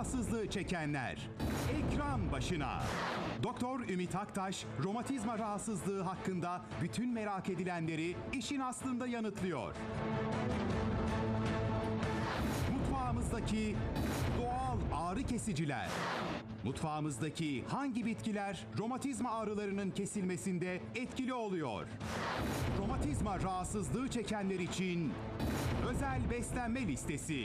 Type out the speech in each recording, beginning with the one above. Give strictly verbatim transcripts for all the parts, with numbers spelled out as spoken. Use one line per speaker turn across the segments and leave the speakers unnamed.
rahatsızlığı çekenler, ekran başına. Doktor Ümit Aktaş, romatizma rahatsızlığı hakkında bütün merak edilenleri işin aslında yanıtlıyor. Mutfağımızdaki doğal ağrı kesiciler. Mutfağımızdaki hangi bitkiler romatizma ağrılarının kesilmesinde etkili oluyor? Romatizma rahatsızlığı çekenler için özel beslenme listesi.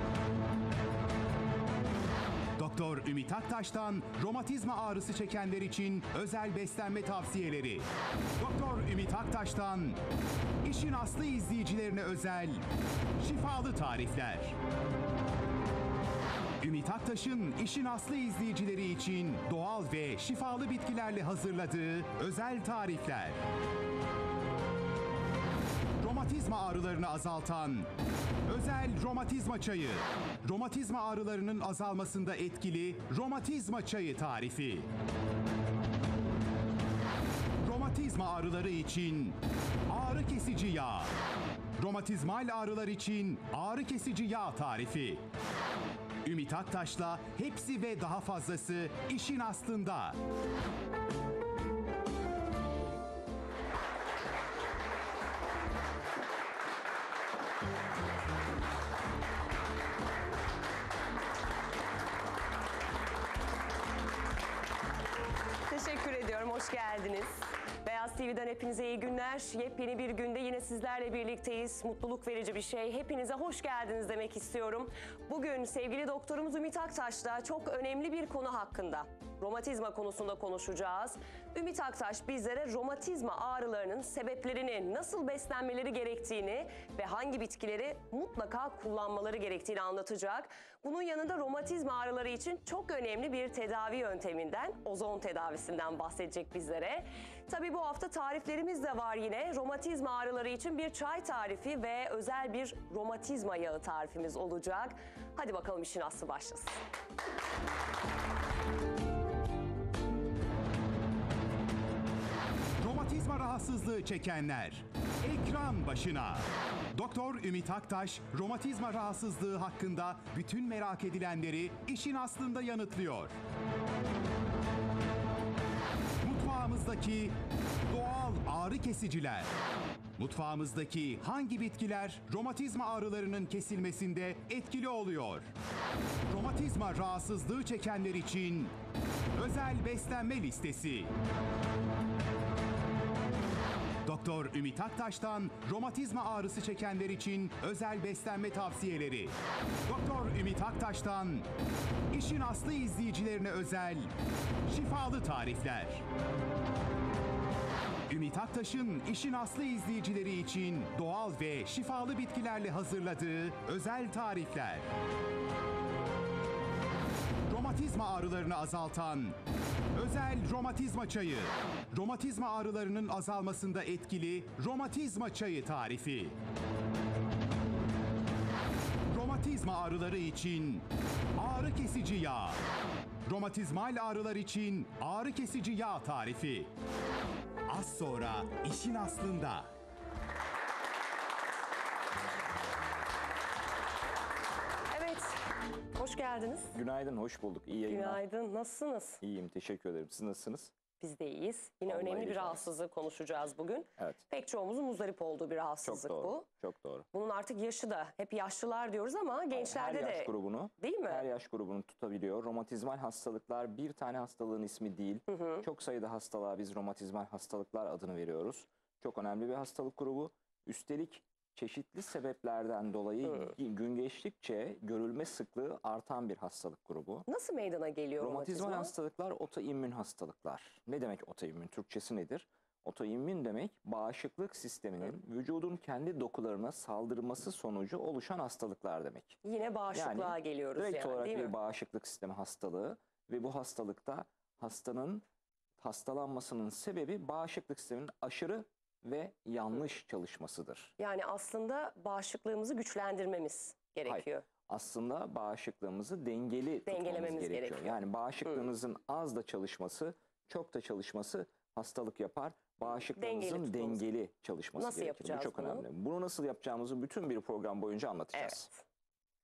Doktor Ümit Aktaş'tan romatizma ağrısı çekenler için özel beslenme tavsiyeleri. Doktor Ümit Aktaş'tan işin aslı izleyicilerine özel şifalı tarifler. Ümit Aktaş'ın işin aslı izleyicileri için doğal ve şifalı bitkilerle hazırladığı özel tarifler. Romatizma ağrılarını azaltan özel romatizma çayı. Romatizma ağrılarının azalmasında etkili romatizma çayı tarifi. Romatizma ağrıları için ağrı kesici yağ. Romatizmal ağrılar için ağrı kesici yağ tarifi. Ümit Aktaş'la hepsi ve daha fazlası işin aslında.
Teşekkür ediyorum, hoş geldiniz. Beyaz T V'den hepinize iyi günler. Yepyeni bir günde yine sizlerle birlikteyiz. Mutluluk verici bir şey. Hepinize hoş geldiniz demek istiyorum. Bugün sevgili doktorumuz Ümit Aktaş'la çok önemli bir konu hakkında, romatizma konusunda konuşacağız. Ümit Aktaş bizlere romatizma ağrılarının sebeplerini, nasıl beslenmeleri gerektiğini ve hangi bitkileri mutlaka kullanmaları gerektiğini anlatacak. Bunun yanında romatizma ağrıları için çok önemli bir tedavi yönteminden, ozon tedavisinden bahsedecek bizlere. Tabii bu hafta tariflerimiz de var yine. Romatizma ağrıları için bir çay tarifi ve özel bir romatizma yağı tarifimiz olacak. Hadi bakalım işin aslı başlasın.
Romatizma rahatsızlığı çekenler, ekran başına. Doktor Ümit Aktaş, romatizma rahatsızlığı hakkında bütün merak edilenleri işin aslında yanıtlıyor. Mutfağımızdaki doğal ağrı kesiciler. Mutfağımızdaki hangi bitkiler romatizma ağrılarının kesilmesinde etkili oluyor? Romatizma rahatsızlığı çekenler için özel beslenme listesi. Doktor Ümit Aktaş'tan romatizma ağrısı çekenler için özel beslenme tavsiyeleri. Doktor Ümit Aktaş'tan işin aslı izleyicilerine özel şifalı tarifler. Ümit Aktaş'ın işin aslı izleyicileri için doğal ve şifalı bitkilerle hazırladığı özel tarifler. Romatizma ağrılarını azaltan özel romatizma çayı. Romatizma ağrılarının azalmasında etkili romatizma çayı tarifi. Romatizma ağrıları için ağrı kesici yağ. Romatizmal ağrılar için ağrı kesici yağ tarifi. Az sonra işin aslında.
Evet, hoş geldiniz.
Günaydın, hoş bulduk. İyi yayınlar.
Günaydın, nasılsınız?
İyiyim, teşekkür ederim. Siz nasılsınız?
Biz de iyiyiz. Yine
Vallahi
önemli bir
güzel.
rahatsızlığı konuşacağız bugün.
Evet.
Pek çoğumuzun muzdarip olduğu bir
Çok
rahatsızlık
doğru,
bu.
çok doğru.
Bunun artık yaşı da, hep yaşlılar diyoruz ama gençlerde
Her yaş
de
grubunu,
değil mi?
her yaş grubunu tutabiliyor. Romatizmal hastalıklar bir tane hastalığın ismi değil. Hı hı. Çok sayıda hastalığa biz romatizmal hastalıklar adını veriyoruz. Çok önemli bir hastalık grubu. Üstelik çeşitli sebeplerden dolayı
Hı.
gün geçtikçe görülme sıklığı artan bir hastalık grubu.
Nasıl meydana geliyor
Romatizmal
romatizma?
hastalıklar otoimmün hastalıklar. Ne demek otoimmün? Türkçesi nedir? Otoimmün demek bağışıklık sisteminin Hı. vücudun kendi dokularına saldırması sonucu oluşan hastalıklar demek.
Yine bağışıklığa
yani,
geliyoruz
direkt
yani,
olarak
değil
bir
mi?
bağışıklık sistemi hastalığı ve bu hastalıkta hastanın hastalanmasının sebebi bağışıklık sisteminin aşırı ve yanlış Hı. çalışmasıdır.
Yani aslında bağışıklığımızı güçlendirmemiz gerekiyor.
Hayır. Aslında bağışıklığımızı dengeli tutmamız gerekiyor. gerekiyor. Yani bağışıklığınızın Hı. az da çalışması, çok da çalışması hastalık yapar. Bağışıklığınızın dengeli, dengeli çalışması
nasıl
gerekir. Bu çok
bunu?
önemli. Bunu nasıl yapacağımızı bütün bir program boyunca anlatacağız.
Evet.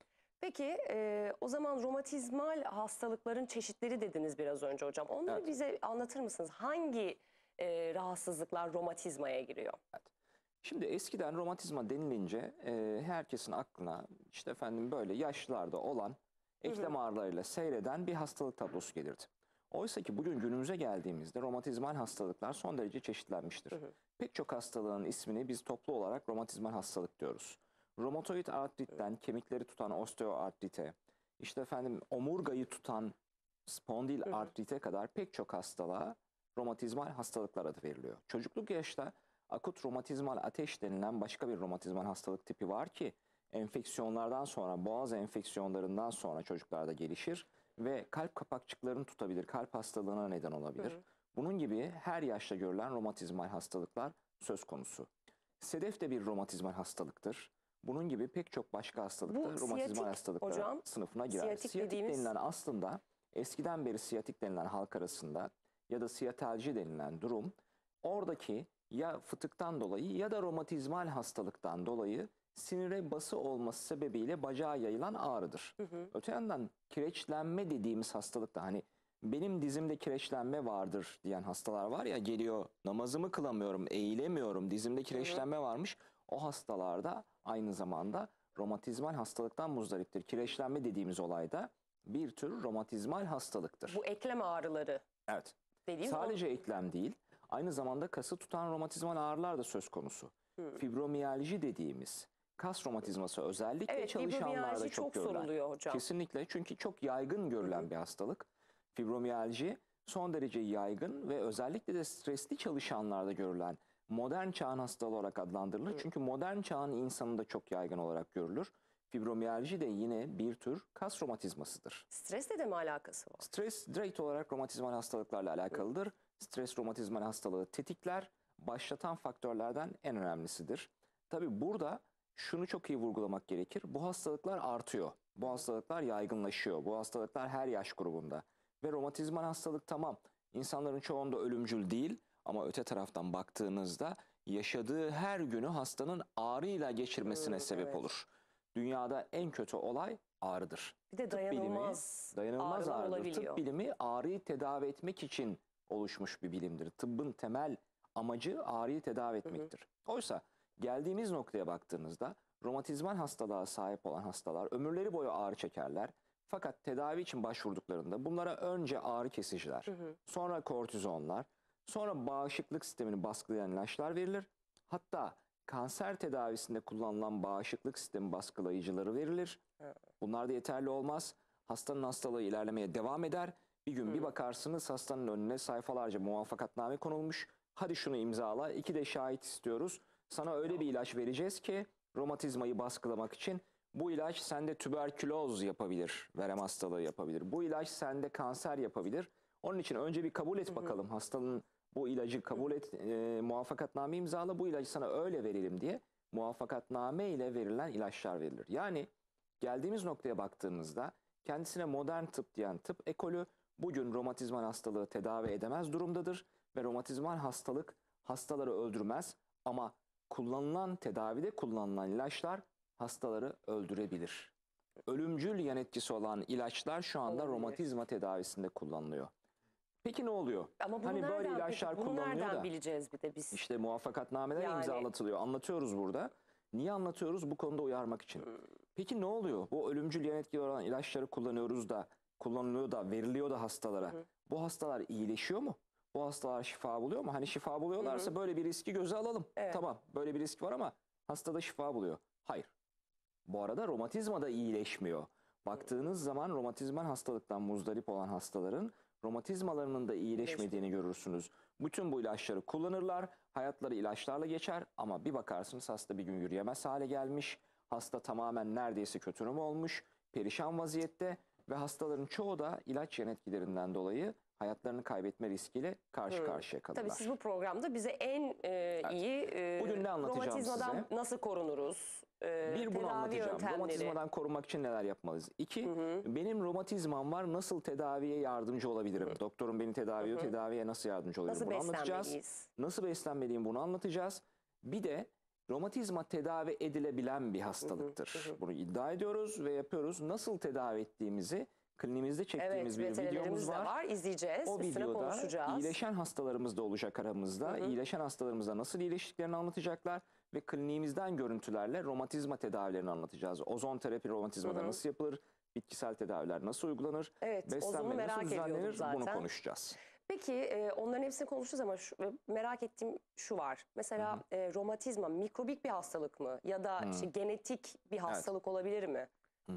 Peki e, o zaman romatizmal hastalıkların çeşitleri dediniz biraz önce hocam. Onları
Evet.
bize anlatır mısınız? Hangi e, rahatsızlıklar romatizmaya giriyor?
Şimdi eskiden romatizma denilince e, herkesin aklına işte efendim böyle yaşlılarda olan eklem ağrılarıyla seyreden bir hastalık tablosu gelirdi. Oysa ki bugün günümüze geldiğimizde romatizmal hastalıklar son derece çeşitlenmiştir. Pek çok hastalığın ismini biz toplu olarak romatizmal hastalık diyoruz. Romatoid artritten kemikleri tutan osteoartrite, işte efendim omurgayı tutan spondil artrite kadar pek çok hastalığa romatizmal hastalıklar adı veriliyor. Çocukluk yaşta akut romatizmal ateş denilen başka bir romatizmal hastalık tipi var ki enfeksiyonlardan sonra, boğaz enfeksiyonlarından sonra çocuklarda gelişir ve kalp kapakçıklarını tutabilir, kalp hastalığına neden olabilir. Hı hı. Bunun gibi her yaşta görülen romatizmal hastalıklar söz konusu. Sedef de bir romatizmal hastalıktır. Bunun gibi pek çok başka hastalık da
Bu
romatizmal
siyatik
hastalıklar
hocam,
sınıfına girer.
siyatik
Siyatik
dediğimiz-
denilen aslında eskiden beri siyatik denilen halk arasında ya da siyatalji denilen durum oradaki ya fıtıktan dolayı ya da romatizmal hastalıktan dolayı sinire bası olması sebebiyle bacağa yayılan ağrıdır. Hı hı. Öte yandan kireçlenme dediğimiz hastalıkta hani benim dizimde kireçlenme vardır diyen hastalar var ya, geliyor namazımı kılamıyorum, eğilemiyorum, dizimde kireçlenme varmış. O hastalarda aynı zamanda romatizmal hastalıktan muzdariptir. Kireçlenme dediğimiz olayda bir tür romatizmal hastalıktır.
Bu eklem ağrıları
Evet.
dediğimiz
Sadece eklem değil, aynı zamanda kası tutan romatizmal ağrılar da söz konusu. Fibromiyalji dediğimiz kas romatizması özellikle
Evet,
çalışanlarda
fibromiyalji
çok,
çok
görülen.
soruluyor hocam.
Kesinlikle, çünkü çok yaygın görülen bir hastalık. Fibromiyalji son derece yaygın ve özellikle de stresli çalışanlarda görülen modern çağın hastalığı olarak adlandırılır. Çünkü modern çağın insanında çok yaygın olarak görülür. Fibromiyalji de yine bir tür kas romatizmasıdır.
Stresle de mi alakası var?
Stres direkt olarak romatizmal hastalıklarla alakalıdır. Stres romatizmal hastalığı tetikler, başlatan faktörlerden en önemlisidir. Tabii burada şunu çok iyi vurgulamak gerekir. Bu hastalıklar artıyor. Bu hastalıklar yaygınlaşıyor. Bu hastalıklar her yaş grubunda. Ve romatizmal hastalık tamam, insanların çoğunda ölümcül değil ama öte taraftan baktığınızda yaşadığı her günü hastanın ağrıyla geçirmesine
Hmm,
sebep
evet.
olur. Dünyada en kötü olay ağrıdır.
Bir de
Tıp bilimi
dayanılmaz
dayanılmaz
ağrılar
ağrıdır.
olabiliyor.
Tıp bilimi ağrıyı tedavi etmek için oluşmuş bir bilimdir. Tıbbın temel amacı ağrıyı tedavi etmektir. Oysa geldiğimiz noktaya baktığınızda romatizmal hastalığa sahip olan hastalar ömürleri boyu ağrı çekerler. Fakat tedavi için başvurduklarında bunlara önce ağrı kesiciler, sonra kortizonlar, sonra bağışıklık sistemini baskılayan ilaçlar verilir. Hatta kanser tedavisinde kullanılan bağışıklık sistemi baskılayıcıları verilir. Bunlar da yeterli olmaz. Hastanın hastalığı ilerlemeye devam eder. Bir gün bir bakarsınız hastanın önüne sayfalarca muvaffakatname konulmuş. Hadi şunu imzala, iki de şahit istiyoruz. Sana öyle bir ilaç vereceğiz ki romatizmayı baskılamak için bu ilaç sende tüberküloz yapabilir, verem hastalığı yapabilir. Bu ilaç sende kanser yapabilir. Onun için önce bir kabul et bakalım, hastanın bu ilacı kabul et, e, muvaffakatname imzala, bu ilacı sana öyle verelim diye muvaffakatname ile verilen ilaçlar verilir. Yani geldiğimiz noktaya baktığımızda kendisine modern tıp diyen tıp ekolü bugün romatizmal hastalığı tedavi edemez durumdadır ve romatizmal hastalık hastaları öldürmez ama kullanılan, tedavide kullanılan ilaçlar hastaları öldürebilir. Ölümcül yan etkisi olan ilaçlar şu anda
Olabilir.
romatizma tedavisinde kullanılıyor. Peki ne oluyor?
Ama bunu
Hani böyle
nereden,
ilaçlar
peki, bunu
kullanılıyor
nereden
da
bileceğiz bir de biz?
işte muvaffakatnameler
Yani.
imzalatılıyor. Anlatıyoruz burada. Niye anlatıyoruz? Bu konuda uyarmak için. Peki ne oluyor? Bu ölümcül yan etkili olan ilaçları kullanıyoruz da, kullanılıyor da, veriliyor da hastalara. Bu hastalar iyileşiyor mu? Bu hastalar şifa buluyor mu? Hani şifa buluyorlarsa böyle bir riski göze alalım.
Evet.
Tamam, böyle bir risk var ama hastada şifa buluyor. Hayır. Bu arada romatizma da iyileşmiyor. Baktığınız zaman romatizmal hastalıktan muzdarip olan hastaların romatizmalarının da iyileşmediğini görürsünüz. Bütün bu ilaçları kullanırlar, hayatları ilaçlarla geçer ama bir bakarsınız hasta bir gün yürüyemez hale gelmiş, hasta tamamen neredeyse kötürüm olmuş, perişan vaziyette ve hastaların çoğu da ilaç yan etkilerinden dolayı hayatlarını kaybetme riskiyle karşı karşıya kalırlar.
Tabii siz bu programda bize en e, iyi e,
Bugün ne anlatacağım
romatizmadan
size?
nasıl korunuruz? E,
Bir, bunu
tedavi
anlatacağım.
yöntemleri.
Romatizmadan korunmak için neler yapmalıyız? İki, benim romatizmam var, nasıl tedaviye yardımcı olabilirim? Doktorum beni tedavi ediyor, tedaviye nasıl yardımcı olabilirim?
Nasıl
Bunu anlatacağız.
beslenmeliyiz?
Nasıl beslenmeliyim bunu anlatacağız. Bir de Romatizma tedavi edilebilen bir hastalıktır. Bunu iddia ediyoruz ve yapıyoruz. Nasıl tedavi ettiğimizi kliniğimizde çektiğimiz
Evet,
bir videomuz
veterinerimiz de
var.
var. İzleyeceğiz.
O
Üstüne
videoda
konuşacağız.
iyileşen hastalarımız da olacak aramızda. İyileşen hastalarımıza nasıl iyileştiklerini anlatacaklar ve kliniğimizden görüntülerle romatizma tedavilerini anlatacağız. Ozon terapi romatizmada nasıl yapılır? Bitkisel tedaviler nasıl uygulanır?
Evet, ozonu
Beslenme
merak
nasıl
ediyordum
düzenlenir?
zaten.
Bunu konuşacağız.
Peki e, onların hepsini konuşacağız ama şu, merak ettiğim şu var. Mesela e, romatizma mikrobik bir hastalık mı? Ya da işte genetik bir hastalık olabilir mi?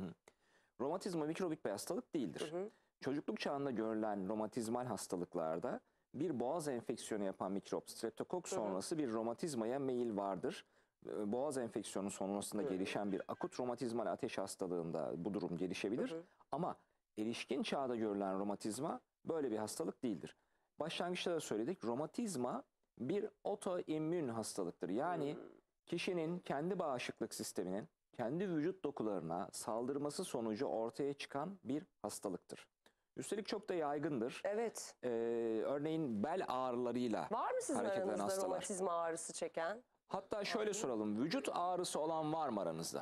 Romatizma mikrobik bir hastalık değildir. Çocukluk çağında görülen romatizmal hastalıklarda bir boğaz enfeksiyonu yapan mikrop, streptokok sonrası bir romatizmaya meyil vardır. Ee, Boğaz enfeksiyonu sonrasında gelişen bir akut romatizmal ateş hastalığında bu durum gelişebilir. Ama erişkin çağda görülen romatizma böyle bir hastalık değildir. Başlangıçta da söyledik, romatizma bir otoimmün hastalıktır. Yani kişinin kendi bağışıklık sisteminin kendi vücut dokularına saldırması sonucu ortaya çıkan bir hastalıktır. Üstelik çok da yaygındır.
Evet.
Ee, örneğin bel ağrılarıyla
Var mı sizin
hareket eden
aranızda
hastalar.
romatizma ağrısı çeken?
Hatta şöyle soralım, vücut ağrısı olan var mı aranızda?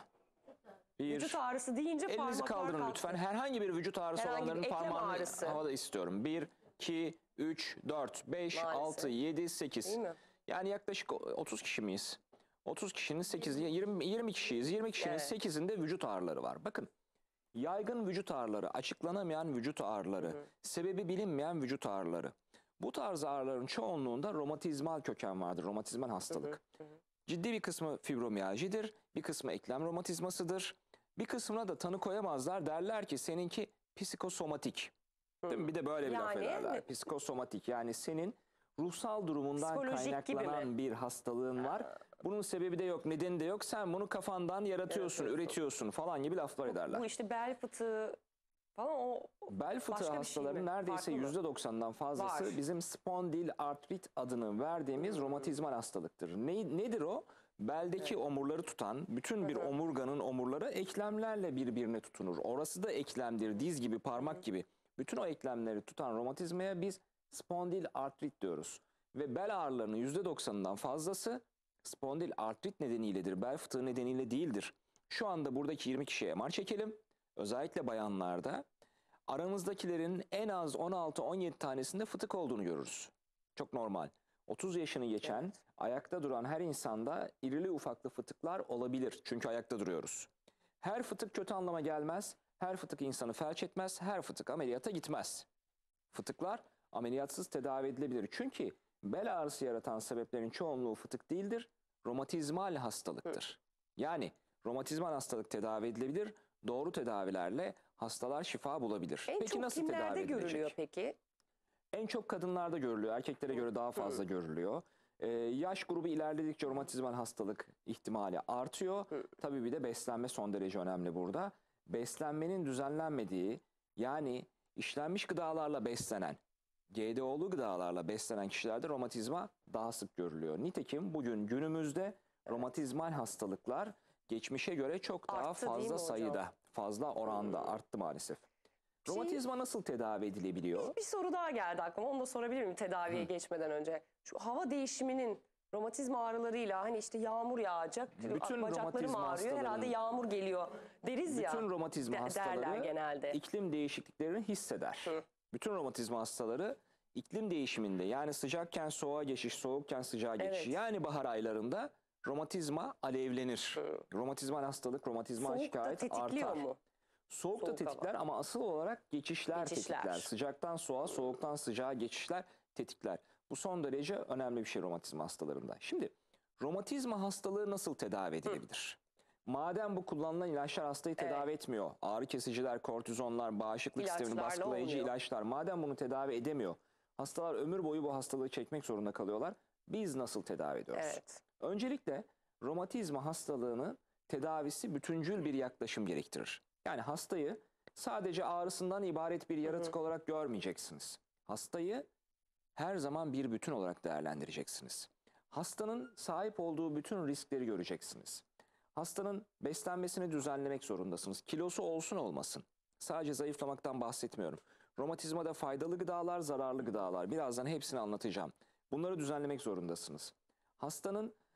Bir,
Vücut ağrısı deyince
elinizi
parmaklar
kaldırın
kalktı.
lütfen. Herhangi bir vücut ağrısı
Herhangi bir
olanların
eklem
parmağını
ağrısı.
havada istiyorum. bir, iki, üç, dört, beş,
Maalesef.
altı, yedi, sekiz.
Değil mi?
Yani yaklaşık otuz kişi miyiz? otuz kişinin sekizi, yirmi, yirmi kişiyiz. yirmi kişinin
Evet.
sekizinde vücut ağrıları var. Bakın, yaygın vücut ağrıları, açıklanamayan vücut ağrıları, sebebi bilinmeyen vücut ağrıları. Bu tarz ağrıların çoğunluğunda romatizmal köken vardır, romatizmal hastalık. Ciddi bir kısmı fibromiyaljidir, bir kısmı eklem romatizmasıdır. Bir kısmına da tanı koyamazlar, derler ki seninki psikosomatik. Değil mi? Bir de böyle bir laf
Yani
ederler.
mi?
Psikosomatik, yani senin ruhsal durumundan
Psikolojik gibi
kaynaklanan
mi?
bir hastalığın var. Bunun sebebi de yok, nedeni de yok. Sen bunu kafandan yaratıyorsun,
Yaratıyorsun.
üretiyorsun falan gibi laflar ederler.
Bu işte bel fıtığı falan o
Bel fıtığı
başka bir şey
hastalarının
mi?
neredeyse
Farklı mı?
yüzde doksandan fazlası
Var.
bizim spondilartrit adını verdiğimiz romatizmal hastalıktır. Ne, nedir o? Beldeki omurları tutan, bütün bir omurganın omurları eklemlerle birbirine tutunur. Orası da eklemdir, diz gibi, parmak gibi. Bütün o eklemleri tutan romatizmaya biz spondilartrit diyoruz. Ve bel ağrılarının yüzde doksanından fazlası spondilartrit nedeniyledir, bel fıtığı nedeniyle değildir. Şu anda buradaki yirmi kişiye M R çekelim. Özellikle bayanlarda aramızdakilerin en az on altı on yedi tanesinde fıtık olduğunu görürüz. Çok normal. otuz yaşını geçen,
Evet.
ayakta duran her insanda irili ufaklı fıtıklar olabilir. Çünkü ayakta duruyoruz. Her fıtık kötü anlama gelmez. Her fıtık insanı felç etmez. Her fıtık ameliyata gitmez. Fıtıklar ameliyatsız tedavi edilebilir. Çünkü bel ağrısı yaratan sebeplerin çoğunluğu fıtık değildir, romatizmal hastalıktır. Yani romatizmal hastalık tedavi edilebilir. Doğru tedavilerle hastalar şifa bulabilir.
en
Peki
çok
nasıl
kimlerde
tedavi edilecek?
görülüyor peki?
En çok kadınlarda görülüyor. Erkeklere göre daha fazla görülüyor. Ee, yaş grubu ilerledikçe romatizmal hastalık ihtimali artıyor. Tabii bir de beslenme son derece önemli burada. Beslenmenin düzenlenmediği, yani işlenmiş gıdalarla beslenen, G D O'lu gıdalarla beslenen kişilerde romatizma daha sık görülüyor. Nitekim bugün günümüzde romatizmal hastalıklar geçmişe göre çok daha
Arttı değil mi
fazla
hocam?
sayıda, fazla oranda arttı maalesef.
Şey-
Romatizma nasıl tedavi edilebiliyor?
Bir soru daha geldi aklıma. Onu da sorabilir miyim tedaviye geçmeden önce? Şu hava değişiminin romatizma ağrılarıyla hani işte yağmur yağacak,
Bütün
bacaklarım
romatizma
ağrıyor, herhalde
hastalarının-
yağmur geliyor deriz ya.
Bütün romatizma
de-
hastaları
derler genelde.
iklim değişikliklerini hisseder.
Hı.
Bütün romatizma hastaları iklim değişiminde, yani sıcakken soğuğa geçiş, soğukken sıcağa geçiş,
Evet.
yani bahar aylarında romatizma alevlenir. Romatizmal hastalık, romatizmal
Soğuk da
şikayet
tetikliyor
artar.
mu?
Soğuk da
Soğuk hava.
tetikler ama asıl olarak geçişler,
Geçişler.
tetikler. Sıcaktan soğuğa, soğuktan sıcağa geçişler tetikler. Bu son derece önemli bir şey romatizma hastalarında. Şimdi romatizma hastalığı nasıl tedavi edilebilir? Madem bu kullanılan ilaçlar hastayı tedavi etmiyor, ağrı kesiciler, kortizonlar, bağışıklık sistemini
İlaçlarla
baskılayıcı
olmuyor.
ilaçlar, madem bunu tedavi edemiyor, hastalar ömür boyu bu hastalığı çekmek zorunda kalıyorlar. Biz nasıl tedavi ediyoruz?
Evet.
Öncelikle romatizma hastalığının tedavisi bütüncül bir yaklaşım gerektirir. Yani hastayı sadece ağrısından ibaret bir yaratık olarak görmeyeceksiniz. Hastayı her zaman bir bütün olarak değerlendireceksiniz. Hastanın sahip olduğu bütün riskleri göreceksiniz. Hastanın beslenmesini düzenlemek zorundasınız. Kilosu olsun olmasın. Sadece zayıflamaktan bahsetmiyorum. Romatizmada faydalı gıdalar, zararlı gıdalar. Birazdan hepsini anlatacağım. Bunları düzenlemek zorundasınız. Hastanın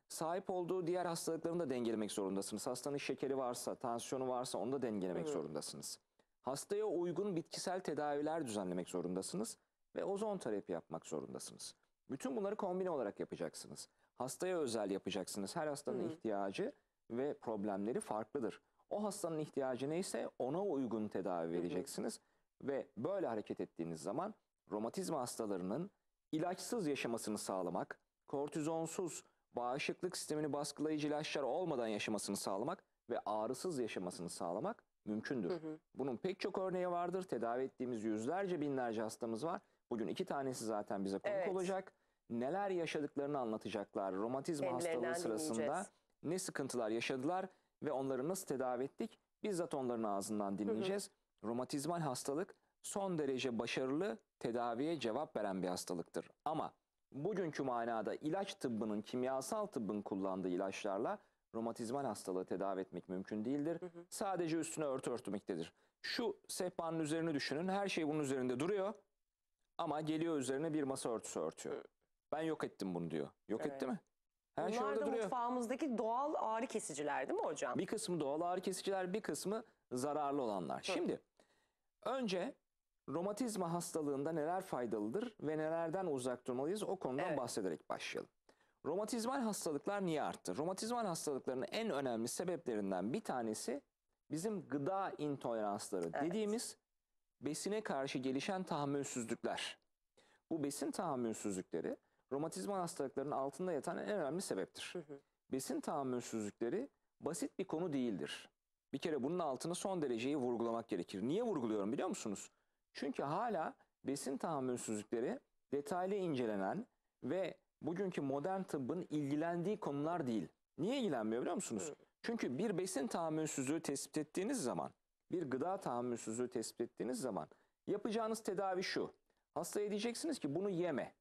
sahip olduğu diğer hastalıklarını da dengelemek zorundasınız. Hastanın şekeri varsa, tansiyonu varsa onu da dengelemek
Hı hı.
zorundasınız. Hastaya uygun bitkisel tedaviler düzenlemek zorundasınız ve ozon terapi yapmak zorundasınız. Bütün bunları kombine olarak yapacaksınız. Hastaya özel yapacaksınız. Her hastanın
Hı.
ihtiyacı ve problemleri farklıdır. O hastanın ihtiyacı neyse ona uygun tedavi vereceksiniz. Ve böyle hareket ettiğiniz zaman romatizma hastalarının ilaçsız yaşamasını sağlamak, kortizonsuz, bağışıklık sistemini baskılayıcı ilaçlar olmadan yaşamasını sağlamak ve ağrısız yaşamasını sağlamak mümkündür.
Hı hı.
Bunun pek çok örneği vardır. Tedavi ettiğimiz yüzlerce binlerce hastamız var. Bugün iki tanesi zaten bize konuk
Evet.
olacak. Neler yaşadıklarını anlatacaklar. Romatizma
Kendilerinden
hastalığı sırasında
dinleyeceğiz.
ne sıkıntılar yaşadılar ve onları nasıl tedavi ettik? Bizzat onların ağzından dinleyeceğiz. Romatizmal hastalık son derece başarılı, tedaviye cevap veren bir hastalıktır. Ama bugünkü manada ilaç tıbbının, kimyasal tıbbın kullandığı ilaçlarla romatizmal hastalığı tedavi etmek mümkün değildir.
Hı hı.
Sadece üstüne örtü örtmektedir. Şu sehpanın üzerine düşünün, her şey bunun üzerinde duruyor ama geliyor üzerine bir masa örtüsü örtüyor.
Hı.
Ben yok ettim bunu diyor. Yok
Evet.
etti mi? Her şey
Bunlar
orada
da
duruyor.
mutfağımızdaki doğal ağrı kesiciler değil mi hocam?
Bir kısmı doğal ağrı kesiciler, bir kısmı zararlı olanlar. Şimdi önce romatizma hastalığında neler faydalıdır ve nelerden uzak durmalıyız o konudan
Evet.
bahsederek başlayalım. Romatizmal hastalıklar niye arttı? Romatizmal hastalıkların en önemli sebeplerinden bir tanesi bizim gıda intoleransları
Evet.
dediğimiz besine karşı gelişen tahammülsüzlükler. Bu besin tahammülsüzlükleri romatizmal hastalıkların altında yatan en önemli sebeptir.
Hı hı.
Besin tahammülsüzlükleri basit bir konu değildir. Bir kere bunun altını son dereceyi vurgulamak gerekir. Niye vurguluyorum biliyor musunuz? Çünkü hala besin tahammülsüzlükleri detaylı incelenen ve bugünkü modern tıbbın ilgilendiği konular değil. Niye ilgilenmiyor biliyor musunuz?
Hı.
Çünkü bir besin tahammülsüzlüğü tespit ettiğiniz zaman, bir gıda tahammülsüzlüğü tespit ettiğiniz zaman yapacağınız tedavi şu. Hastaya diyeceksiniz ki bunu yeme.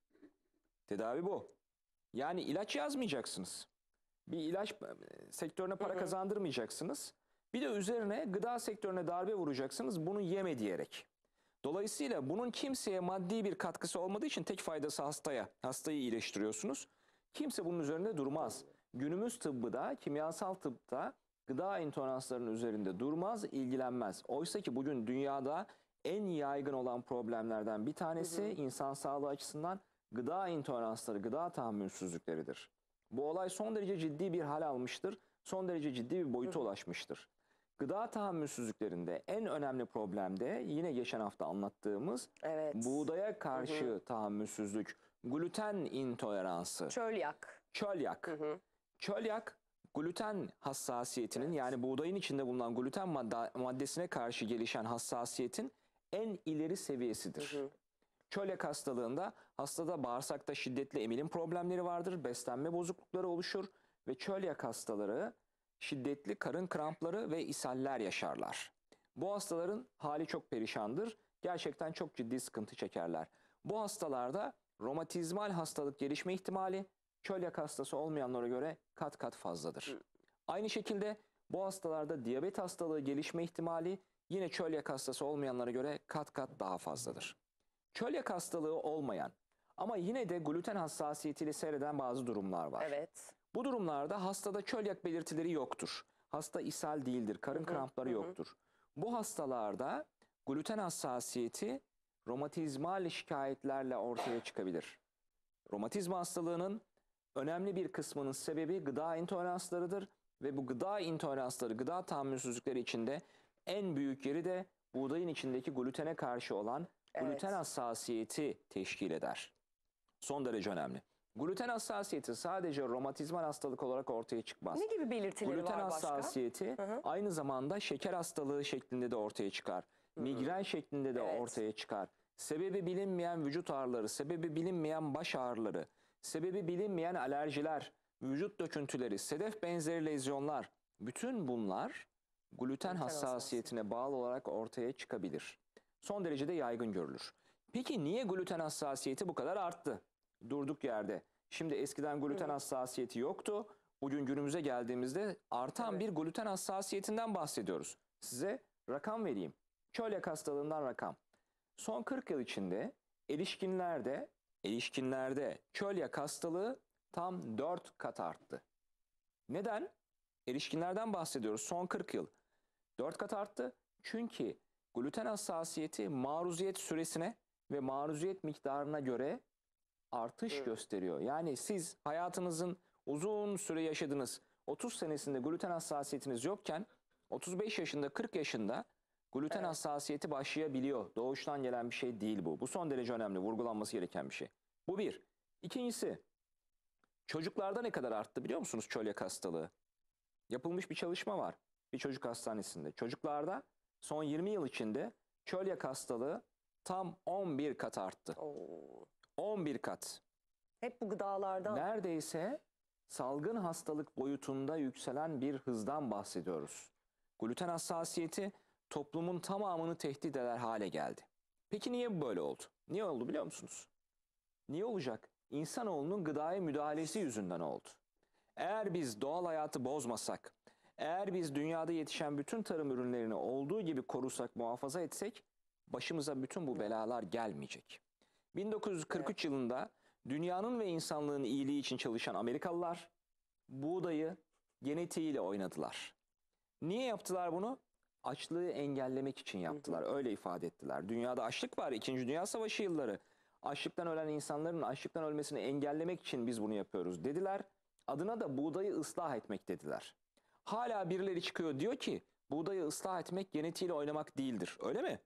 Tedavi bu. Yani ilaç yazmayacaksınız. Bir ilaç e, sektörüne para
Hı hı.
kazandırmayacaksınız. Bir de üzerine gıda sektörüne darbe vuracaksınız bunu yeme diyerek. Dolayısıyla bunun kimseye maddi bir katkısı olmadığı için tek faydası hastaya. Hastayı iyileştiriyorsunuz. Kimse bunun üzerinde durmaz. Günümüz tıbbı da, kimyasal tıpta gıda intoleranslarının üzerinde durmaz, ilgilenmez. Oysa ki bugün dünyada en yaygın olan problemlerden bir tanesi
Hı hı.
insan sağlığı açısından gıda intoleransları, gıda tahammülsüzlükleridir. Bu olay son derece ciddi bir hal almıştır. Son derece ciddi bir boyuta
Hı hı.
ulaşmıştır. Gıda tahammülsüzlüklerinde en önemli problem de yine geçen hafta anlattığımız
Evet.
buğdaya karşı
Hı hı.
tahammülsüzlük, gluten intoleransı,
Çölyak.
çölyak.
Hı hı.
Çölyak gluten hassasiyetinin
Evet.
yani buğdayın içinde bulunan gluten madde, maddesine karşı gelişen hassasiyetin en ileri seviyesidir.
Hı hı.
Çölyak hastalığında hastada bağırsakta şiddetli emilim problemleri vardır, beslenme bozuklukları oluşur ve çölyak hastaları şiddetli karın krampları ve ishaller yaşarlar. Bu hastaların hali çok perişandır. Gerçekten çok ciddi sıkıntı çekerler. Bu hastalarda romatizmal hastalık gelişme ihtimali çölyak hastası olmayanlara göre kat kat fazladır.
Hı.
Aynı şekilde bu hastalarda diyabet hastalığı gelişme ihtimali yine çölyak hastası olmayanlara göre kat kat daha fazladır. Çölyak hastalığı olmayan ama yine de gluten hassasiyetiyle seyreden bazı durumlar var.
Evet.
Bu durumlarda hastada çölyak belirtileri yoktur. Hasta ishal değildir, karın
Hı hı,
krampları
hı hı.
yoktur. Bu hastalarda gluten hassasiyeti romatizmal şikayetlerle ortaya çıkabilir. Romatizma hastalığının önemli bir kısmının sebebi gıda intoleranslarıdır ve bu gıda intoleransları, gıda tahammülsüzlükleri içinde en büyük yeri de buğdayın içindeki glutene karşı olan
Evet.
gluten hassasiyeti teşkil eder. Son derece önemli. Gluten hassasiyeti sadece romatizmal hastalık olarak ortaya çıkmaz.
Ne gibi belirtileri
Gluten
var başka?
hassasiyeti
Hı hı.
aynı zamanda şeker hastalığı şeklinde de ortaya çıkar. Migren şeklinde de
Evet.
ortaya çıkar. Sebebi bilinmeyen vücut ağrıları, sebebi bilinmeyen baş ağrıları, sebebi bilinmeyen alerjiler, vücut döküntüleri, sedef benzeri lezyonlar, bütün bunlar gluten hassasiyetine bağlı olarak ortaya çıkabilir. Son derecede yaygın görülür. Peki niye gluten hassasiyeti bu kadar arttı? Durduk yerde. Şimdi eskiden gluten
Hı hı.
hassasiyeti yoktu. Bugün günümüze geldiğimizde artan
Evet.
bir gluten hassasiyetinden bahsediyoruz. Size rakam vereyim. Çölyak hastalığından rakam. Son kırk yıl içinde erişkinlerde, erişkinlerde çölyak hastalığı tam dört kat arttı. Neden? Erişkinlerden bahsediyoruz. Son kırk yıl. dört kat arttı. Çünkü gluten hassasiyeti maruziyet süresine ve maruziyet miktarına göre artış gösteriyor. Yani siz hayatınızın uzun süre yaşadınız. otuz senesinde gluten hassasiyetiniz yokken otuz beş yaşında, kırk yaşında gluten
Evet.
hassasiyeti başlayabiliyor. Doğuştan gelen bir şey değil bu. Bu son derece önemli, vurgulanması gereken bir şey. Bu bir. İkincisi, çocuklarda ne kadar arttı biliyor musunuz çölyak hastalığı? Yapılmış bir çalışma var bir çocuk hastanesinde. Çocuklarda son yirmi yıl içinde çölyak hastalığı tam on bir kat arttı.
Oo.
on bir kat.
Hep bu gıdalardan.
Neredeyse salgın hastalık boyutunda yükselen bir hızdan bahsediyoruz. Gluten hassasiyeti toplumun tamamını tehdit eder hale geldi. Peki niye bu böyle oldu? Niye oldu biliyor musunuz? Niye olacak? İnsanoğlunun gıdaya müdahalesi yüzünden oldu. Eğer biz doğal hayatı bozmasak, eğer biz dünyada yetişen bütün tarım ürünlerini olduğu gibi korusak, muhafaza etsek, başımıza bütün bu belalar gelmeyecek. bin dokuz yüz kırk üç yılında dünyanın ve insanlığın iyiliği için çalışan Amerikalılar buğdayı genetiğiyle oynadılar. Niye yaptılar bunu? Açlığı engellemek için yaptılar. Öyle ifade ettiler. Dünyada açlık var. İkinci Dünya Savaşı yılları. Açlıktan ölen insanların açlıktan ölmesini engellemek için biz bunu yapıyoruz dediler. Adına da buğdayı ıslah etmek dediler. Hala birileri çıkıyor diyor ki buğdayı ıslah etmek genetiğiyle oynamak değildir. Öyle mi?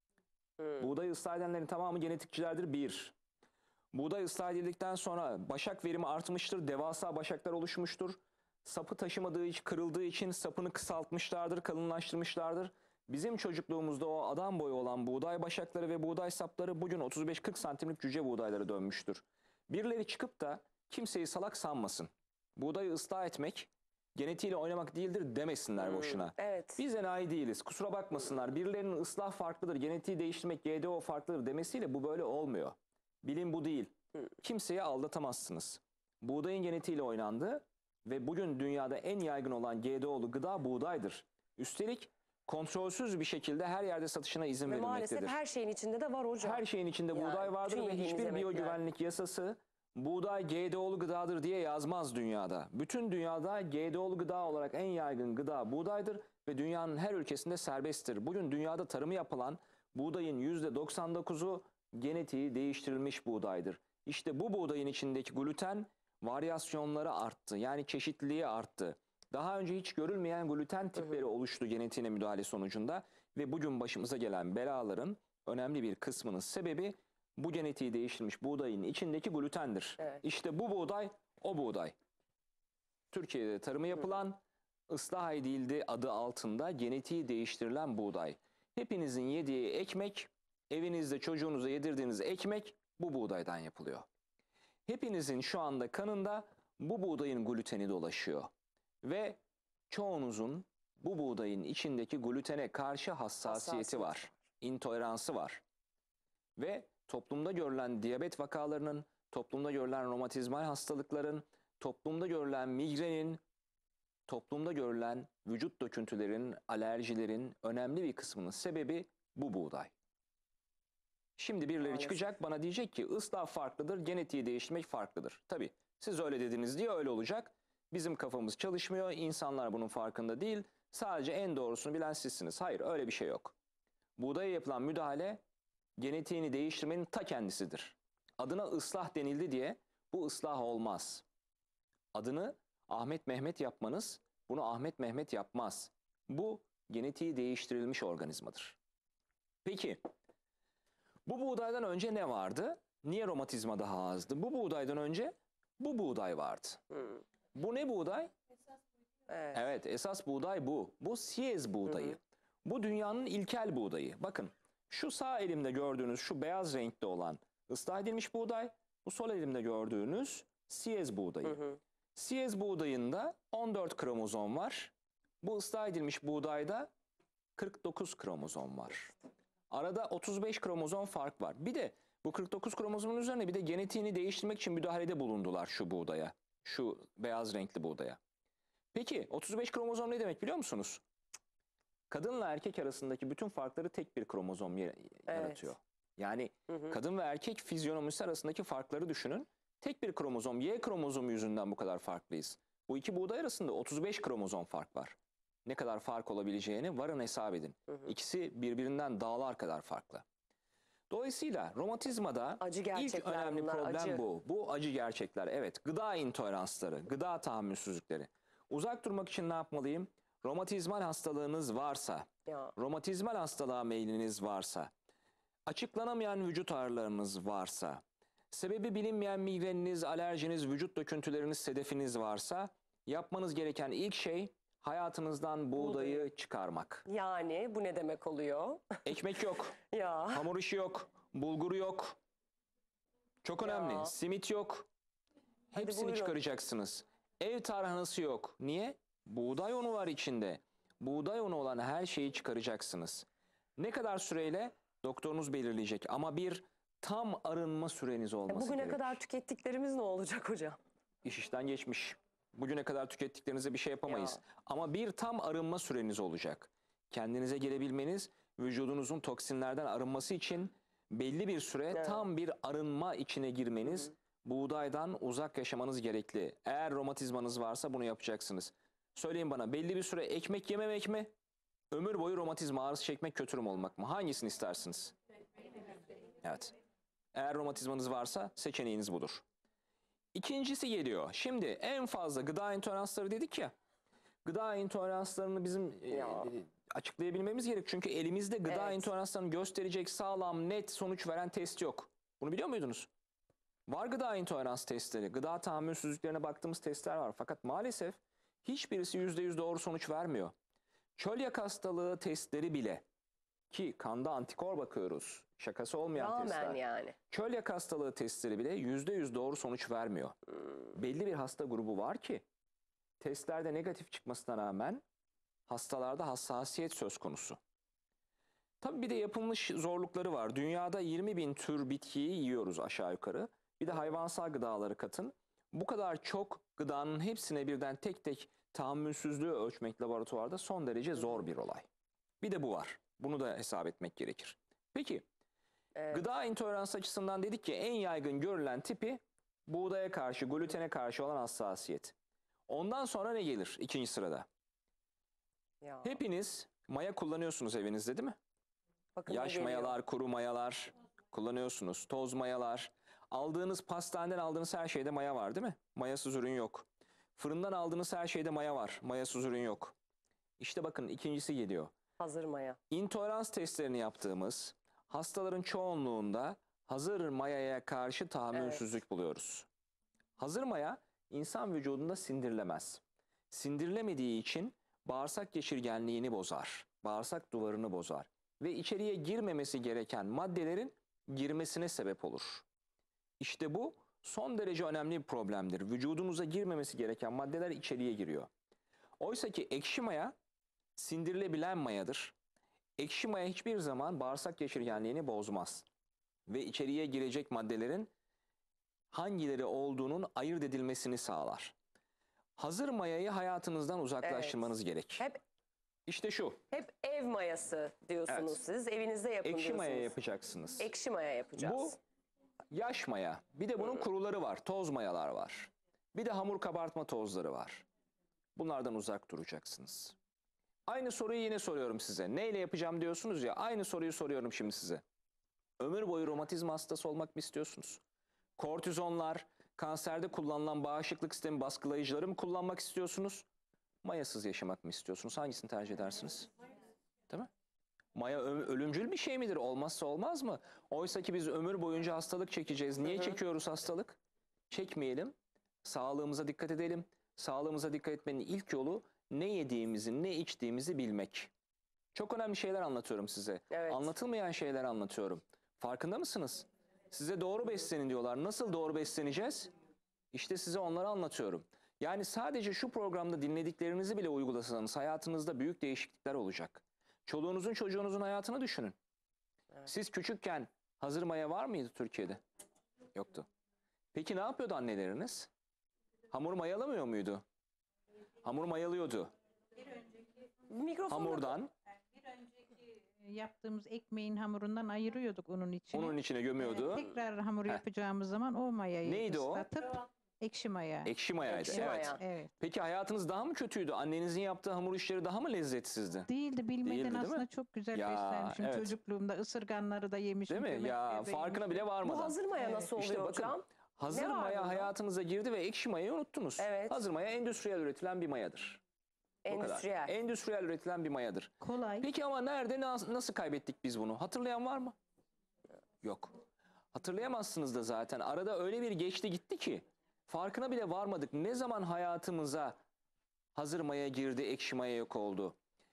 Hmm.
Buğdayı ıslah edenlerin tamamı genetikçilerdir. Bir. Buğday ıslah edildikten sonra başak verimi artmıştır. Devasa başaklar oluşmuştur. Sapı taşımadığı için, kırıldığı için sapını kısaltmışlardır, kalınlaştırmışlardır. Bizim çocukluğumuzda o adam boyu olan buğday başakları ve buğday sapları bugün otuz beş kırk santimlik cüce buğdaylara dönmüştür. Birileri çıkıp da kimseyi salak sanmasın. Buğdayı ıslah etmek genetiğiyle oynamak değildir demesinler boşuna.
Evet.
Biz enayi değiliz. Kusura bakmasınlar. Birilerinin ıslah farklıdır, genetiği değiştirmek G D O farklıdır demesiyle bu böyle olmuyor. Bilim bu değil. Kimseyi aldatamazsınız. Buğdayın genetiğiyle oynandı ve bugün dünyada en yaygın olan G D O'lu gıda buğdaydır. Üstelik kontrolsüz bir şekilde her yerde satışına izin
Ve
verilmektedir.
maalesef her şeyin içinde de var hocam.
Her şeyin içinde
Yani
buğday vardır
bütün
ve
yediğimiz
hiçbir
yemekler.
biyogüvenlik yasası buğday G D O'lu gıdadır diye yazmaz dünyada. Bütün dünyada G D O'lu gıda olarak en yaygın gıda buğdaydır ve dünyanın her ülkesinde serbesttir. Bugün dünyada tarımı yapılan buğdayın yüzde doksan dokuzu genetiği değiştirilmiş buğdaydır. İşte bu buğdayın içindeki gluten varyasyonları arttı. Yani çeşitliliği arttı. Daha önce hiç görülmeyen gluten tipleri oluştu genetiğine müdahale sonucunda ve bugün başımıza gelen belaların önemli bir kısmının sebebi bu genetiği değiştirilmiş buğdayın içindeki glutendir.
Evet.
İşte bu buğday o buğday. Türkiye'de tarımı yapılan ıslah edildi adı altında genetiği değiştirilen buğday. Hepinizin yediği ekmek, evinizde çocuğunuza yedirdiğiniz ekmek bu buğdaydan yapılıyor. Hepinizin şu anda kanında bu buğdayın gluteni dolaşıyor. Ve çoğunuzun bu buğdayın içindeki glutene karşı hassasiyeti
Hassasiyeti
var. İntoleransı var. Ve toplumda görülen diyabet vakalarının, toplumda görülen romatizmal hastalıkların, toplumda görülen migrenin, toplumda görülen vücut döküntülerin, alerjilerin önemli bir kısmının sebebi bu buğday. Şimdi birileri
Maalesef.
çıkacak bana diyecek ki ıslah farklıdır, genetiği değiştirmek farklıdır. Tabii siz öyle dediniz diye öyle olacak. Bizim kafamız çalışmıyor, insanlar bunun farkında değil. Sadece en doğrusunu bilen sizsiniz. Hayır, öyle bir şey yok. Buğdaya yapılan müdahale genetiğini değiştirmenin ta kendisidir. Adına ıslah denildi diye bu ıslah olmaz. Adını Ahmet Mehmet yapmanız bunu Ahmet Mehmet yapmaz. Bu genetiği değiştirilmiş organizmadır. Peki bu buğdaydan önce ne vardı? Niye romatizma daha azdı? Bu buğdaydan önce bu buğday vardı.
Hmm.
Bu ne buğday?
Evet.
Evet, esas buğday bu. Bu siyez buğdayı.
Hı hı.
Bu dünyanın ilkel buğdayı. Bakın şu sağ elimde gördüğünüz şu beyaz renkte olan ıslah edilmiş buğday. Bu sol elimde gördüğünüz siyez buğdayı.
Hı hı.
Siyez buğdayında on dört kromozom var. Bu ıslah edilmiş buğdayda kırk dokuz kromozom var. Arada otuz beş kromozom fark var. Bir de bu kırk dokuz kromozomun üzerine bir de genetiğini değiştirmek için müdahalede bulundular şu buğdaya. Şu beyaz renkli buğdaya. Peki otuz beş kromozom ne demek biliyor musunuz? Kadınla erkek arasındaki bütün farkları tek bir kromozom yaratıyor. Yani
Hı hı.
kadın ve erkek fizyonomisi arasındaki farkları düşünün. Tek bir kromozom, Y kromozomu yüzünden bu kadar farklıyız. Bu iki buğday arasında otuz beş kromozom fark var. Ne kadar fark olabileceğini varın hesap edin. İkisi birbirinden dağlar kadar farklı. Dolayısıyla romatizmada
Acı
ilk
gerçekler
önemli
bunlar,
problem
acı.
bu. Bu acı gerçekler. Evet, gıda intoleransları, gıda tahammülsüzlükleri. Uzak durmak için ne yapmalıyım? Romatizmal hastalığınız varsa,
Ya.
romatizmal hastalığa meyliniz varsa, açıklanamayan vücut ağrılarınız varsa, sebebi bilinmeyen migreniniz, alerjiniz, vücut döküntüleriniz, sedefiniz varsa yapmanız gereken ilk şey hayatınızdan buğdayı çıkarmak.
Yani bu ne demek oluyor?
Ekmek yok,
Ya.
hamur işi yok, bulguru yok. Çok önemli.
Ya.
Simit yok. Hepsini
buyurun.
çıkaracaksınız. Ev tarhanası yok. Niye? Buğday unu var içinde. Buğday unu olan her şeyi çıkaracaksınız. Ne kadar süreyle? Doktorunuz belirleyecek. Ama bir tam arınma süreniz olması
Bugüne
gerekir.
kadar tükettiklerimiz ne olacak hocam?
İş işten geçmiş. Bugüne kadar tükettiklerinize bir şey yapamayız.
Ya.
Ama bir tam arınma süreniz olacak. Kendinize gelebilmeniz, vücudunuzun toksinlerden arınması için belli bir süre
Evet.
tam bir arınma içine girmeniz, buğdaydan uzak yaşamanız gerekli. Eğer romatizmanız varsa bunu yapacaksınız. Söyleyin bana, belli bir süre ekmek yememek mi? Ömür boyu romatizma ağrısı çekmek, kötürüm olmak mı? Hangisini istersiniz? Evet. Eğer romatizmanız varsa seçeneğiniz budur. İkincisi geliyor. Şimdi en fazla gıda intoleransları dedik ya. Gıda intoleranslarını bizim e,
Ya.
e, açıklayabilmemiz gerek. Çünkü elimizde gıda
Evet.
intoleranslarını gösterecek sağlam, net sonuç veren test yok. Bunu biliyor muydunuz? Var gıda intolerans testleri. Gıda tahammülsüzlüklerine baktığımız testler var. Fakat maalesef hiçbirisi yüzde yüz doğru sonuç vermiyor. Çölyak hastalığı testleri bile, ki kanda antikor bakıyoruz. Şakası olmayan
Rağmen
testler.
yani.
Çölyak hastalığı testleri bile yüzde yüz doğru sonuç vermiyor. Belli bir hasta grubu var ki testlerde negatif çıkmasına rağmen hastalarda hassasiyet söz konusu. Tabii bir de yapılmış zorlukları var. Dünyada yirmi bin tür bitkiyi yiyoruz aşağı yukarı. Bir de hayvansal gıdaları katın. Bu kadar çok gıdanın hepsine birden tek tek tahammülsüzlüğü ölçmek laboratuvarda son derece zor bir olay. Bir de bu var. Bunu da hesap etmek gerekir. Peki,
Evet.
gıda intoleransı açısından dedik ki en yaygın görülen tipi buğdaya karşı, glutene karşı olan hassasiyet. Ondan sonra ne gelir ikinci sırada?
Ya.
Hepiniz maya kullanıyorsunuz evinizde, değil mi?
Bakın ne
Yaş
geliyor.
mayalar, kuru mayalar kullanıyorsunuz. Toz mayalar. Aldığınız pastaneden aldığınız her şeyde maya var, değil mi? Mayasız ürün yok. Fırından aldığınız her şeyde maya var. Mayasız ürün yok. İşte bakın ikincisi geliyor.
Hazır maya.
İntolerans testlerini yaptığımız hastaların çoğunluğunda hazır mayaya karşı tahammülsüzlük buluyoruz. Hazır maya insan vücudunda sindirilemez. Sindirilemediği için bağırsak geçirgenliğini bozar. Bağırsak duvarını bozar. Ve içeriye girmemesi gereken maddelerin girmesine sebep olur. İşte bu son derece önemli bir problemdir. Vücudunuza girmemesi gereken maddeler içeriye giriyor. Oysa ki ekşi maya sindirilebilen mayadır. Ekşi maya hiçbir zaman bağırsak geçirgenliğini bozmaz. Ve içeriye girecek maddelerin hangileri olduğunun ayırt edilmesini sağlar. Hazır mayayı hayatınızdan uzaklaştırmanız gerek.
Hep
İşte şu,
hep ev mayası diyorsunuz
Evet.
siz. Evinizde yapın
ekşi
diyorsunuz.
maya yapacaksınız.
Ekşi maya yapacağız.
Bu yaş maya. Bir de bunun kuruları var, toz mayalar var. Bir de hamur kabartma tozları var. Bunlardan uzak duracaksınız. Aynı soruyu yine soruyorum size. Neyle yapacağım diyorsunuz ya, aynı soruyu soruyorum şimdi size. Ömür boyu romatizma hastası olmak mı istiyorsunuz? Kortizonlar, kanserde kullanılan bağışıklık sistemi baskılayıcıları mı kullanmak istiyorsunuz? Mayasız yaşamak mı istiyorsunuz? Hangisini tercih edersiniz? Değil mi? Maya ö- ölümcül bir şey midir? Olmazsa olmaz mı? Oysa ki biz ömür boyunca hastalık çekeceğiz. Niye çekiyoruz hastalık? Çekmeyelim. Sağlığımıza dikkat edelim. Sağlığımıza dikkat etmenin ilk yolu ne yediğimizi, ne içtiğimizi bilmek. Çok önemli şeyler anlatıyorum size.
Evet.
Anlatılmayan şeyler anlatıyorum. Farkında mısınız? Size doğru beslenin diyorlar. Nasıl doğru besleneceğiz? İşte size onları anlatıyorum. Yani sadece şu programda dinlediklerinizi bile uygulasanız hayatınızda büyük değişiklikler olacak. Çoluğunuzun çocuğunuzun hayatını düşünün. Siz küçükken hazır maya var mıydı Türkiye'de? Yoktu. Peki ne yapıyordu anneleriniz? Hamur mayalamıyor muydu? Hamur mayalıyordu.
Mikrofonu
Hamurdan
yaptığımız ekmeğin hamurundan ayırıyorduk unun içine.
Onun içine gömüyordu.
Evet, tekrar hamur
Heh.
yapacağımız zaman o mayayı
Neydi o?
ıslatıp ekşi maya.
Ekşi mayaydı.
Ekşi
evet.
maya.
Evet.
Peki hayatınız daha mı kötüydü? Annenizin yaptığı hamur işleri daha mı lezzetsizdi?
Değildi, bilmeden
Değildi, değil mi?
aslında çok güzel
Ya,
beslenmişim.
evet.
Çocukluğumda ısırganları da yemişim.
Değil mi?
kömekleri
Ya
de
farkına
yemişim.
bile varmadan.
Bu hazır maya
Evet.
nasıl oluyor
İşte bakın,
hocam?
hazır
Ne var
maya
bunda?
hayatınıza girdi ve ekşi mayayı unuttunuz.
Evet.
Hazır maya endüstriyel üretilen bir mayadır. O kadar.
Endüstriyel.
Endüstriyel üretilen bir mayadır.
Kolay.
Peki ama nerede, nas- nasıl kaybettik biz bunu? Hatırlayan var mı? Yok. Hatırlayamazsınız da zaten. Arada öyle bir geçti gitti ki farkına bile varmadık. Ne zaman hayatımıza hazır maya girdi, ekşi maya yok oldu?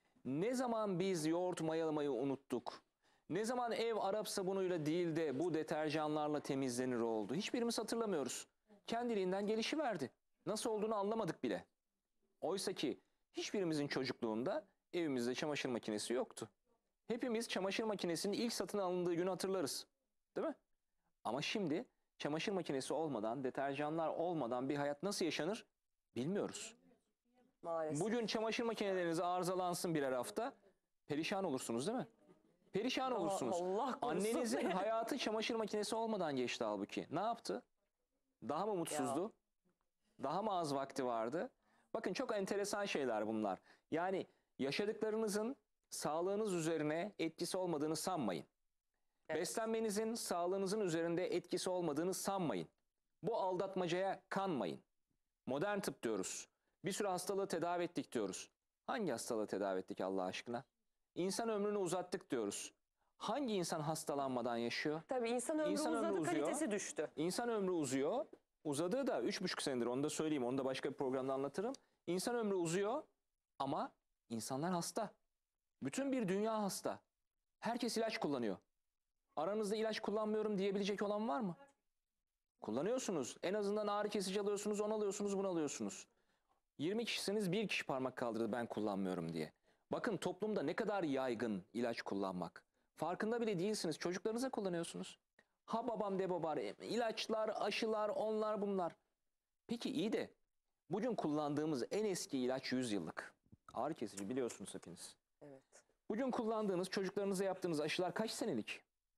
Ne zaman biz yoğurt mayalamayı unuttuk? Ne zaman ev Arap sabunuyla değil de bu deterjanlarla temizlenir oldu? Hiçbirimiz hatırlamıyoruz. Kendiliğinden gelişiverdi. Nasıl olduğunu anlamadık bile. Oysa ki hiçbirimizin çocukluğunda evimizde çamaşır makinesi yoktu. Hepimiz çamaşır makinesinin ilk satın alındığı günü hatırlarız. Değil mi? Ama şimdi çamaşır makinesi olmadan, deterjanlar olmadan bir hayat nasıl yaşanır bilmiyoruz.
Maalesef.
Bugün çamaşır makineleriniz arızalansın birer hafta, perişan olursunuz değil mi? Perişan
Allah-
olursunuz.
Allah korusun.
Annenizin hayatı çamaşır makinesi olmadan geçti halbuki. Ne yaptı? Daha mı mutsuzdu? Daha mı az vakti vardı? Bakın çok enteresan şeyler bunlar. Yani yaşadıklarınızın sağlığınız üzerine etkisi olmadığını sanmayın.
Evet.
Beslenmenizin sağlığınızın üzerinde etkisi olmadığını sanmayın. Bu aldatmacaya kanmayın. Modern tıp diyoruz. Bir sürü hastalığı tedavi ettik diyoruz. Hangi hastalığı tedavi ettik Allah aşkına? İnsan ömrünü uzattık diyoruz. Hangi insan hastalanmadan yaşıyor?
Tabii insan ömrü
İnsan ömrü
uzadı,
uzuyor.
kalitesi düştü.
İnsan ömrü uzuyor. Uzadığı da üç buçuk senedir, onu da söyleyeyim. Onu da başka bir programda anlatırım. İnsan ömrü uzuyor ama insanlar hasta. Bütün bir dünya hasta. Herkes ilaç kullanıyor. Aranızda ilaç kullanmıyorum diyebilecek olan var mı? Kullanıyorsunuz. En azından ağrı kesici alıyorsunuz, onu alıyorsunuz, bunu alıyorsunuz. yirmi kişisiniz, bir kişi parmak kaldırdı ben kullanmıyorum diye. Bakın toplumda ne kadar yaygın ilaç kullanmak. Farkında bile değilsiniz. Çocuklarınıza kullanıyorsunuz. Ha babam de babar, ilaçlar, aşılar, onlar bunlar. Peki iyi de bugün kullandığımız en eski ilaç yüz yıllık. Ağrı kesici biliyorsunuz hepiniz.
Evet.
Bugün kullandığınız, çocuklarınıza yaptığınız aşılar kaç senelik?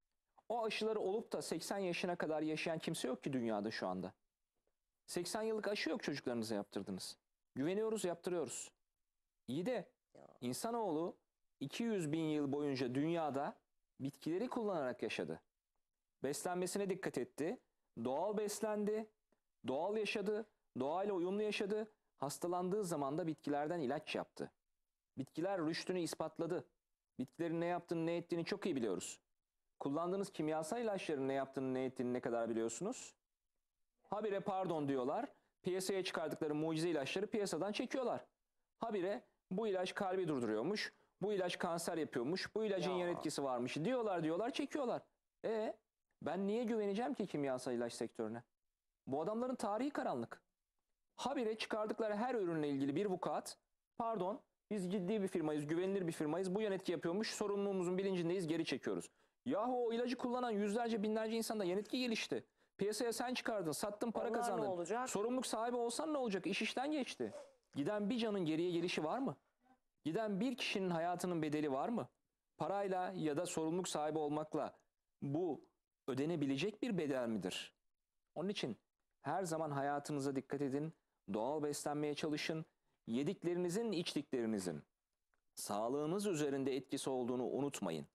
O aşıları olup da seksen yaşına kadar yaşayan kimse yok ki dünyada şu anda. seksen yıllık aşı yok çocuklarınıza yaptırdınız. Güveniyoruz, yaptırıyoruz. İyi de insanoğlu iki yüz bin yıl boyunca dünyada bitkileri kullanarak yaşadı. Beslenmesine dikkat etti. Doğal beslendi. Doğal yaşadı. Doğayla uyumlu yaşadı. Hastalandığı zaman da bitkilerden ilaç yaptı. Bitkiler rüştünü ispatladı. Bitkilerin ne yaptığını, ne ettiğini çok iyi biliyoruz. Kullandığınız kimyasal ilaçların ne yaptığını, ne ettiğini ne kadar biliyorsunuz? Habire pardon diyorlar. Piyasaya çıkardıkları mucize ilaçları piyasadan çekiyorlar. Habire bu ilaç kalbi durduruyormuş. Bu ilaç kanser yapıyormuş. Bu ilacın
Ya.
yan etkisi varmış. Diyorlar diyorlar çekiyorlar. E ben niye güveneceğim ki kimyasal ilaç sektörüne? Bu adamların tarihi karanlık. Habire çıkardıkları her ürünle ilgili bir vukuat. Pardon biz ciddi bir firmayız, güvenilir bir firmayız. Bu yan etki yapıyormuş. Sorumluluğumuzun bilincindeyiz, geri çekiyoruz. Yahu o ilacı kullanan yüzlerce binlerce insanda yan etki gelişti. Piyasaya sen çıkardın, sattın, para
Onlar ne
kazandın.
olacak?
Sorumluluk sahibi olsan ne olacak? İş işten geçti. Giden bir canın geriye gelişi var mı? Giden bir kişinin hayatının bedeli var mı? Parayla ya da sorumluluk sahibi olmakla bu ödenebilecek bir bedel midir? Onun için her zaman hayatınıza dikkat edin. Doğal beslenmeye çalışın. Yediklerinizin, içtiklerinizin sağlığınız üzerinde etkisi olduğunu unutmayın.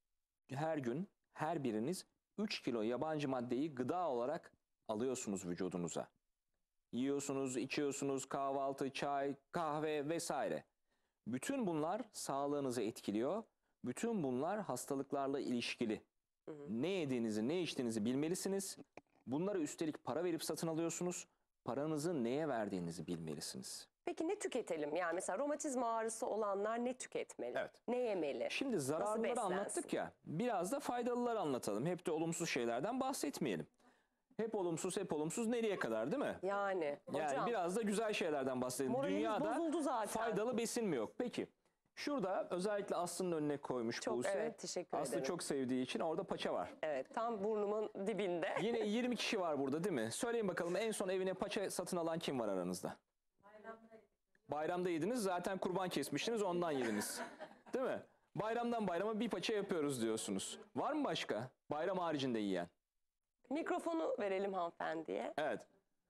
Her gün her biriniz üç kilo yabancı maddeyi gıda olarak alıyorsunuz vücudunuza. Yiyorsunuz, içiyorsunuz, kahvaltı, çay, kahve vesaire. Bütün bunlar sağlığınızı etkiliyor. Bütün bunlar hastalıklarla ilişkili. Ne yediğinizi, ne içtiğinizi bilmelisiniz. Bunları üstelik para verip satın alıyorsunuz. Paranızı neye verdiğinizi bilmelisiniz.
Peki ne tüketelim? Yani mesela romatizma ağrısı olanlar ne tüketmeli?
Evet.
Ne yemeli?
Şimdi zararlıları
beslensin?
anlattık ya, biraz da faydalıları anlatalım. Hep de olumsuz şeylerden bahsetmeyelim. Hep olumsuz, hep olumsuz nereye kadar değil mi?
Yani
Yani
hocam
biraz da güzel şeylerden bahsedelim.
moraliniz
Dünyada
bozuldu zaten.
faydalı besin mi yok? Peki, şurada özellikle Aslı'nın önüne koymuş
Çok,
Buse.
evet, teşekkür
Aslı
ederim.
çok sevdiği için orada paça var.
evet tam burnumun dibinde.
Yine yirmi kişi var burada değil mi? Söyleyin bakalım en son evine paça satın alan kim var aranızda? Bayramda yediniz. Zaten kurban kesmiştiniz ondan yediniz. Değil mi? Bayramdan bayrama bir paça yapıyoruz diyorsunuz. Var mı başka? Bayram haricinde yiyen.
Mikrofonu verelim hanımefendiye.
Evet.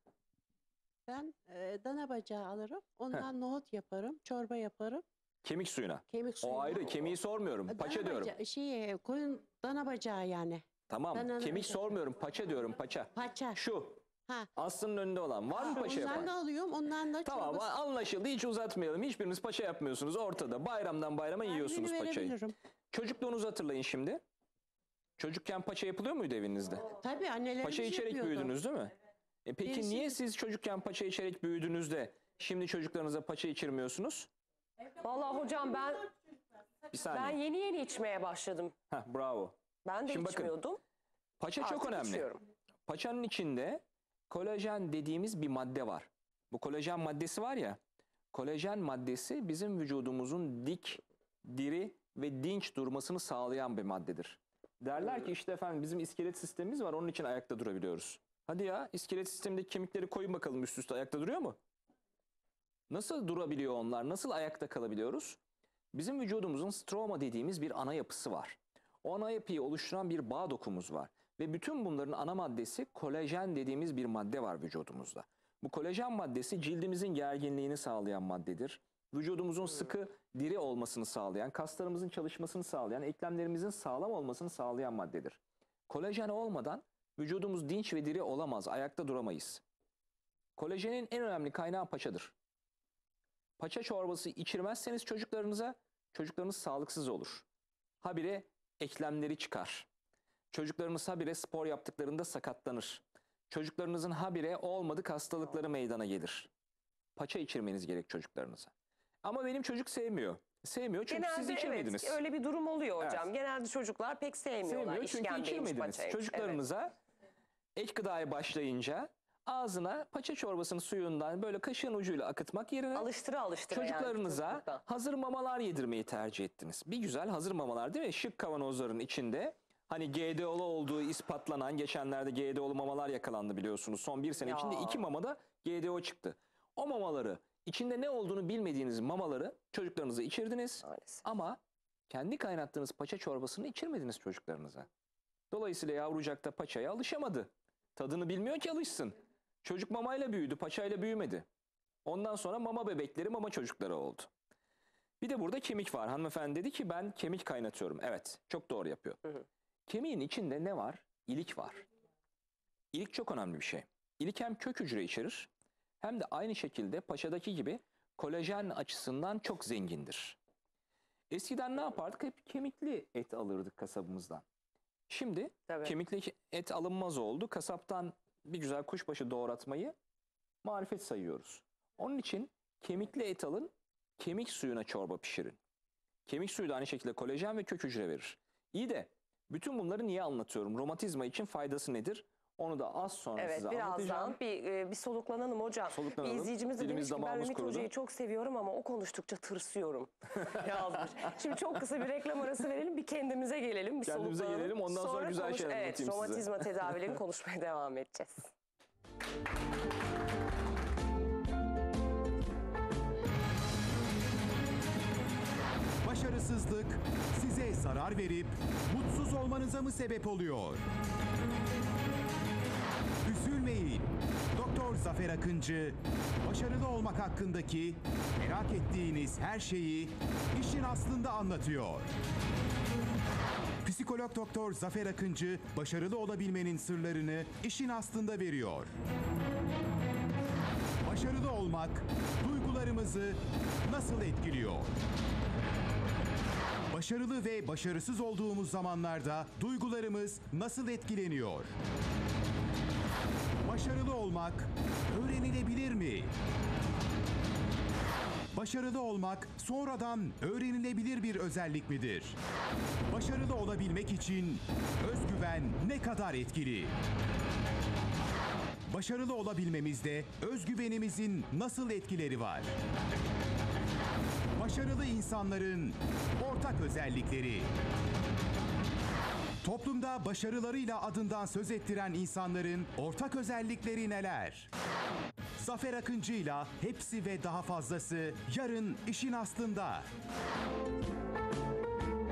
Ben e, dana bacağı alırım. Ondan nohut yaparım. Çorba yaparım.
Kemik suyuna.
Kemik suyu.
O ayrı. Kemiği sormuyorum. Paça diyorum.
Şey, koyun dana bacağı yani.
Tamam.
Dananın
Kemik
bacağı.
sormuyorum. Paça diyorum. Paça.
Paça.
Şu.
Ha.
Aslının önünde olan. Var mı paça
Ondan
yapan?
da alıyorum. Ondan da
Tamam,
çorbası.
anlaşıldı. Hiç uzatmayalım. Hiçbiriniz paça yapmıyorsunuz. Ortada. Bayramdan bayrama yiyorsunuz
Halini
paçayı.
verebilirim.
Çocukluğunuzu hatırlayın şimdi. Çocukken paça yapılıyor muydu evinizde?
Tabii annelerimiz
Paça içerek
yapıyordu.
büyüdünüz değil mi? E peki
Birisi-
niye siz çocukken paça içerek büyüdüğünüzde şimdi çocuklarınıza paça içirmiyorsunuz?
Vallahi hocam ben
Bir
ben
saniye.
yeni yeni içmeye başladım.
Heh, bravo.
Ben de
Şimdi bakın,
içmiyordum.
Paça çok
Artık
önemli.
içiyorum.
Paçanın içinde kolajen dediğimiz bir madde var. Bu kolajen maddesi var ya, kolajen maddesi bizim vücudumuzun dik, diri ve dinç durmasını sağlayan bir maddedir. Derler ki işte efendim bizim iskelet sistemimiz var, onun için ayakta durabiliyoruz. Hadi ya, iskelet sistemindeki kemikleri koyun bakalım üst üste, ayakta duruyor mu? Nasıl durabiliyor onlar? Nasıl ayakta kalabiliyoruz? Bizim vücudumuzun stroma dediğimiz bir ana yapısı var. O ana yapıyı oluşturan bir bağ dokumuz var. Ve bütün bunların ana maddesi kolajen dediğimiz bir madde var vücudumuzda. Bu kolajen maddesi cildimizin gerginliğini sağlayan maddedir. Vücudumuzun sıkı, diri olmasını sağlayan, kaslarımızın çalışmasını sağlayan, eklemlerimizin sağlam olmasını sağlayan maddedir. Kolajen olmadan vücudumuz dinç ve diri olamaz, ayakta duramayız. Kolajenin en önemli kaynağı paçadır. Paça çorbası içirmezseniz çocuklarınıza, çocuklarınız sağlıksız olur. Habire eklemleri çıkar. Çocuklarınız habire spor yaptıklarında sakatlanır. Çocuklarınızın habire olmadık hastalıkları meydana gelir. Paça içirmeniz gerek çocuklarınıza. Ama benim çocuk sevmiyor. Sevmiyor çünkü siz
Genelde
içirmediniz.
evet öyle bir durum oluyor hocam.
Evet.
Genelde çocuklar pek sevmiyorlar.
Sevmiyor çünkü
işkembeymiş,
içirmediniz.
paçaymış.
Çocuklarınıza ek gıdaya başlayınca ağzına paça çorbasının suyundan böyle kaşığın ucuyla akıtmak yerine
Evet. Alıştıra alıştıra
çocuklarınıza
yani çocukluktan.
hazır mamalar yedirmeyi tercih ettiniz. Bir güzel hazır mamalar değil mi? Şık kavanozların içinde. Hani G D O'lu olduğu ispatlanan, geçenlerde G D O'lu mamalar yakalandı biliyorsunuz. Son bir sene
Ya.
içinde iki mamada G D O çıktı. O mamaları, içinde ne olduğunu bilmediğiniz mamaları çocuklarınıza içirdiniz.
Maalesef.
Ama kendi kaynattığınız paça çorbasını içirmediniz çocuklarınıza. Dolayısıyla yavrucak da paçaya alışamadı. Tadını bilmiyor ki alışsın. Çocuk mamayla büyüdü, paçayla büyümedi. Ondan sonra mama bebekleri, mama çocukları oldu. Bir de burada kemik var. Hanımefendi dedi ki ben kemik kaynatıyorum. Evet, çok doğru yapıyor.
Hı hı.
Kemiğin içinde ne var? İlik var. İlik çok önemli bir şey. İlik hem kök hücre içerir hem de aynı şekilde paçadaki gibi kolajen açısından çok zengindir. Eskiden ne yapardık? Hep kemikli et alırdık kasabımızdan. Şimdi
Tabii.
kemikli et alınmaz oldu. Kasaptan bir güzel kuşbaşı doğratmayı marifet sayıyoruz. Onun için kemikli et alın, kemik suyuna çorba pişirin. Kemik suyu da aynı şekilde kolajen ve kök hücre verir. İyi de bütün bunları niye anlatıyorum? Romatizma için faydası nedir? Onu da az sonra
Evet
size anlatacağım.
birazdan bir, e, bir soluklanalım hocam.
Soluklanalım.
Bir izleyicimiz de demiş
Dilimiz
ki ben
damağımız
Ümit
kurudu."
Hoca'yı çok seviyorum ama o konuştukça tırsıyorum yazmış. Şimdi çok kısa bir reklam arası verelim, bir kendimize gelelim, bir
Kendimize
soluklanalım.
gelelim, ondan sonra güzel şeyler
evet,
anlatayım size.
romatizma tedavilerini konuşmaya devam edeceğiz.
Başarısızlık size zarar verip mutsuz olmanıza mı sebep oluyor? Üzülmeyin. Doktor Zafer Akıncı, başarılı olmak hakkındaki merak ettiğiniz her şeyi işin aslında anlatıyor. Psikolog Doktor Zafer Akıncı, başarılı olabilmenin sırlarını işin aslında veriyor. Başarılı olmak duygularımızı nasıl etkiliyor? Başarılı ve başarısız olduğumuz zamanlarda duygularımız nasıl etkileniyor? Başarılı olmak öğrenilebilir mi? Başarılı olmak sonradan öğrenilebilir bir özellik midir? Başarılı olabilmek için özgüven ne kadar etkili? Başarılı olabilmemizde özgüvenimizin nasıl etkileri var? Başarılı insanların ortak özellikleri. Toplumda başarılarıyla adından söz ettiren insanların ortak özellikleri neler? Zafer Akıncı'yla hepsi ve daha fazlası yarın işin aslında.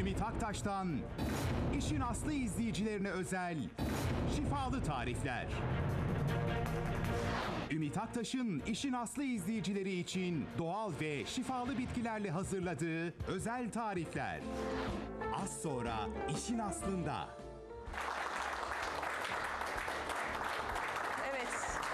Ümit Aktaş'tan işin aslı izleyicilerine özel şifalı tarifler. Ümit Aktaş'ın işin aslı izleyicileri için doğal ve şifalı bitkilerle hazırladığı özel tarifler. Az sonra işin aslında.
Evet.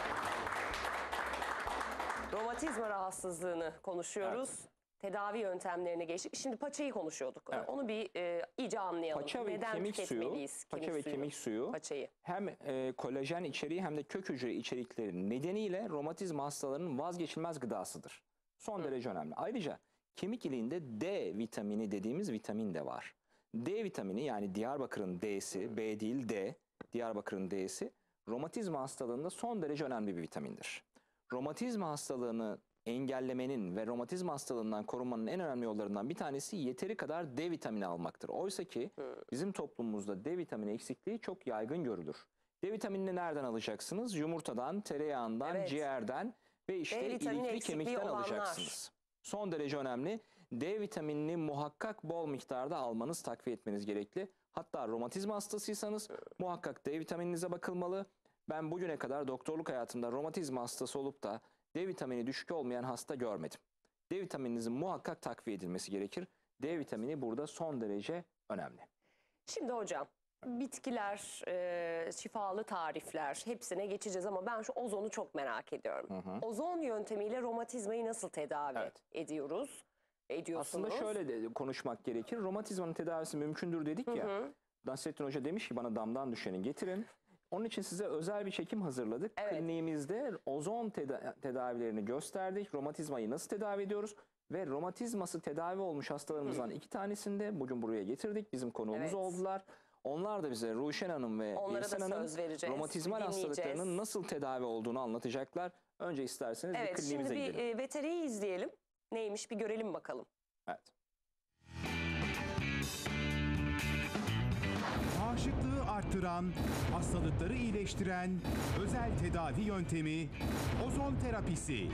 Romatizma rahatsızlığını konuşuyoruz. Tedavi yöntemlerine geçtik. Şimdi paçayı konuşuyorduk.
Evet.
Onu bir e, iyice anlayalım.
Paça ve
Neden
kemik suyu,
tüketmeliyiz
paça ve
suyunu?
kemik suyu
Paçayı.
hem e, kolajen içeriği hem de kök hücre içerikleri nedeniyle romatizma hastalarının vazgeçilmez gıdasıdır. Son derece önemli. Ayrıca kemik iliğinde D vitamini dediğimiz vitamin de var. D vitamini, yani Diyarbakır'ın D'si, B değil D, Diyarbakır'ın D'si romatizma hastalığında son derece önemli bir vitamindir. Romatizma hastalığını engellemenin ve romatizma hastalığından korunmanın en önemli yollarından bir tanesi yeteri kadar D vitamini almaktır. Oysa ki bizim toplumumuzda D vitamini eksikliği çok yaygın görülür. D vitaminini nereden alacaksınız? Yumurtadan, tereyağından,
Evet.
ciğerden ve işte
D vitamini
ilikli
eksikliği
kemikten
olanlar.
alacaksınız. Son derece önemli. D vitaminini muhakkak bol miktarda almanız, takviye etmeniz gerekli. Hatta romatizma hastasıysanız muhakkak D vitamininize bakılmalı. Ben bugüne kadar doktorluk hayatımda romatizma hastası olup da D vitamini düşük olmayan hasta görmedim. D vitamininizin muhakkak takviye edilmesi gerekir. D vitamini burada son derece önemli.
Şimdi hocam, bitkiler, e, şifalı tarifler hepsine geçeceğiz ama ben şu ozonu çok merak ediyorum.
Hı hı.
Ozon yöntemiyle romatizmayı nasıl tedavi
Evet.
ediyoruz? Ediyorsunuz.
Aslında şöyle de konuşmak gerekir. Romatizmanın tedavisi mümkündür dedik ya.
Hı.
Nasrettin Hoca demiş ki bana damdan düşeni getirin. Onun için size özel bir çekim hazırladık.
Evet.
Kliniğimizde ozon teda- tedavilerini gösterdik. Romatizmayı nasıl tedavi ediyoruz? Ve romatizması tedavi olmuş hastalarımızdan iki tanesini de bugün buraya getirdik. Bizim konuğumuz
Evet.
oldular. Onlar da bize Ruşen Hanım ve
Onlara da
Birsen Hanım
söz vereceğiz,
romatizmal
dinleyeceğiz.
hastalıklarının nasıl tedavi olduğunu anlatacaklar. Önce isterseniz bir
Evet, şimdi
kliniğimize
bir
gidelim.
e, veteriyi izleyelim. Neymiş bir görelim bakalım.
Evet.
Bağışıklığı arttıran, hastalıkları iyileştiren özel tedavi yöntemi ozon terapisi.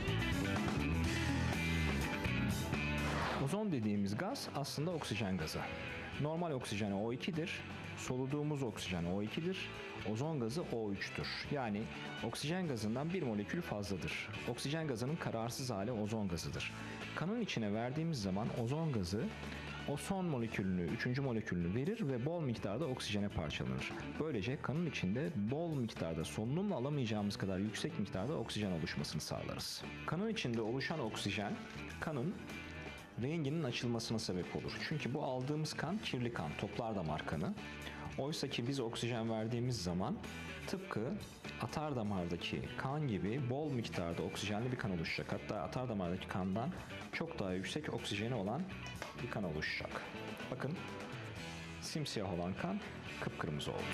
Ozon dediğimiz gaz aslında oksijen gazı. Normal oksijen O iki'dir. Soluduğumuz oksijen O iki'dir. Ozon gazı O üç'tür. Yani oksijen gazından bir molekül fazladır. Oksijen gazının kararsız hali ozon gazıdır. Kanın içine verdiğimiz zaman ozon gazı o son molekülünü, üçüncü molekülünü verir ve bol miktarda oksijene parçalanır. Böylece kanın içinde bol miktarda, solunumla alamayacağımız kadar yüksek miktarda oksijen oluşmasını sağlarız. Kanın içinde oluşan oksijen, kanın renginin açılmasına sebep olur. Çünkü bu aldığımız kan kirli kan, toplar damar kanı. Oysa ki biz oksijen verdiğimiz zaman tıpkı atar damardaki kan gibi bol miktarda oksijenli bir kan oluşacak. Hatta atar damardaki kandan çok daha yüksek oksijeni olan bir kan oluşacak. Bakın, simsiyah olan kan kıpkırmızı oldu.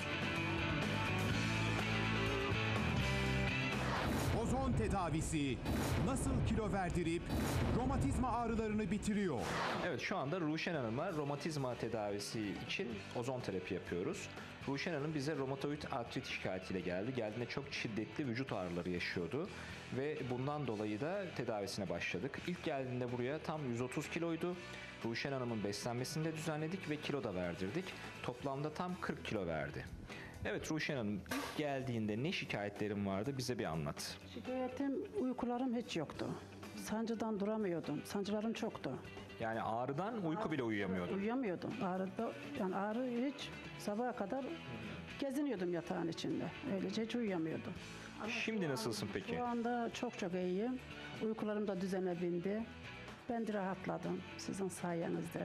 Ozon tedavisi nasıl kilo verdirip romatizma ağrılarını bitiriyor?
Evet, şu anda Ruşen Hanım'a romatizma tedavisi için ozon terapi yapıyoruz. Ruşen Hanım bize romatoid artrit şikayetiyle geldi. Geldiğinde çok şiddetli vücut ağrıları yaşıyordu ve bundan dolayı da tedavisine başladık. İlk geldiğinde buraya tam yüz otuz kiloydu. Ruşen Hanım'ın beslenmesini de düzenledik ve kilo da verdirdik. Toplamda tam kırk kilo verdi. Evet Ruşen Hanım, ilk geldiğinde ne şikayetlerin vardı, bize bir anlat.
Şikayetim, uykularım hiç yoktu. Sancıdan duramıyordum. Sancılarım çoktu.
Yani ağrıdan uyku bile uyuyamıyordun.
Uyuyamıyordum. Ağrıda, yani ağrı hiç sabaha kadar geziniyordum yatağın içinde. Öylece hiç uyuyamıyordum.
Şimdi nasılsın peki?
Şu anda çok çok iyiyim. Uykularım da düzene bindi. Ben de rahatladım sizin sayenizde.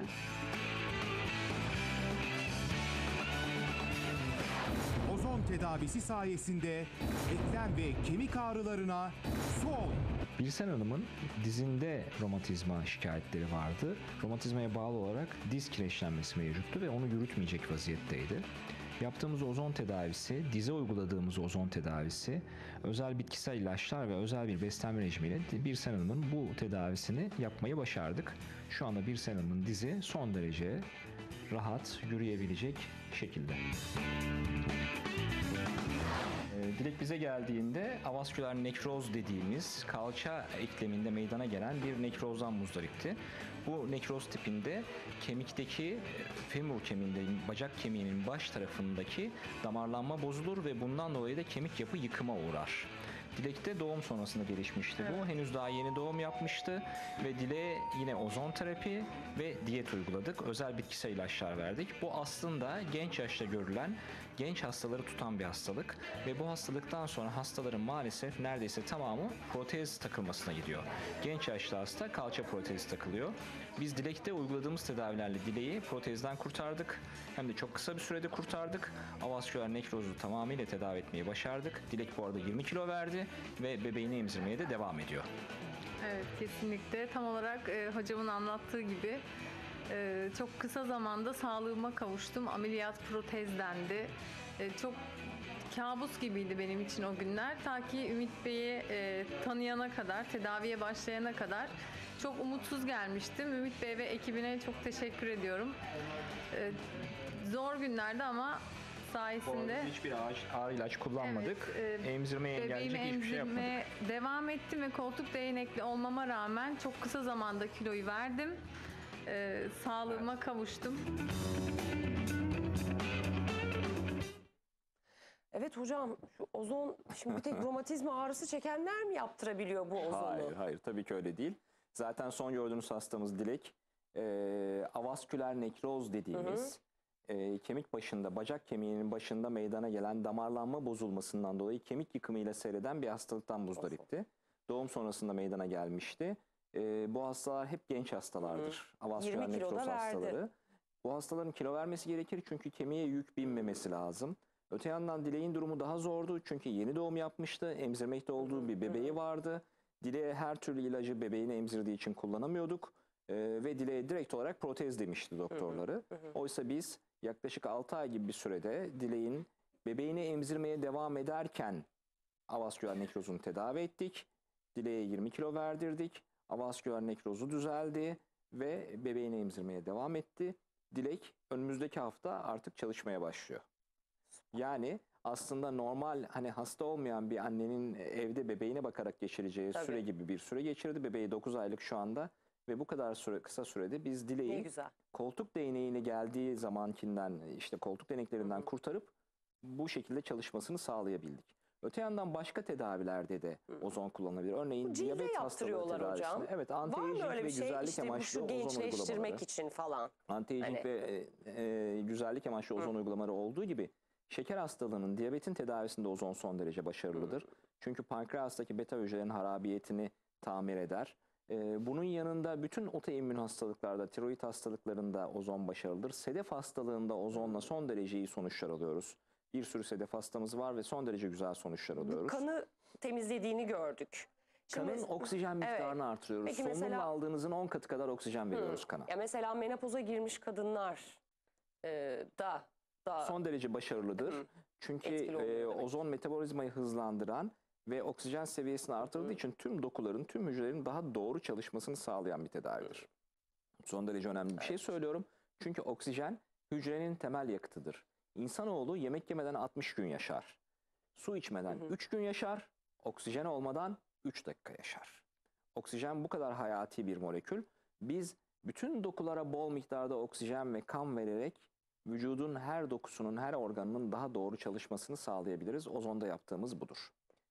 Ozon tedavisi sayesinde eklem ve kemik ağrılarına son.
Birsen Hanım'ın dizinde romatizma şikayetleri vardı. Romatizmaya bağlı olarak diz kireçlenmesi mevcuttu ve onu yürütmeyecek vaziyetteydi. Yaptığımız ozon tedavisi, dize uyguladığımız ozon tedavisi, özel bitkisel ilaçlar ve özel bir beslenme rejimiyle Birsen Hanım'ın bu tedavisini yapmayı başardık. Şu anda Birsen Hanım'ın dizi son derece rahat yürüyebilecek şekilde. Ee, Dilek bize geldiğinde avasküler nekroz dediğimiz kalça ekleminde meydana gelen bir nekrozdan muzdaripti. Bu nekroz tipinde kemikteki femur kemiğinde, bacak kemiğinin baş tarafındaki damarlanma bozulur ve bundan dolayı da kemik yapı yıkıma uğrar. Dilek'te doğum sonrasında gelişmişti bu. Henüz daha yeni doğum yapmıştı ve Dilek'e yine ozon terapi ve diyet uyguladık. Özel bitkisel ilaçlar verdik. Bu aslında genç yaşta görülen, genç hastaları tutan bir hastalık ve bu hastalıktan sonra hastaların maalesef neredeyse tamamı protez takılmasına gidiyor. Genç yaşta hasta kalça protezi takılıyor. Biz Dilek'te uyguladığımız tedavilerle Dilek'i protezden kurtardık. Hem de çok kısa bir sürede kurtardık. Avasküler nekrozu tamamıyla tedavi etmeyi başardık. Dilek bu arada yirmi kilo verdi ve bebeğini emzirmeye de devam ediyor.
Evet, kesinlikle. Tam olarak e, hocamın anlattığı gibi e, çok kısa zamanda sağlığıma kavuştum. Ameliyat protezdendi. E, çok kabus gibiydi benim için o günler. Ta ki Ümit Bey'i e, tanıyana kadar, tedaviye başlayana kadar çok umutsuz gelmiştim. Ümit Bey ve ekibine çok teşekkür ediyorum. E, zor günlerdi ama sayesinde
hiçbir ağır, ağır ilaç kullanmadık.
Evet, e,
Emzirmeye engelleyecek
bebeğimi
hiçbir şey yapmadık.
emzirmeye devam ettim ve koltuk değnekli olmama rağmen çok kısa zamanda kiloyu verdim. E, sağlığıma kavuştum.
Evet hocam, şu ozon, şimdi bir tek romatizma ağrısı çekenler mi yaptırabiliyor bu ozonu?
Hayır, hayır. Tabii ki öyle değil. Zaten son gördüğünüz hastamız Dilek, e, avasküler nekroz dediğimiz e, kemik başında, bacak kemiğinin başında meydana gelen damarlanma bozulmasından dolayı kemik yıkımıyla seyreden bir hastalıktan muzdaripti. Doğum sonrasında meydana gelmişti. E, bu hastalar hep genç hastalardır. Avasküler
yirmi kiloda
nekroz
verdi.
hastaları. Bu hastaların kilo vermesi gerekir çünkü kemiğe yük binmemesi lazım. Öte yandan Dilek'in durumu daha zordu çünkü yeni doğum yapmıştı. Emzirmekte olduğu bir bebeği vardı. Dilek'e her türlü ilacı bebeğini emzirdiği için kullanamıyorduk. Ee, ve Dilek'e direkt olarak protez demişti doktorları. Oysa biz yaklaşık altı ay gibi bir sürede Dilek'in bebeğini emzirmeye devam ederken avasküler nekrozunu tedavi ettik. Dilek'e yirmi kilo verdirdik. Avasküler nekrozu düzeldi ve bebeğini emzirmeye devam etti. Dilek önümüzdeki hafta artık çalışmaya başlıyor. Yani aslında normal hani hasta olmayan bir annenin evde bebeğine bakarak geçireceği
Tabii.
süre gibi bir süre geçirdi. Bebeği dokuz aylık şu anda ve bu kadar süre, kısa sürede biz
Ne
Dilek'i
güzel.
koltuk değneğini geldiği zamankinden işte koltuk değneklerinden kurtarıp bu şekilde çalışmasını sağlayabildik. Öte yandan başka tedavilerde de ozon kullanılabilir. Örneğin
Bu cilde
diyabet hastalığı
yaptırıyorlar hocam.
tedavisinde. Evet,
Var mı
anti-aging
öyle
ve
bir şey?
güzellik
İşte bu
amaçlı
şu
ozon uygulamaları.
gençleştirmek için falan.
Anti-aging
Hani-
ve e, e, güzellik amaçlı ozon uygulamaları olduğu gibi şeker hastalığının, diyabetin tedavisinde ozon son derece başarılıdır. Çünkü pankreastaki beta hücrelerin harabiyetini tamir eder. E, bunun yanında bütün otoimmün hastalıklarda, tiroid hastalıklarında ozon başarılıdır. Sedef hastalığında ozonla son derece iyi sonuçlar alıyoruz. Bir sürü sedef hastamız var ve son derece güzel sonuçlar alıyoruz.
Kanı temizlediğini gördük. Şimdi
Kanın
mes-
oksijen miktarını artırıyoruz.
Peki
Solunumla
mesela-
aldığınızın on katı kadar oksijen veriyoruz kana.
Ya mesela menopoza girmiş kadınlar e, da da
Son derece başarılıdır.
Hı.
Çünkü
Etkili oluyor
e,
demek.
ozon metabolizmayı hızlandıran ve oksijen seviyesini artırdığı için tüm dokuların, tüm hücrelerin daha doğru çalışmasını sağlayan bir tedavidir. Son derece önemli bir şey söylüyorum. Çünkü oksijen hücrenin temel yakıtıdır. İnsanoğlu yemek yemeden altmış gün yaşar. Su içmeden üç gün yaşar. Oksijen olmadan üç dakika yaşar. Oksijen bu kadar hayati bir molekül. Biz bütün dokulara bol miktarda oksijen ve kan vererek vücudun her dokusunun, her organının daha doğru çalışmasını sağlayabiliriz. Ozonda yaptığımız budur.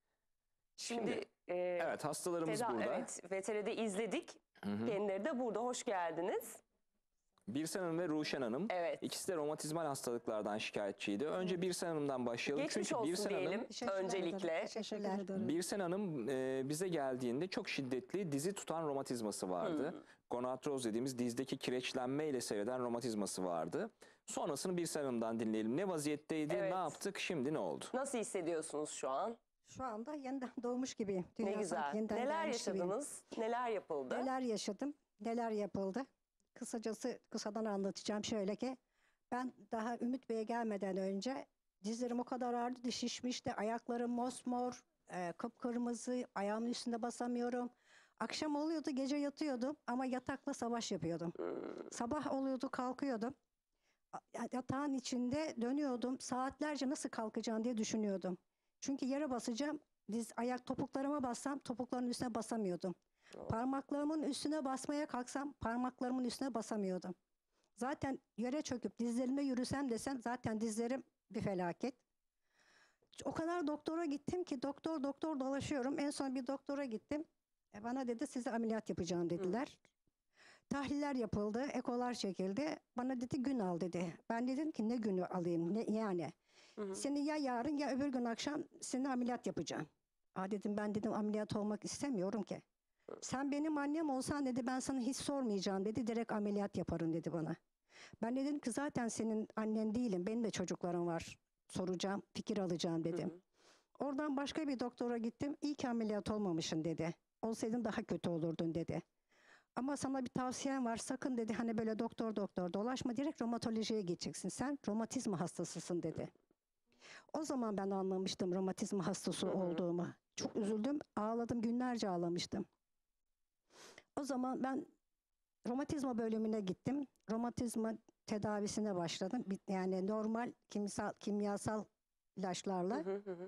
şimdi,
Şimdi,
e,
Evet, hastalarımız
teda-
burada.
evet V T R'de izledik.
Hı hı.
Kendileri de burada. Hoş geldiniz.
Birsen Hanım ve Ruşen Hanım.
Evet.
İkisi de romatizmal hastalıklardan şikayetçiydi. Önce Birsen Hanım'dan başlayalım.
Geçmiş
Çünkü
olsun
Birsen
diyelim
Hanım,
Teşekkür
öncelikle.
ederim. Teşekkürler.
Birsen Hanım e, bize geldiğinde çok şiddetli dizi tutan romatizması vardı. Gonatroz dediğimiz dizdeki kireçlenme ile seyreden romatizması vardı. Sonrasını Birsen Hanım'dan dinleyelim. Ne vaziyetteydi,
Evet.
ne yaptık, şimdi ne oldu?
Nasıl hissediyorsunuz şu an?
Şu anda yeniden doğmuş gibiyim.
Ne
Dünya
güzel.
sanki yeniden
Neler
gelmiş gibiyim.
yaşadınız? Neler yapıldı?
Neler yaşadım, neler yapıldı. Kısacası kısadan anlatacağım şöyle ki ben daha Ümit Bey'e gelmeden önce dizlerim o kadar ağrıdı, şişmişti, ayaklarım mosmor, e, kıpkırmızı, ayağımın üstünde basamıyorum. Akşam oluyordu, gece yatıyordum ama yatakla savaş yapıyordum. Sabah oluyordu, kalkıyordum. a- yatağın içinde dönüyordum. Saatlerce nasıl kalkacağım diye düşünüyordum. Çünkü yere basacağım. Diz ayak topuklarıma bassam topukların üstüne basamıyordum. Parmaklarımın üstüne basmaya kalksam parmaklarımın üstüne basamıyordum. Zaten yere çöküp dizlerimde yürüsem desem zaten dizlerim bir felaket. O kadar doktora gittim ki doktor doktor dolaşıyorum. En son bir doktora gittim. E bana dedi size ameliyat yapacağım dediler. Tahliller yapıldı, ekolar çekildi. Bana dedi gün al dedi. Ben dedim ki ne günü alayım ne yani. Seni ya yarın ya öbür gün akşam seni ameliyat yapacağım. Aa dedim ben dedim ameliyat olmak istemiyorum ki. Sen benim annem olsan dedi ben sana hiç sormayacağım dedi. Direkt ameliyat yaparım dedi bana. Ben dedim ki zaten senin annen değilim. Benim de çocuklarım var. Soracağım, fikir alacağım dedim. Oradan başka bir doktora gittim. İyi ki ameliyat olmamışsın dedi. Olsaydın daha kötü olurdun dedi. Ama sana bir tavsiyem var. Sakın dedi hani böyle doktor doktor dolaşma. Direkt romatolojiye gideceksin. Sen romatizma hastasısın dedi. O zaman ben anlamıştım romatizma hastası olduğumu. Çok üzüldüm. Ağladım. Günlerce ağlamıştım. O zaman ben romatizma bölümüne gittim. Romatizma tedavisine başladım. Bir- Yani normal kimyasal, kimyasal ilaçlarla.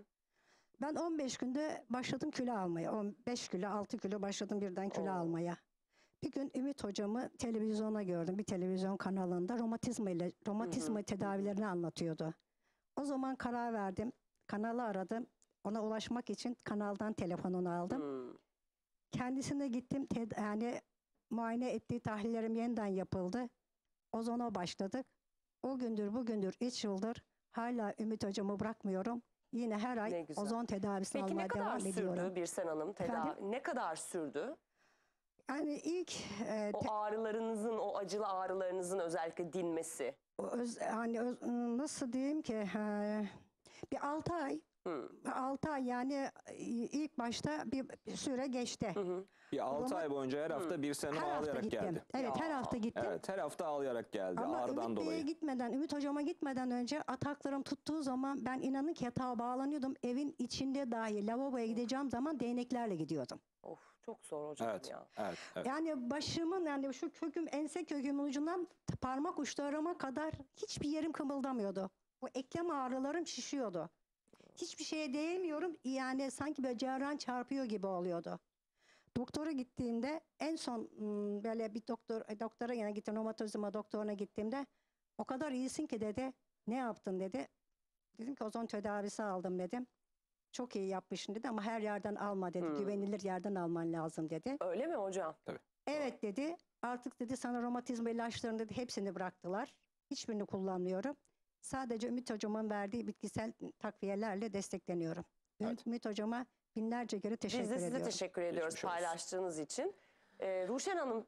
Ben on beş günde başladım kilo almaya. on beş kilo, altı kilo başladım birden kilo
Oo.
almaya. Bir gün Ümit hocamı televizyona gördüm. Bir televizyon kanalında romatizma ile romatizma tedavilerini anlatıyordu. O zaman karar verdim. Kanalı aradım. Ona ulaşmak için kanaldan telefonunu aldım.
Hmm.
Kendisine gittim. Ted- yani muayene ettiği tahlillerim yeniden yapıldı. Ozona başladık. O gündür bugündür üç yıldır hala Ümit hocamı bırakmıyorum. Yine her
Ne
ay
güzel.
ozon tedavisini
Peki ne
almaya
kadar
devam
sürdü
ediyorum.
Birsen Hanım tedavi?
Efendim?
Ne kadar sürdü?
Yani ilk e,
O
te-
ağrılarınızın, o acılı ağrılarınızın özellikle dinmesi.
öz, hani öz- nasıl diyeyim ki e, bir altı ay
Hı.
altı ay yani e, ilk başta bir bir süre geçti.
Bir altı
Roma-
ay boyunca her hafta bir sene
Her hafta
ağlayarak
gittim.
geldi.
Evet her
Ya.
hafta gittim.
Evet, her hafta ağlayarak geldi
Ama
ağrıdan
Ümit Bey'e
dolayı.
gitmeden, Ümit hocama gitmeden önce ataklarım tuttuğu zaman ben inanın ki yatağa bağlanıyordum. Evin içinde dahi lavaboya gideceğim zaman değneklerle gidiyordum.
Of çok zor hocam
Evet,
ya.
evet, evet.
Yani başımın yani şu köküm ense kökümün ucundan t- parmak uçlarıma kadar hiçbir yerim kımıldamıyordu. Bu eklem ağrılarım şişiyordu. Hiçbir şeye değmiyorum. Yani sanki böyle cerrahın çarpıyor gibi oluyordu. Doktora gittiğimde en son ım, böyle bir doktor e, doktora yine gittim romatizma doktoruna gittiğimde o kadar iyisin ki dedi. Ne yaptın dedi. Dedim ki ozon tedavisi aldım dedim. Çok iyi yapmışsın dedi ama her yerden alma dedi. Güvenilir yerden alman lazım dedi.
Öyle mi hocam?
Evet dedi. Artık dedi sana romatizma ilaçlarını dedi hepsini bıraktılar. Hiçbirini kullanmıyorum. Sadece Ümit hocamın verdiği bitkisel takviyelerle destekleniyorum. Ümit, Ümit hocama binlerce kere teşekkür
Biz de size
ediyorum.
teşekkür ediyoruz
Geçmiş olsun.
paylaştığınız için. Ee, Ruşen Hanım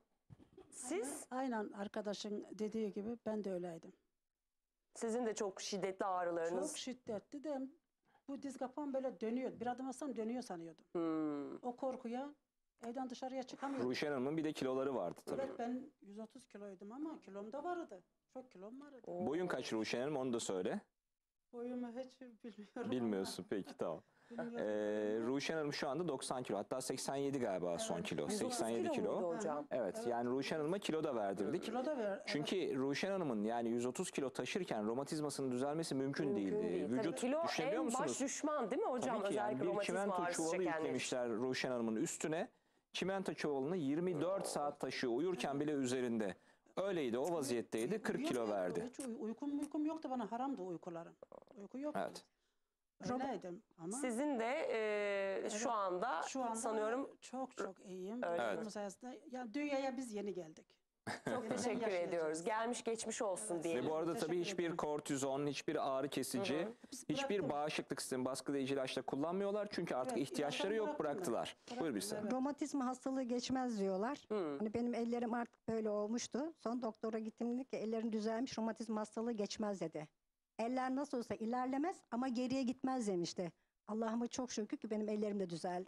siz,
Aynen arkadaşın dediği gibi ben de öyleydim.
sizin de çok şiddetli ağrılarınız.
Çok şiddetli de bu diz kapağım böyle dönüyor. Bir adım atsam dönüyor sanıyordum.
Hmm.
O korkuya evden dışarıya çıkamıyordum.
Ruşen Hanım'ın bir de kiloları vardı tabii.
Evet ben yüz otuz kiloydum ama kilom da vardı. Çok kilom vardı.
Boyun kaç Ruşen Hanım onu da söyle.
Boyumu hiç bilmiyorum
Bilmiyorsun peki tamam.
ama.
Ee,
Bilmiyorum.
Ruşen Hanım şu anda doksan kilo, hatta seksen yedi galiba son
Evet.
kilo.
yüz otuz
seksen yedi
kilo muydu
kilo.
hocam?
Evet,
Evet.
yani Ruşen Hanım'a kilo da verdirdik.
Kilo da ver. evet.
Çünkü Ruşen Hanım'ın yani yüz otuz kilo taşırken romatizmasının düzelmesi mümkün,
Mümkün
değildi.
değil. Tabii
Vücut
kilo
düşünebiliyor
en
musunuz?
baş düşman değil mi hocam?
Tabii ki yani
Özellikle
bir
romatizma
çimento
ağrısı
çuvalı
çekenler için.
yüklemişler Ruşen Hanım'ın üstüne. Çimento çuvalını yirmi dört saat taşıyor. Uyurken bile üzerinde. Öyleydi, o vaziyetteydi. kırk kilo
Uyuyamıyordum.
verdi.
Hiç uy- uykum uykum yoktu bana haramdı uykularım. Uyku yoktu.
Evet.
Öyleydim ama
Sizin de e,
Evet,
şu anda
şu anda
sanıyorum
çok çok iyiyim.
Öyle
Doktorumun
mi?
sayesinde. Yani dünyaya biz yeni geldik.
çok
Yeniden
teşekkür
yaşayacağız.
ediyoruz. Gelmiş geçmiş olsun
Evet.
diyelim.
Ve bu arada
Teşekkür
tabii hiçbir
ederim.
kortizon, hiçbir ağrı kesici,
Biz
hiçbir
bıraktım.
bağışıklık sistemi baskılayıcı ilaçla kullanmıyorlar. Çünkü artık
Evet,
ihtiyaçları
ilaçları
yok,
bıraktım ben.
bıraktılar. Buyur
Bıraktım,
bir sen.
evet.
Romatizma hastalığı geçmez diyorlar. Hani benim ellerim artık böyle olmuştu. Son doktora gittim dedi ki ellerin düzelmiş romatizma hastalığı geçmez dedi. Eller nasıl olsa ilerlemez ama geriye gitmez demişti. Allah'ıma çok şükür ki benim ellerim de düzeldi.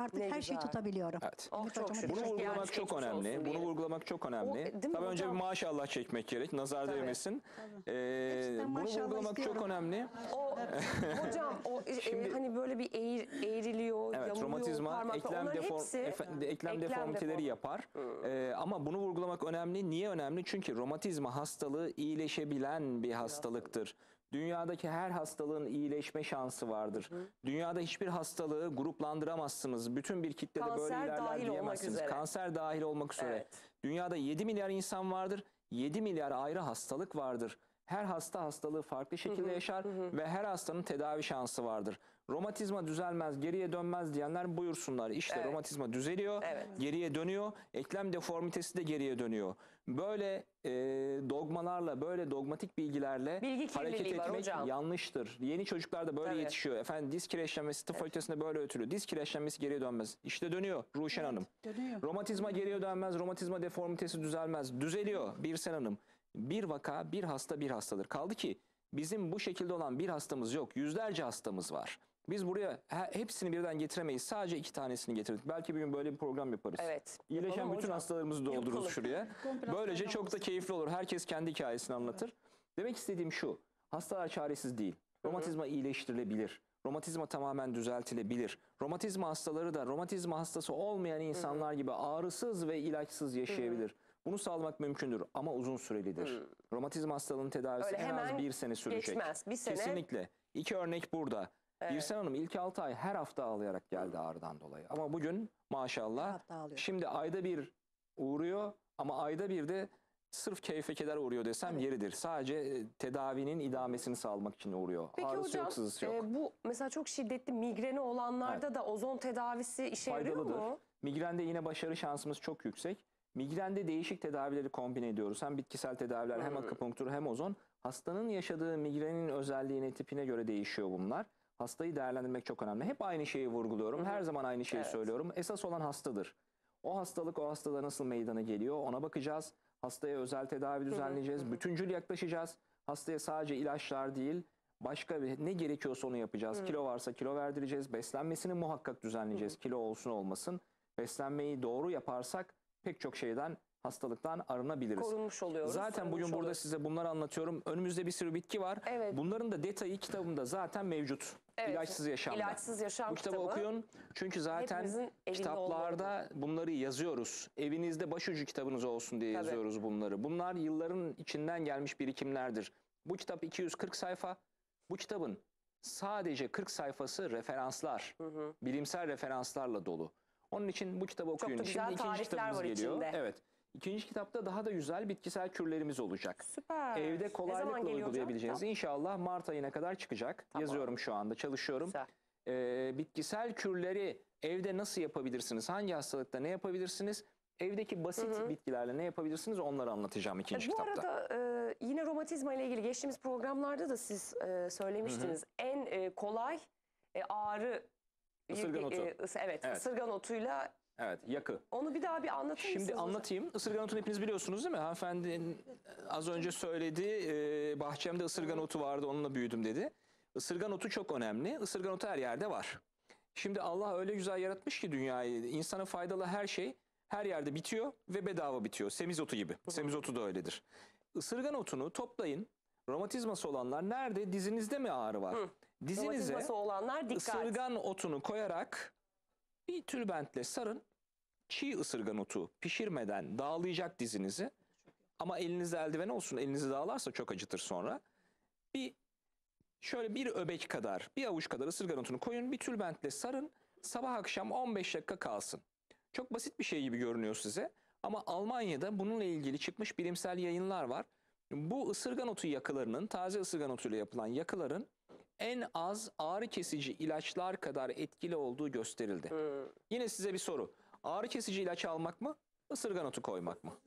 Artık
Ne
her şeyi
güzel.
tutabiliyorum.
Evet.
Oh,
Ümit
çok
hocama
şükür.
Bunu
teşekkür
Yani
vurgulamak çok
geçmiş olsun
önemli. Bunu
diyelim.
vurgulamak çok önemli.
O, değil mi
Tabii önce bir
hocam?
maşallah çekmek gerek. Nazar
Tabii.
değmesin.
Tabii.
Ee,
Hepsinden
bunu
maşallah
vurgulamak çok
istiyorum.
önemli.
O hocam o e,
Şimdi-
hani böyle bir eğir, eğriliyor,
Evet,
yamuluyor
romatizma
parmaklar.
eklem,
Onların
deform,
hepsi
efe- eklem, deformiteleri
deform-
yapar. Ee, ama bunu vurgulamak önemli. Niye önemli? Çünkü romatizma hastalığı iyileşebilen bir hastalıktır. Dünyadaki her hastalığın iyileşme şansı vardır. Dünyada hiçbir hastalığı gruplandıramazsınız. Bütün bir kitlede
Kanser
böyle ilerler
dahil olmak
diyemezsiniz.
üzere.
Kanser dahil olmak üzere.
Evet.
Dünyada yedi milyar insan vardır. yedi milyar ayrı hastalık vardır. Her hasta hastalığı farklı şekilde yaşar ve her hastanın tedavi şansı vardır. Romatizma düzelmez, geriye dönmez diyenler buyursunlar. İşte
Evet.
romatizma düzeliyor,
Evet.
geriye dönüyor. Eklem deformitesi de geriye dönüyor. Böyle e, dogmalarla, böyle dogmatik bilgilerle
Bilgi
hareket
kirliliği var
etmek
hocam.
yanlıştır. Yeni çocuklar da böyle
Tabii.
yetişiyor. Efendim diz kireçlenmesi tıp fakültesinde böyle ötülüyor. Diz kireçlenmesi geriye dönmez. İşte dönüyor Ruşen Hanım.
Dönüyor.
Romatizma geriye dönmez, romatizma deformitesi düzelmez. Düzeliyor Birsen Hanım. Bir vaka, bir hasta, bir hastadır. Kaldı ki bizim bu şekilde olan bir hastamız yok. Yüzlerce hastamız var. Biz buraya he- hepsini birden getiremeyiz. Sadece iki tanesini getirdik. Belki bir gün böyle bir program yaparız.
Evet.
İyileşen
Yapalım
bütün
hocam.
hastalarımızı doldururuz
Yapalım.
şuraya.
Komple
Böylece çok da
hastalarımız.
keyifli olur. Herkes kendi hikayesini anlatır. Demek istediğim şu. Hastalar çaresiz değil. Romatizma iyileştirilebilir. Romatizma tamamen düzeltilebilir. Romatizma hastaları da romatizma hastası olmayan insanlar gibi ağrısız ve ilaçsız yaşayabilir. Bunu sağlamak mümkündür ama uzun sürelidir. Romatizma hastalığının tedavisi
Öyle
en
hemen
az bir sene sürecek.
geçmez. Bir sene-
Kesinlikle. İki örnek burada. Birsen Hanım ilk altı ay her hafta ağlayarak geldi ağrıdan dolayı. Ama bugün maşallah
Her hafta ağlıyor.
şimdi ayda bir uğruyor ama ayda bir de sırf keyfe keder uğruyor desem yeridir. Sadece e, tedavinin idamesini sağlamak için uğruyor.
Peki
Ağrısı
hocam
yok, sızısı yok.
e, bu mesela çok şiddetli migreni olanlarda da ozon tedavisi işe yarıyor
Faydalıdır.
mu?
Migrende yine başarı şansımız çok yüksek. Migrende değişik tedavileri kombine ediyoruz. Hem bitkisel tedaviler hem akupunktur hem ozon. Hastanın yaşadığı migrenin özelliğine, tipine göre değişiyor bunlar. Hastayı değerlendirmek çok önemli. Hep aynı şeyi vurguluyorum. Her zaman aynı şeyi
Evet.
söylüyorum. Esas olan hastadır. O hastalık o hastada nasıl meydana geliyor ona bakacağız. Hastaya özel tedavi düzenleyeceğiz. Bütüncül yaklaşacağız. Hastaya sadece ilaçlar değil, başka bir ne gerekiyorsa onu yapacağız. Kilo varsa kilo verdireceğiz. Beslenmesini muhakkak düzenleyeceğiz. Kilo olsun olmasın. Beslenmeyi doğru yaparsak pek çok şeyden, hastalıktan arınabiliriz.
Korunmuş oluyoruz.
Zaten bugün
korunmuş
burada
oluyoruz.
size bunları anlatıyorum. Önümüzde bir sürü bitki var.
Evet.
Bunların da detayı kitabımda zaten mevcut.
Evet,
İlaçsız Yaşamda.
İlaçsız Yaşam
Bu kitabı
kitabı.
okuyun. Çünkü zaten
Hepimizin evinde
kitaplarda bunları yazıyoruz. Evinizde başucu kitabınız olsun diye
Tabii.
yazıyoruz bunları. Bunlar yılların içinden gelmiş birikimlerdir. Bu kitap iki yüz kırk sayfa. Bu kitabın sadece kırk sayfası referanslar. Bilimsel referanslarla dolu. Onun için bu kitabı okuyun.
da güzel
Şimdi ikinci
tarifler
kitabımız
var
geliyor.
içinde.
Evet. İkinci kitapta daha da güzel bitkisel kürlerimiz olacak.
Süper.
Evde
Ne zaman
kolaylıkla
geliyor hocam?
uygulayabileceğiniz.
Tamam.
İnşallah Mart ayına kadar çıkacak.
Tamam.
Yazıyorum şu anda, çalışıyorum.
Güzel.
Ee, bitkisel kürleri evde nasıl yapabilirsiniz? Hangi hastalıkta ne yapabilirsiniz? Evdeki basit bitkilerle ne yapabilirsiniz? Onları anlatacağım ikinci
E, Bu
kitapta.
arada e, yine romatizma ile ilgili geçtiğimiz programlarda da siz e, söylemiştiniz. En e, kolay e, ağrı
Isırgan otu.
e, ıs- evet,
Evet.
ısırgan otuyla
Evet, yakı.
onu bir daha bir anlatır mısınız?
Şimdi
hocam?
anlatayım. Isırgan otunu hepiniz biliyorsunuz değil mi? Hanımefendi az önce söyledi. E, bahçemde ısırgan otu vardı, onunla büyüdüm dedi. Isırgan otu çok önemli. Isırgan otu her yerde var. Şimdi Allah öyle güzel yaratmış ki dünyayı. İnsana faydalı her şey her yerde bitiyor ve bedava bitiyor. Semizotu gibi. Semizotu da öyledir. Isırgan otunu toplayın. Romatizması olanlar nerede? Dizinizde mi ağrı var? Dizinize
Romatizması olanlar dikkat.
ısırgan otunu koyarak bir tülbentle sarın. Çiğ ısırgan otu pişirmeden dağlayacak dizinizi. Ama elinizde eldiven olsun. Elinizi dağlarsa çok acıtır sonra. Bir şöyle bir öbek kadar, bir avuç kadar ısırgan otunu koyun. Bir tülbentle sarın. Sabah akşam on beş dakika kalsın. Çok basit bir şey gibi görünüyor size. Ama Almanya'da bununla ilgili çıkmış bilimsel yayınlar var. Bu ısırgan otu yakılarının, taze ısırgan otuyla yapılan yakıların en az ağrı kesici ilaçlar kadar etkili olduğu gösterildi. Yine size bir soru. Ağrı kesici ilaç almak mı, ısırgan otu koymak mı?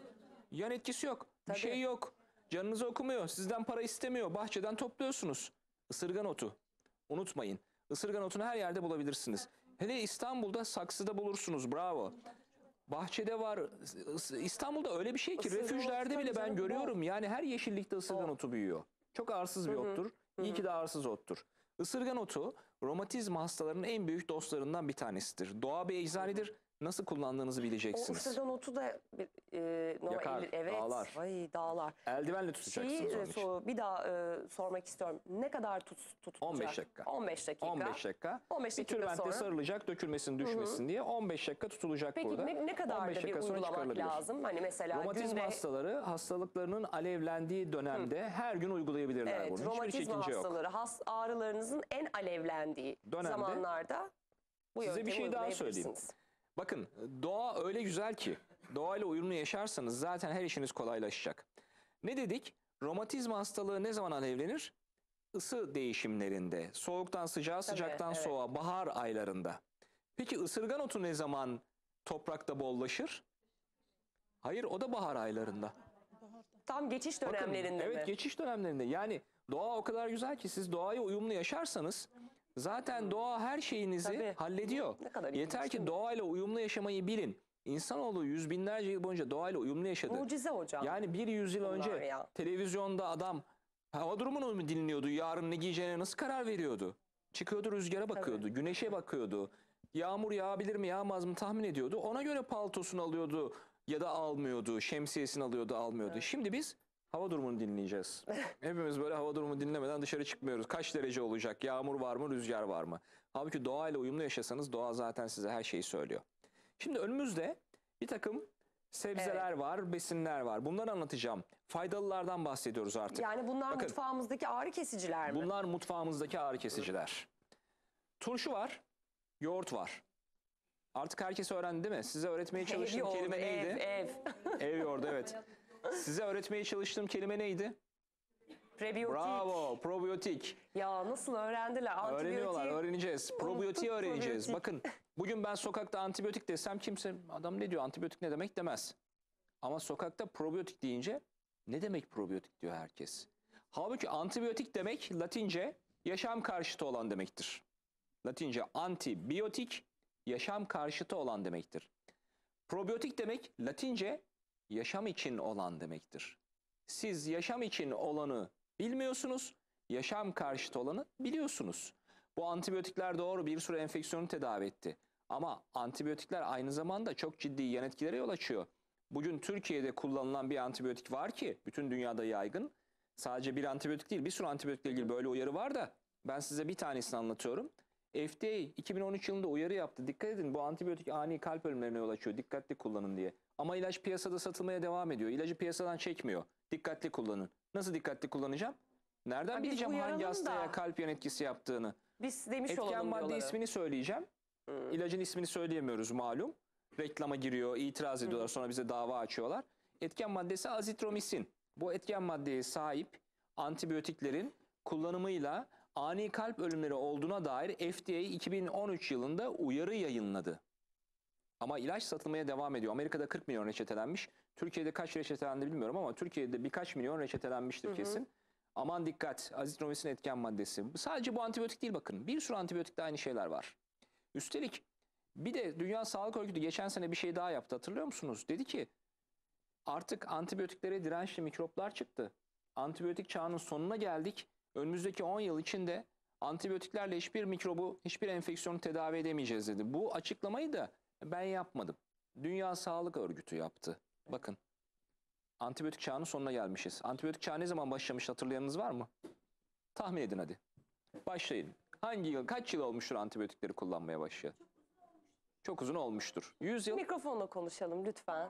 Yan etkisi yok.
Tabii.
Bir şey yok. Canınızı okumuyor. Sizden para istemiyor. Bahçeden topluyorsunuz. Isırgan otu. Unutmayın. Isırgan otunu her yerde bulabilirsiniz. Hele İstanbul'da saksıda bulursunuz. Bravo. Bahçede var. İstanbul'da öyle bir şey ki
Isırgan
refüjlerde
otu
bile
tabii
ben
canım,
görüyorum. Yani her yeşillikte ısırgan
Bol.
otu büyüyor. Çok arsız bir ottur. İyi ki de arsız ottur. Isırgan otu romatizma hastalarının en büyük dostlarından bir tanesidir. Doğa bir eczanedir. Nasıl kullandığınızı
O
bileceksiniz.
ısırgan otu da bir, e, normal
Yakar,
eli- evet.
dağlar.
Ay dağlar.
Eldivenle tutacaksınız
Şeyi
onun
e,
için.
sor- bir daha e, sormak istiyorum. Ne kadar tut, tutulacak?
on beş dakika.
on beş dakika.
on beş dakika.
on beş
Bir
dakika
tülbentle
sonra.
sarılacak, dökülmesin, düşmesin diye on beş dakika tutulacak
Peki
burada.
ne, ne kadar
on beş
da bir
dakika sonra
uygulamak
çıkarılabilir.
lazım? Hani mesela
Romatizma
günde...
hastaları hastalıklarının alevlendiği dönemde her gün uygulayabilirler
Evet,
bunu. Hiçbir
romatizma
çekince yok.
hastaları has, ağrılarınızın en alevlendiği
Dönemde
zamanlarda bu
size bir
yöntemi
şey daha söyleyeyim.
uygulayabilirsiniz.
Bakın doğa öyle güzel ki doğayla uyumlu yaşarsanız zaten her işiniz kolaylaşacak. Ne dedik? Romatizma hastalığı ne zaman alevlenir? Isı değişimlerinde, soğuktan sıcağa, sıcaktan
evet.
soğuğa, bahar aylarında. Peki ısırgan otu ne zaman toprakta bollaşır? Hayır, o da bahar aylarında.
Tam geçiş
Bakın,
dönemlerinde
evet,
mi?
geçiş dönemlerinde. Yani doğa o kadar güzel ki siz doğaya uyumlu yaşarsanız zaten doğa her şeyinizi
Tabii.
hallediyor.
Ne kadar ilginç,
Yeter
değil
ki
mi?
doğayla uyumlu yaşamayı bilin. İnsanoğlu yüz binlerce yıl boyunca doğayla uyumlu yaşadı.
Mucize hocam.
Yani bir yüzyıl
Bunlar
önce
ya.
televizyonda adam hava durumunu mu dinliyordu? Yarın ne giyeceğine nasıl karar veriyordu? Çıkıyordu, rüzgara bakıyordu, güneşe bakıyordu. Yağmur yağabilir mi yağmaz mı tahmin ediyordu. Ona göre paltosunu alıyordu ya da almıyordu. Şemsiyesini alıyordu, almıyordu. Şimdi biz hava durumunu dinleyeceğiz. Hepimiz böyle hava durumunu dinlemeden dışarı çıkmıyoruz. Kaç derece olacak? Yağmur var mı? Rüzgar var mı? Halbuki doğayla uyumlu yaşasanız doğa zaten size her şeyi söylüyor. Şimdi önümüzde bir takım sebzeler var, besinler var. Bunları anlatacağım. Faydalılardan bahsediyoruz artık.
Yani bunlar
Bakın,
mutfağımızdaki ağrı kesiciler mi?
bunlar mutfağımızdaki ağrı kesiciler. Turşu var, yoğurt var. Artık herkes öğrendi değil mi? Size öğretmeye çalıştığım
Ev yoğurdu,
kelime neydi?
Ev, ev.
Ev yoğurdu, evet. Size öğretmeye çalıştığım kelime neydi?
Prebiyotik.
Bravo, probiyotik.
Ya nasıl öğrendiler? Antibiyotik.
Öğreniyorlar, öğreneceğiz. Probiyotiği
Unuttuk
öğreneceğiz.
probiyotik.
Bakın, bugün ben sokakta antibiyotik desem kimse, adam ne diyor, antibiyotik ne demek demez. Ama sokakta probiyotik deyince ne demek probiyotik diyor herkes. Halbuki antibiyotik demek Latince yaşam karşıtı olan demektir. Latince antibiyotik yaşam karşıtı olan demektir. Probiyotik demek Latince yaşam için olan demektir. Siz yaşam için olanı bilmiyorsunuz, yaşam karşıtı olanı biliyorsunuz. Bu antibiyotikler doğru bir sürü enfeksiyonu tedavi etti. Ama antibiyotikler aynı zamanda çok ciddi yan etkilere yol açıyor. Bugün Türkiye'de kullanılan bir antibiyotik var ki bütün dünyada yaygın. Sadece bir antibiyotik değil, bir sürü antibiyotikle ilgili böyle uyarı var da ben size bir tanesini anlatıyorum. F D A iki bin on üç yılında uyarı yaptı. Dikkat edin, bu antibiyotik ani kalp ölümlerine yol açıyor. Dikkatli kullanın diye. Ama ilaç piyasada satılmaya devam ediyor. İlacı piyasadan çekmiyor. Dikkatli kullanın. Nasıl dikkatli kullanacağım? Nereden
Ha, biz
bileceğim hangi
uyaralım
hastaya
da.
kalp yan etkisi yaptığını?
Biz demiş
Etken
olalım
madde
diyorlar.
ismini söyleyeceğim. İlacın ismini söyleyemiyoruz malum. Reklama giriyor, itiraz ediyorlar, sonra bize dava açıyorlar. Etken maddesi azitromisin. Bu etken maddeye sahip antibiyotiklerin kullanımıyla ani kalp ölümleri olduğuna dair F D A iki bin on üç yılında uyarı yayınladı. Ama ilaç satılmaya devam ediyor. Amerika'da kırk milyon reçetelenmiş. Türkiye'de kaç reçetelendi bilmiyorum ama Türkiye'de birkaç milyon reçetelenmiştir kesin. Aman dikkat, azitromisin etken maddesi. Sadece bu antibiyotik değil bakın. Bir sürü antibiyotikte aynı şeyler var. Üstelik bir de Dünya Sağlık Örgütü geçen sene bir şey daha yaptı, hatırlıyor musunuz? Dedi ki artık antibiyotiklere dirençli mikroplar çıktı. Antibiyotik çağının sonuna geldik. Önümüzdeki on yıl içinde antibiyotiklerle hiçbir mikrobu, hiçbir enfeksiyonu tedavi edemeyeceğiz dedi. Bu açıklamayı da ben yapmadım. Dünya Sağlık Örgütü yaptı. Bakın, antibiyotik çağının sonuna gelmişiz. Antibiyotik çağı ne zaman başlamış, hatırlayanınız var mı? Tahmin edin hadi. Başlayın. Hangi yıl, kaç yıl olmuştur antibiyotikleri kullanmaya başlayalı? Çok uzun olmuştur. yüz yıl,
Mikrofonla konuşalım lütfen.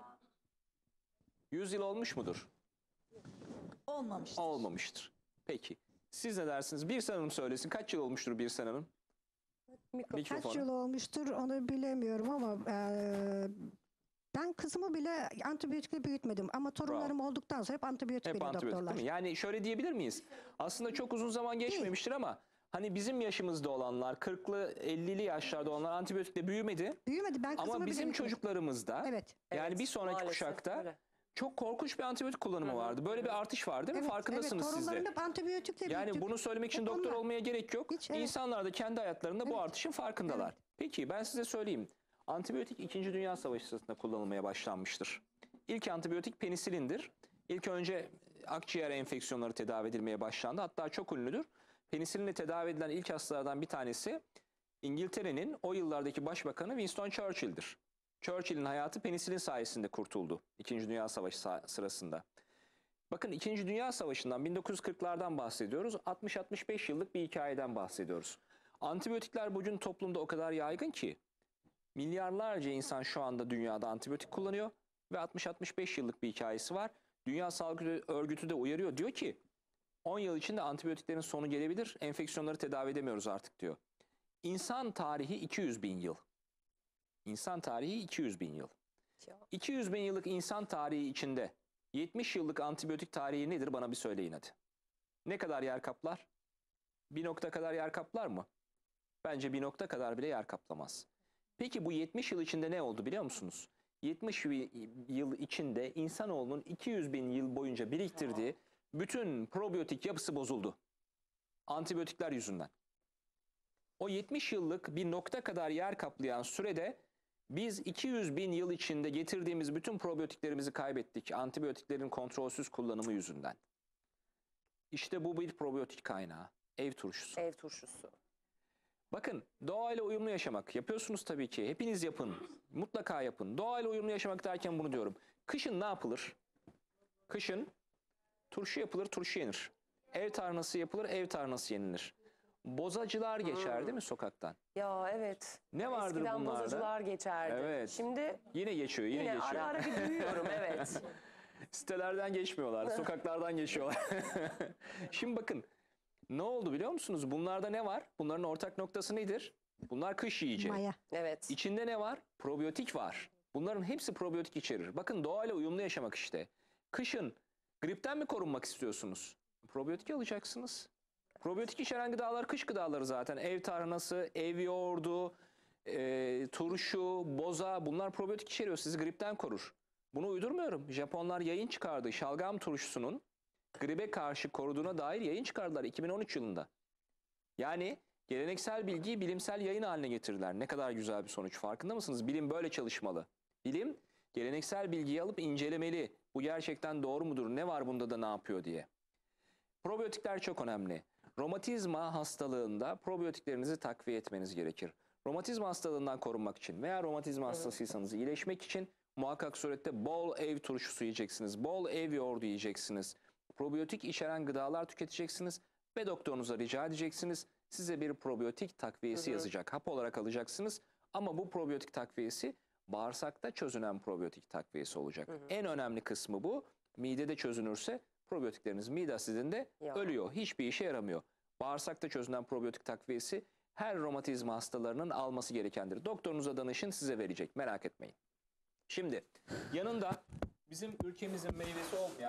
yüz yıl olmuş mudur?
Olmamıştır.
Olmamıştır. Peki. Siz ne dersiniz? Bir Hanım söylesin. Kaç yıl olmuştur Bir Hanım?
Mikrofon.
Kaç
Mikrofonu.
yıl olmuştur onu bilemiyorum ama eee, ben kızımı bile antibiyotikle büyütmedim. Ama torunlarım olduktan sonra hep antibiyotik
Hep
veriyor
antibiyotik
doktorlar.
değil mi? Yani şöyle diyebilir miyiz? Aslında çok uzun zaman geçmemiştir ama hani bizim yaşımızda olanlar, kırklı ellili yaşlarda olanlar antibiyotikle büyümedi.
Büyümedi, ben kızımı
Ama
bile
bizim
büyütmedim.
çocuklarımızda
Evet.
yani
Evet,
bir sonraki
maalesef
kuşakta
öyle.
çok korkunç bir antibiyotik kullanımı vardı. Böyle bir artış var değil mi?
Evet,
Farkındasınız
evet,
siz de.
torunlarını hep antibiyotikle
Yani
büyüttük.
bunu söylemek için
Hep
doktor
onlar.
olmaya gerek yok.
Hiç, evet.
İnsanlar da kendi hayatlarında bu
Evet.
artışın farkındalar.
Evet.
Peki ben size söyleyeyim. Antibiyotik İkinci Dünya Savaşı sırasında kullanılmaya başlanmıştır. İlk antibiyotik penisilindir. İlk önce akciğer enfeksiyonları tedavi edilmeye başlandı. Hatta çok ünlüdür. Penisilinle tedavi edilen ilk hastalardan bir tanesi İngiltere'nin o yıllardaki başbakanı Winston Churchill'dir. Churchill'in hayatı penisilin sayesinde kurtuldu İkinci Dünya Savaşı sırasında. Bakın İkinci Dünya Savaşı'ndan bin dokuz yüz kırklardan bahsediyoruz. altmış altmış beş yıllık bir hikayeden bahsediyoruz. Antibiyotikler bugün toplumda o kadar yaygın ki milyarlarca insan şu anda dünyada antibiyotik kullanıyor ve altmış altmış beş yıllık bir hikayesi var. Dünya Sağlık Örgütü de uyarıyor. Diyor ki on yıl içinde antibiyotiklerin sonu gelebilir. Enfeksiyonları tedavi edemiyoruz artık diyor. İnsan tarihi iki yüz bin yıl. İnsan tarihi iki yüz bin yıl. iki yüz bin yıllık insan tarihi içinde yetmiş yıllık antibiyotik tarihi nedir bana bir söyleyin hadi. Ne kadar yer kaplar? Bir nokta kadar yer kaplar mı? Bence bir nokta kadar bile yer kaplamaz. Peki bu yetmiş yıl içinde ne oldu biliyor musunuz? yetmiş yıl içinde insanoğlunun iki yüz bin yıl boyunca biriktirdiği bütün probiyotik yapısı bozuldu. Antibiyotikler yüzünden. O yetmiş yıllık bir nokta kadar yer kaplayan sürede biz iki yüz bin yıl içinde getirdiğimiz bütün probiyotiklerimizi kaybettik. Antibiyotiklerin kontrolsüz kullanımı yüzünden. İşte bu bir probiyotik kaynağı. Ev turşusu.
Ev turşusu.
Bakın doğayla uyumlu yaşamak yapıyorsunuz tabii ki. Hepiniz yapın. Mutlaka yapın. Doğayla uyumlu yaşamak derken bunu diyorum. Kışın ne yapılır? Kışın turşu yapılır, turşu yenir. Ev tarnası yapılır, ev tarnası yenilir. Bozacılar geçer değil mi sokaktan?
Ya evet.
Ne vardır
Eskiden
bunlarda?
bozacılar geçerdi.
Evet.
Şimdi
Yine geçiyor, yine,
yine
geçiyor.
ara ara bir duyuyorum evet.
Sitelerden geçmiyorlar, sokaklardan geçiyorlar. Şimdi bakın, ne oldu biliyor musunuz? Bunlarda ne var? Bunların ortak noktası nedir? Bunlar kış yiyeceği.
Maya.
Evet.
İçinde ne var? Probiyotik var. Bunların hepsi probiyotik içerir. Bakın doğayla uyumlu yaşamak işte. Kışın gripten mi korunmak istiyorsunuz? Probiyotik alacaksınız. Probiyotik içeren gıdalar kış gıdaları zaten. Ev tarhanası, ev yoğurdu, e, turşu, boza bunlar probiyotik içeriyor. Sizi gripten korur. Bunu uydurmuyorum. Japonlar yayın çıkardı. Şalgam turşusunun gribe karşı koruduğuna dair yayın çıkardılar iki bin on üç yılında. Yani geleneksel bilgiyi bilimsel yayın haline getirdiler. Ne kadar güzel bir sonuç. Farkında mısınız? Bilim böyle çalışmalı. Bilim geleneksel bilgiyi alıp incelemeli. Bu gerçekten doğru mudur? Ne var bunda da ne yapıyor diye. Probiyotikler çok önemli. Romatizma hastalığında probiyotiklerinizi takviye etmeniz gerekir. Romatizma hastalığından korunmak için veya romatizma hastasıysanız iyileşmek için muhakkak surette bol ev turşusu yiyeceksiniz. Bol ev yoğurdu yiyeceksiniz. Probiyotik içeren gıdalar tüketeceksiniz ve doktorunuza rica edeceksiniz. Size bir probiyotik takviyesi yazacak. Hap olarak alacaksınız ama bu probiyotik takviyesi bağırsakta çözünen probiyotik takviyesi olacak. Hı hı. En önemli kısmı bu. Midede çözünürse probiyotikleriniz mide asidinde
Ya.
ölüyor. Hiçbir işe yaramıyor. Bağırsakta çözünen probiyotik takviyesi her romatizma hastalarının alması gerekendir. Doktorunuza danışın, size verecek. Merak etmeyin. Şimdi yanında bizim ülkemizin meyvesi olmayan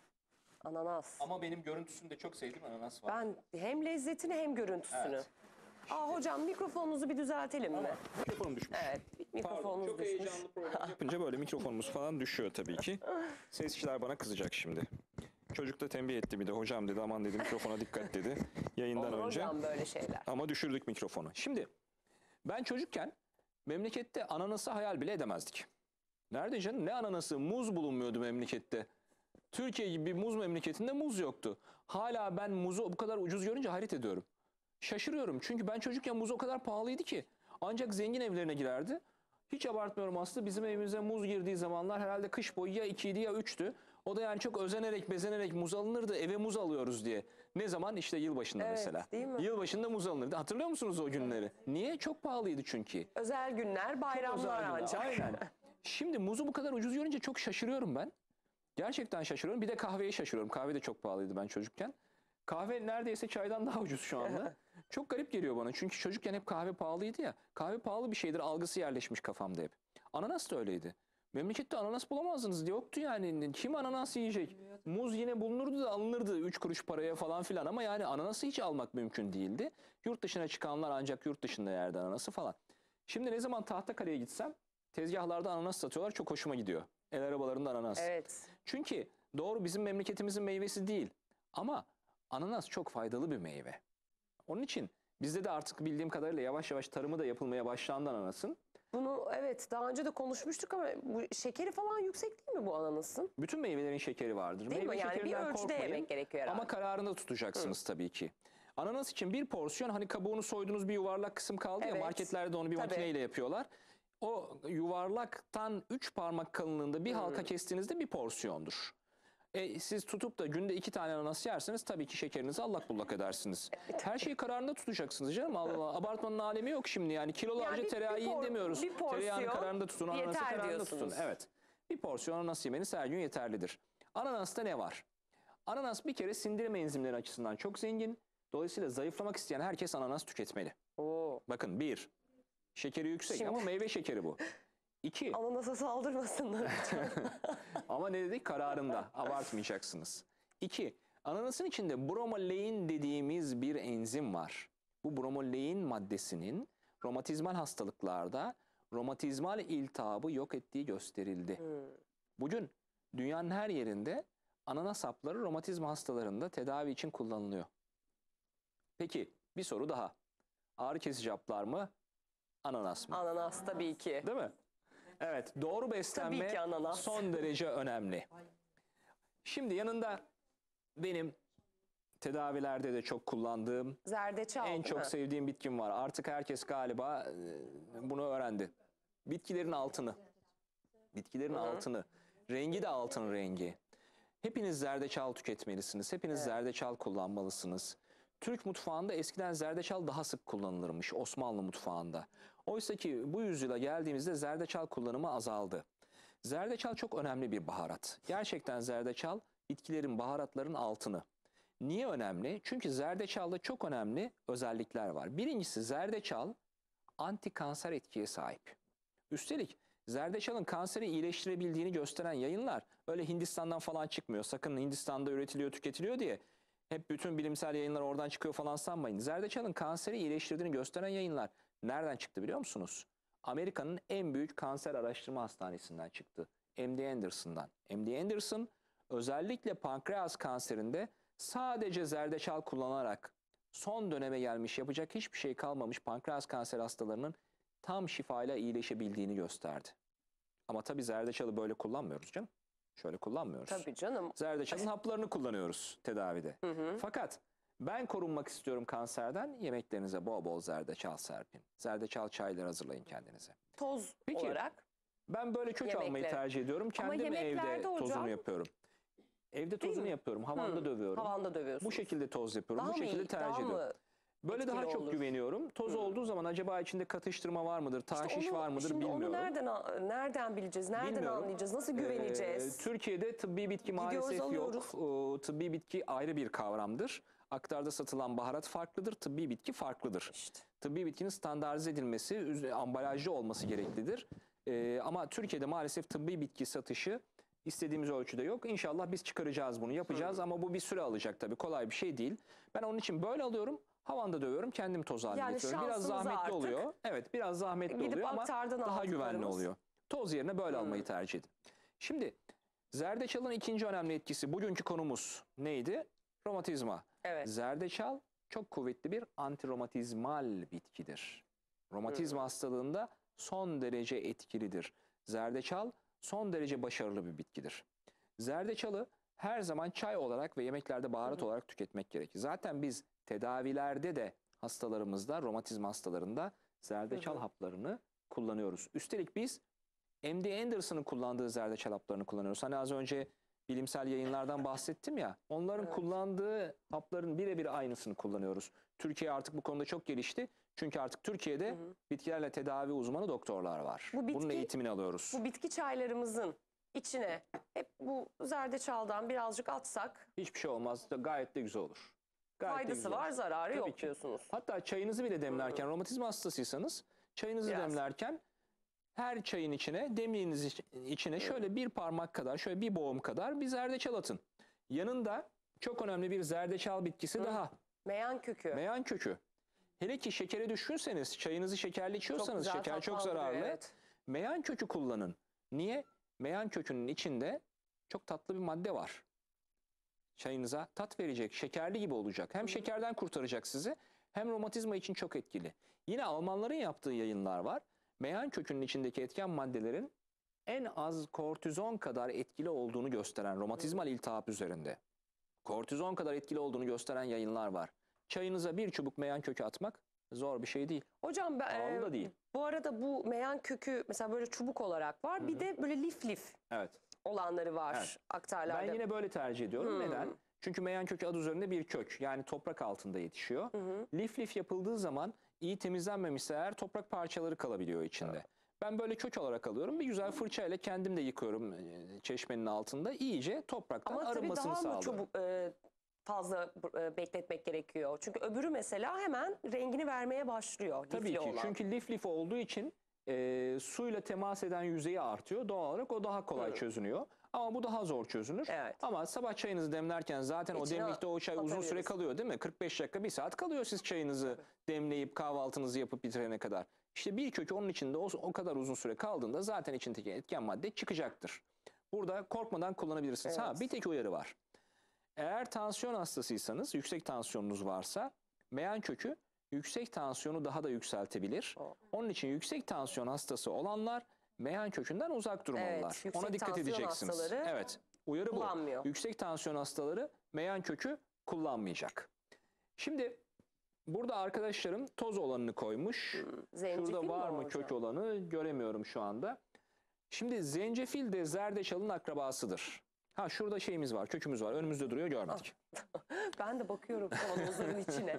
Ananas.
ama benim görüntüsünü de çok sevdiğim ananas var.
Ben hem lezzetini hem görüntüsünü.
Evet.
Aa hocam mikrofonunuzu bir düzeltelim mi?
Mikrofonum düşmüş.
Evet, mikrofonunuz
çok
düşmüş.
heyecanlı program yapınca böyle mikrofonumuz falan düşüyor tabii ki. Sesçiler bana kızacak şimdi. Çocuk da tembih etti bir de hocam dedi aman dedi mikrofona dikkat dedi yayından
Olur
önce.
hocam böyle şeyler.
Ama düşürdük mikrofonu. Şimdi ben çocukken memlekette ananası hayal bile edemezdik. Nerede canım? Ne ananası? Muz bulunmuyordu memlekette. Türkiye gibi bir muz memleketinde muz yoktu. Hala ben muzu bu kadar ucuz görünce hayret ediyorum. Şaşırıyorum çünkü ben çocukken muz o kadar pahalıydı ki. Ancak zengin evlerine girerdi. Hiç abartmıyorum aslında bizim evimize muz girdiği zamanlar herhalde kış boyu ya ikiydi ya üçtü. O da yani çok özenerek bezenerek muz alınırdı eve muz alıyoruz diye. Ne zaman? İşte yılbaşında
Evet,
mesela.
değil mi?
Yılbaşında muz alınırdı. Hatırlıyor musunuz o günleri? Niye? Çok pahalıydı çünkü.
Özel günler, bayramlar
Çok özel günler.
ancak.
Aynen. Şimdi muzu bu kadar ucuz görünce çok şaşırıyorum ben. Gerçekten şaşırıyorum. Bir de kahveye şaşırıyorum. Kahve de çok pahalıydı ben çocukken. Kahve neredeyse çaydan daha ucuz şu anda. Çok garip geliyor bana. Çünkü çocukken hep kahve pahalıydı ya. Kahve pahalı bir şeydir algısı yerleşmiş kafamda hep. Ananas da öyleydi. Memlekette ananas bulamazdınız. Yoktu yani. Kim ananas yiyecek? Muz yine bulunurdu da alınırdı üç kuruş paraya falan filan. Ama yani ananası hiç almak mümkün değildi. Yurt dışına çıkanlar ancak yurt dışında yerdi ananası falan. Şimdi ne zaman Tahtakale'ye gitsem tezgahlarda ananas satıyorlar. Çok hoşuma gidiyor. El arabalarında ananas.
Evet.
Çünkü doğru bizim memleketimizin meyvesi değil. Ama ananas çok faydalı bir meyve. Onun için bizde de artık bildiğim kadarıyla yavaş yavaş tarımı da yapılmaya başlandı ananasın.
Bunu evet daha önce de konuşmuştuk ama bu şekeri falan yüksek değil mi bu ananasın?
Bütün meyvelerin şekeri vardır.
Değil mi?
Meyve
Yani bir
şekerinden
ölçüde
korkmayın.
yemek gerekiyor herhalde.
Ama kararında tutacaksınız tabii ki. Ananas için bir porsiyon, hani kabuğunu soyduğunuz bir yuvarlak kısım kaldı
Evet.
ya, marketlerde de onu bir
Tabii.
makineyle yapıyorlar. O yuvarlaktan üç parmak kalınlığında bir halka kestiğinizde bir porsiyondur. E, siz tutup da günde iki tane ananas yerseniz tabii ki şekerinizi allak bullak edersiniz. Her şeyi kararında tutacaksınız canım. Allah Allah. Abartmanın alemi yok şimdi yani. Kilolarca
Yani bir-
tereyağı
bir
yiyin
por-
demiyoruz.
bir porsiyon
Tereyağını kararında tutun, ananası
yeter
kararında tutun.
diyorsunuz.
Evet. Bir porsiyon ananas yemeniz her gün yeterlidir. Ananasta ne var? Ananas bir kere sindirim enzimleri açısından çok zengin. Dolayısıyla zayıflamak isteyen herkes ananas tüketmeli.
Oo.
Bakın bir, şekeri yüksek
Şimdi-
ama meyve şekeri bu. İki,
Ananasa saldırmasınlar.
ama ne dedik? Kararında. Abartmayacaksınız. İki, ananasın içinde bromolein dediğimiz bir enzim var. Bu bromolein maddesinin romatizmal hastalıklarda romatizmal iltihabı yok ettiği gösterildi. Bugün dünyanın her yerinde ananas hapları romatizma hastalarında tedavi için kullanılıyor. Peki bir soru daha. Ağrı kesici haplar mı? Ananas mı?
Ananas tabii ki.
Değil mi? Evet, doğru beslenme
Tabii ki ananas.
son derece önemli. Şimdi yanında benim tedavilerde de çok kullandığım,
Zerdeçal
en
değil
çok
mi?
sevdiğim bitkim var. Artık herkes galiba e, bunu öğrendi. Bitkilerin altını. Bitkilerin altını. Rengi de altın rengi. Hepiniz zerdeçal tüketmelisiniz. Hepiniz zerdeçal kullanmalısınız. Türk mutfağında eskiden zerdeçal daha sık kullanılırmış, Osmanlı mutfağında. Oysa ki bu yüzyıla geldiğimizde zerdeçal kullanımı azaldı. Zerdeçal çok önemli bir baharat. Gerçekten zerdeçal bitkilerin, baharatların altını. Niye önemli? Çünkü zerdeçalda çok önemli özellikler var. Birincisi, zerdeçal anti kanser etkiye sahip. Üstelik zerdeçalın kanseri iyileştirebildiğini gösteren yayınlar öyle Hindistan'dan falan çıkmıyor. Sakın Hindistan'da üretiliyor, tüketiliyor diye hep bütün bilimsel yayınlar oradan çıkıyor falan sanmayın. Zerdeçalın kanseri iyileştirdiğini gösteren yayınlar nereden çıktı biliyor musunuz? Amerika'nın en büyük kanser araştırma hastanesinden çıktı. M D Anderson'dan. M D Anderson özellikle pankreas kanserinde sadece zerdeçal kullanarak son döneme gelmiş, yapacak hiçbir şey kalmamış pankreas kanser hastalarının tam şifayla iyileşebildiğini gösterdi. Ama tabii zerdeçalı böyle kullanmıyoruz canım. Şöyle kullanmıyoruz.
Tabii canım.
Zerdeçalın haplarını kullanıyoruz tedavide. Fakat ben korunmak istiyorum kanserden, yemeklerinize bol bol zerdeçal serpin. Zerdeçal çayları hazırlayın kendinize.
Toz
Peki,
olarak.
Ben böyle kök
Yemekler.
almayı tercih ediyorum.
Ama
Kendim evde
yemeklerde hocam-
tozunu yapıyorum. Evde tozunu
mi?
yapıyorum. Havanda
Hı,
dövüyorum.
Havanda dövüyorsunuz.
Bu şekilde toz yapıyorum.
Daha
Bu
mı
şekilde
iyi,
tercih
daha
ediyorum.
mı
Böyle daha
etkili
çok
olur?
güveniyorum. Toz olduğu zaman acaba içinde katıştırma var mıdır,
İşte
taşiş
onu-
var mıdır
şimdi
bilmiyorum.
onu nereden nereden bileceğiz? Nereden
Bilmiyorum.
anlayacağız? Nasıl güveneceğiz?
Ee, Türkiye'de tıbbi bitki maalesef
alıyoruz.
yok. Ee, tıbbi bitki ayrı bir kavramdır. Aktarda satılan baharat farklıdır. Tıbbi bitki farklıdır.
İşte.
Tıbbi bitkinin standartize edilmesi, üz- ambalajlı olması gereklidir. Ee, ama Türkiye'de maalesef tıbbi bitki satışı istediğimiz ölçüde yok. İnşallah biz çıkaracağız bunu, yapacağız ama bu bir süre alacak tabii. Kolay bir şey değil. Ben onun için böyle alıyorum. Havanda dövüyorum, kendim toz haline
Yani
getiriyorum. Biraz
şansımıza
zahmetli
artık
oluyor. Evet, biraz zahmetli
gidip
oluyor ama
aktardan
daha güvenli
aldıklarımız.
oluyor. Toz yerine böyle almayı tercih edin. Şimdi zerdeçalın ikinci önemli etkisi, bugünkü konumuz neydi? Romatizma.
Evet.
Zerdeçal çok kuvvetli bir antiromatizmal bitkidir. Romatizma hastalığında son derece etkilidir. Zerdeçal son derece başarılı bir bitkidir. Zerdeçalı her zaman çay olarak ve yemeklerde baharat olarak tüketmek gerekir. Zaten biz tedavilerde de hastalarımızda, romatizma hastalarında zerdeçal haplarını kullanıyoruz. Üstelik biz M D Anderson'ın kullandığı zerdeçal haplarını kullanıyoruz. Hani az önce bilimsel yayınlardan bahsettim ya, onların kullandığı hapların birebir aynısını kullanıyoruz. Türkiye artık bu konuda çok gelişti. Çünkü artık Türkiye'de bitkilerle tedavi uzmanı doktorlar var.
Bu bitki-
Bunun eğitimini alıyoruz.
Bu bitki çaylarımızın içine hep bu zerdeçaldan birazcık atsak
Hiçbir şey olmaz. Gayet de güzel olur. Gayet de
faydası
güzel
var,
olur.
zararı
Tabii
yok
ki.
diyorsunuz.
Hatta çayınızı bile demlerken, romatizma hastasıysanız çayınızı
Biraz.
demlerken her çayın içine, demliğiniz iç- içine şöyle bir parmak kadar, şöyle bir boğum kadar bir zerdeçal atın. Yanında çok önemli bir zerdeçal bitkisi daha.
Meyan kökü.
Meyan kökü. Hele ki şekere düşkünseniz, çayınızı şekerli içiyorsanız,
güzel
şeker çok
tatlandırıyor,
zararlı.
evet.
Meyan kökü kullanın. Niye? Meyan kökünün içinde çok tatlı bir madde var. Çayınıza tat verecek, şekerli gibi olacak. Hem şekerden kurtaracak sizi, hem romatizma için çok etkili. Yine Almanların yaptığı yayınlar var. Meyan kökünün içindeki etken maddelerin en az kortizon kadar etkili olduğunu gösteren romatizmal iltihap üzerinde. Kortizon kadar etkili olduğunu gösteren yayınlar var. Çayınıza bir çubuk meyan kökü atmak zor bir şey değil.
Hocam ben,
Pahalı da
e,
değil.
bu arada bu meyan kökü mesela böyle çubuk olarak var. Bir de böyle lif lif
Evet.
olanları var
Evet.
aktarlarda.
Ben yine böyle tercih ediyorum.
Hmm.
Neden? Çünkü meyan kökü adı üzerinde bir kök. Yani toprak altında yetişiyor. Lif lif yapıldığı zaman iyi temizlenmemişse eğer toprak parçaları kalabiliyor içinde. Ben böyle kök olarak alıyorum. Bir güzel fırçayla kendim de yıkıyorum e, çeşmenin altında. İyice topraktan
Ama tabii
arınmasını
daha mı
sağlıyorum.
çubuk e, fazla e, bekletmek gerekiyor? Çünkü öbürü mesela hemen rengini vermeye başlıyor.
Tabii
lifli
ki.
olan.
Çünkü lif lif olduğu için e, suyla temas eden yüzeyi artıyor. Doğal olarak o daha kolay çözünüyor. Ama bu daha zor çözünür.
Evet.
Ama sabah çayınızı demlerken zaten o
İçine
demlikte o çay uzun süre
atabiliriz.
kalıyor değil mi? kırk beş dakika, bir saat kalıyor siz çayınızı demleyip kahvaltınızı yapıp bitirene kadar. İşte bir kökü onun içinde o, o kadar uzun süre kaldığında zaten içindeki etken madde çıkacaktır. Burada korkmadan kullanabilirsiniz. Ha,
Evet.
bir tek uyarı var. Eğer tansiyon hastasıysanız, yüksek tansiyonunuz varsa meyan kökü yüksek tansiyonu daha da yükseltebilir.
O.
Onun için yüksek tansiyon hastası olanlar meyan kökünden uzak durmalılar.
Evet, yüksek
Ona dikkat
tansiyon
edeceksiniz.
hastaları
Evet. Uyarı bu.
kullanmıyor.
Yüksek tansiyon hastaları meyan kökü kullanmayacak. Şimdi burada arkadaşlarım toz olanını koymuş.
Zencefil
Şurada
mi
var mı
hocam?
kök olanı göremiyorum şu anda. Şimdi zencefil de zerdeçalın akrabasıdır. Ha, şurada şeyimiz var, kökümüz var. Önümüzde duruyor, görmedik.
Ben de bakıyorum kavanozların içine.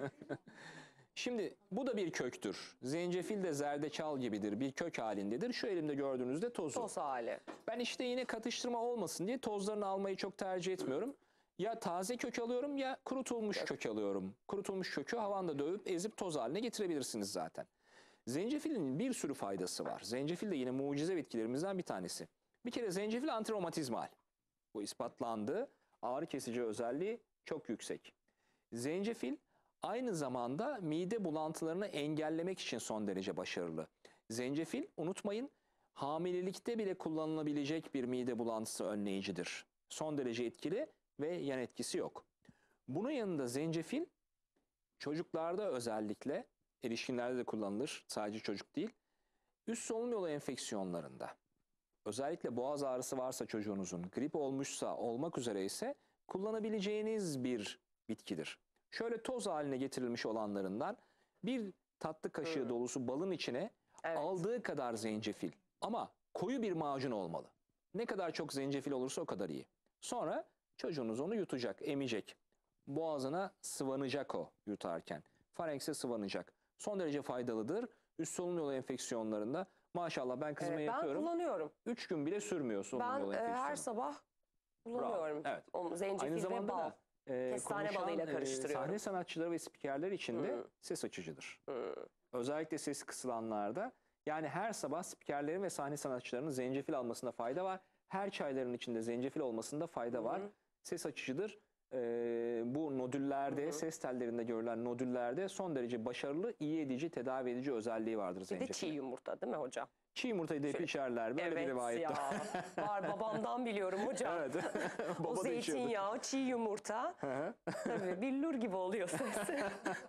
Şimdi bu da bir köktür. Zencefil de zerdeçal gibidir. Bir kök halindedir. Şu elimde gördüğünüzde tozu.
Toz hali.
Ben işte yine katıştırma olmasın diye tozlarını almayı çok tercih etmiyorum. Ya taze kök alıyorum ya kurutulmuş kök alıyorum. Kurutulmuş kökü havanda dövüp ezip toz haline getirebilirsiniz zaten. Zencefilin bir sürü faydası var. Zencefil de yine mucize bitkilerimizden bir tanesi. Bir kere zencefil antiromatizmal. Bu ispatlandı. Ağrı kesici özelliği çok yüksek. Zencefil aynı zamanda mide bulantılarını engellemek için son derece başarılı. Zencefil, unutmayın, hamilelikte bile kullanılabilecek bir mide bulantısı önleyicidir. Son derece etkili ve yan etkisi yok. Bunun yanında zencefil çocuklarda özellikle, erişkinlerde de kullanılır, sadece çocuk değil, üst solunum yolu enfeksiyonlarında, özellikle boğaz ağrısı varsa çocuğunuzun, grip olmuşsa, olmak üzere ise kullanabileceğiniz bir bitkidir. Şöyle toz haline getirilmiş olanlarından bir tatlı kaşığı
Hmm.
dolusu balın içine
Evet.
aldığı kadar zencefil, ama koyu bir macun olmalı. Ne kadar çok zencefil olursa o kadar iyi. Sonra çocuğunuz onu yutacak, emecek. Boğazına sıvanacak o yutarken. Farenkse sıvanacak. Son derece faydalıdır. Üst solunum yolu enfeksiyonlarında maşallah ben kızıma
Evet, ben
yapıyorum.
kullanıyorum.
Üç gün bile sürmüyor solunum
Ben
yolu
e,
enfeksiyonu.
her sabah kullanıyorum.
Evet.
O zencefil
Aynı
ve
zamanda
bal.
da e,
Kestane
konuşan,
balıyla
e,
karıştırıyorum.
sahne sanatçıları ve spikerler için de
Hmm.
ses açıcıdır.
Hmm.
Özellikle sesi kısılanlarda. Yani her sabah spikerlerin ve sahne sanatçılarının zencefil almasında fayda var. Her çayların içinde zencefil olmasında fayda var. Ses açıcıdır. Ee, bu nodüllerde, ses tellerinde görülen nodüllerde son derece başarılı, iyi edici, tedavi edici özelliği vardır
Bir de
zencefilin.
çiğ yumurta değil mi hocam?
Çiğ yumurtayı da hep
Şey-
içerler. Böyle bir
Evet
rivayet
ya.
var.
Var, babamdan biliyorum hocam.
Evet.
O
Baba da içiyordu.
zeytinyağı, çiğ yumurta.
Hı hı.
Tabii billur gibi oluyor sesi.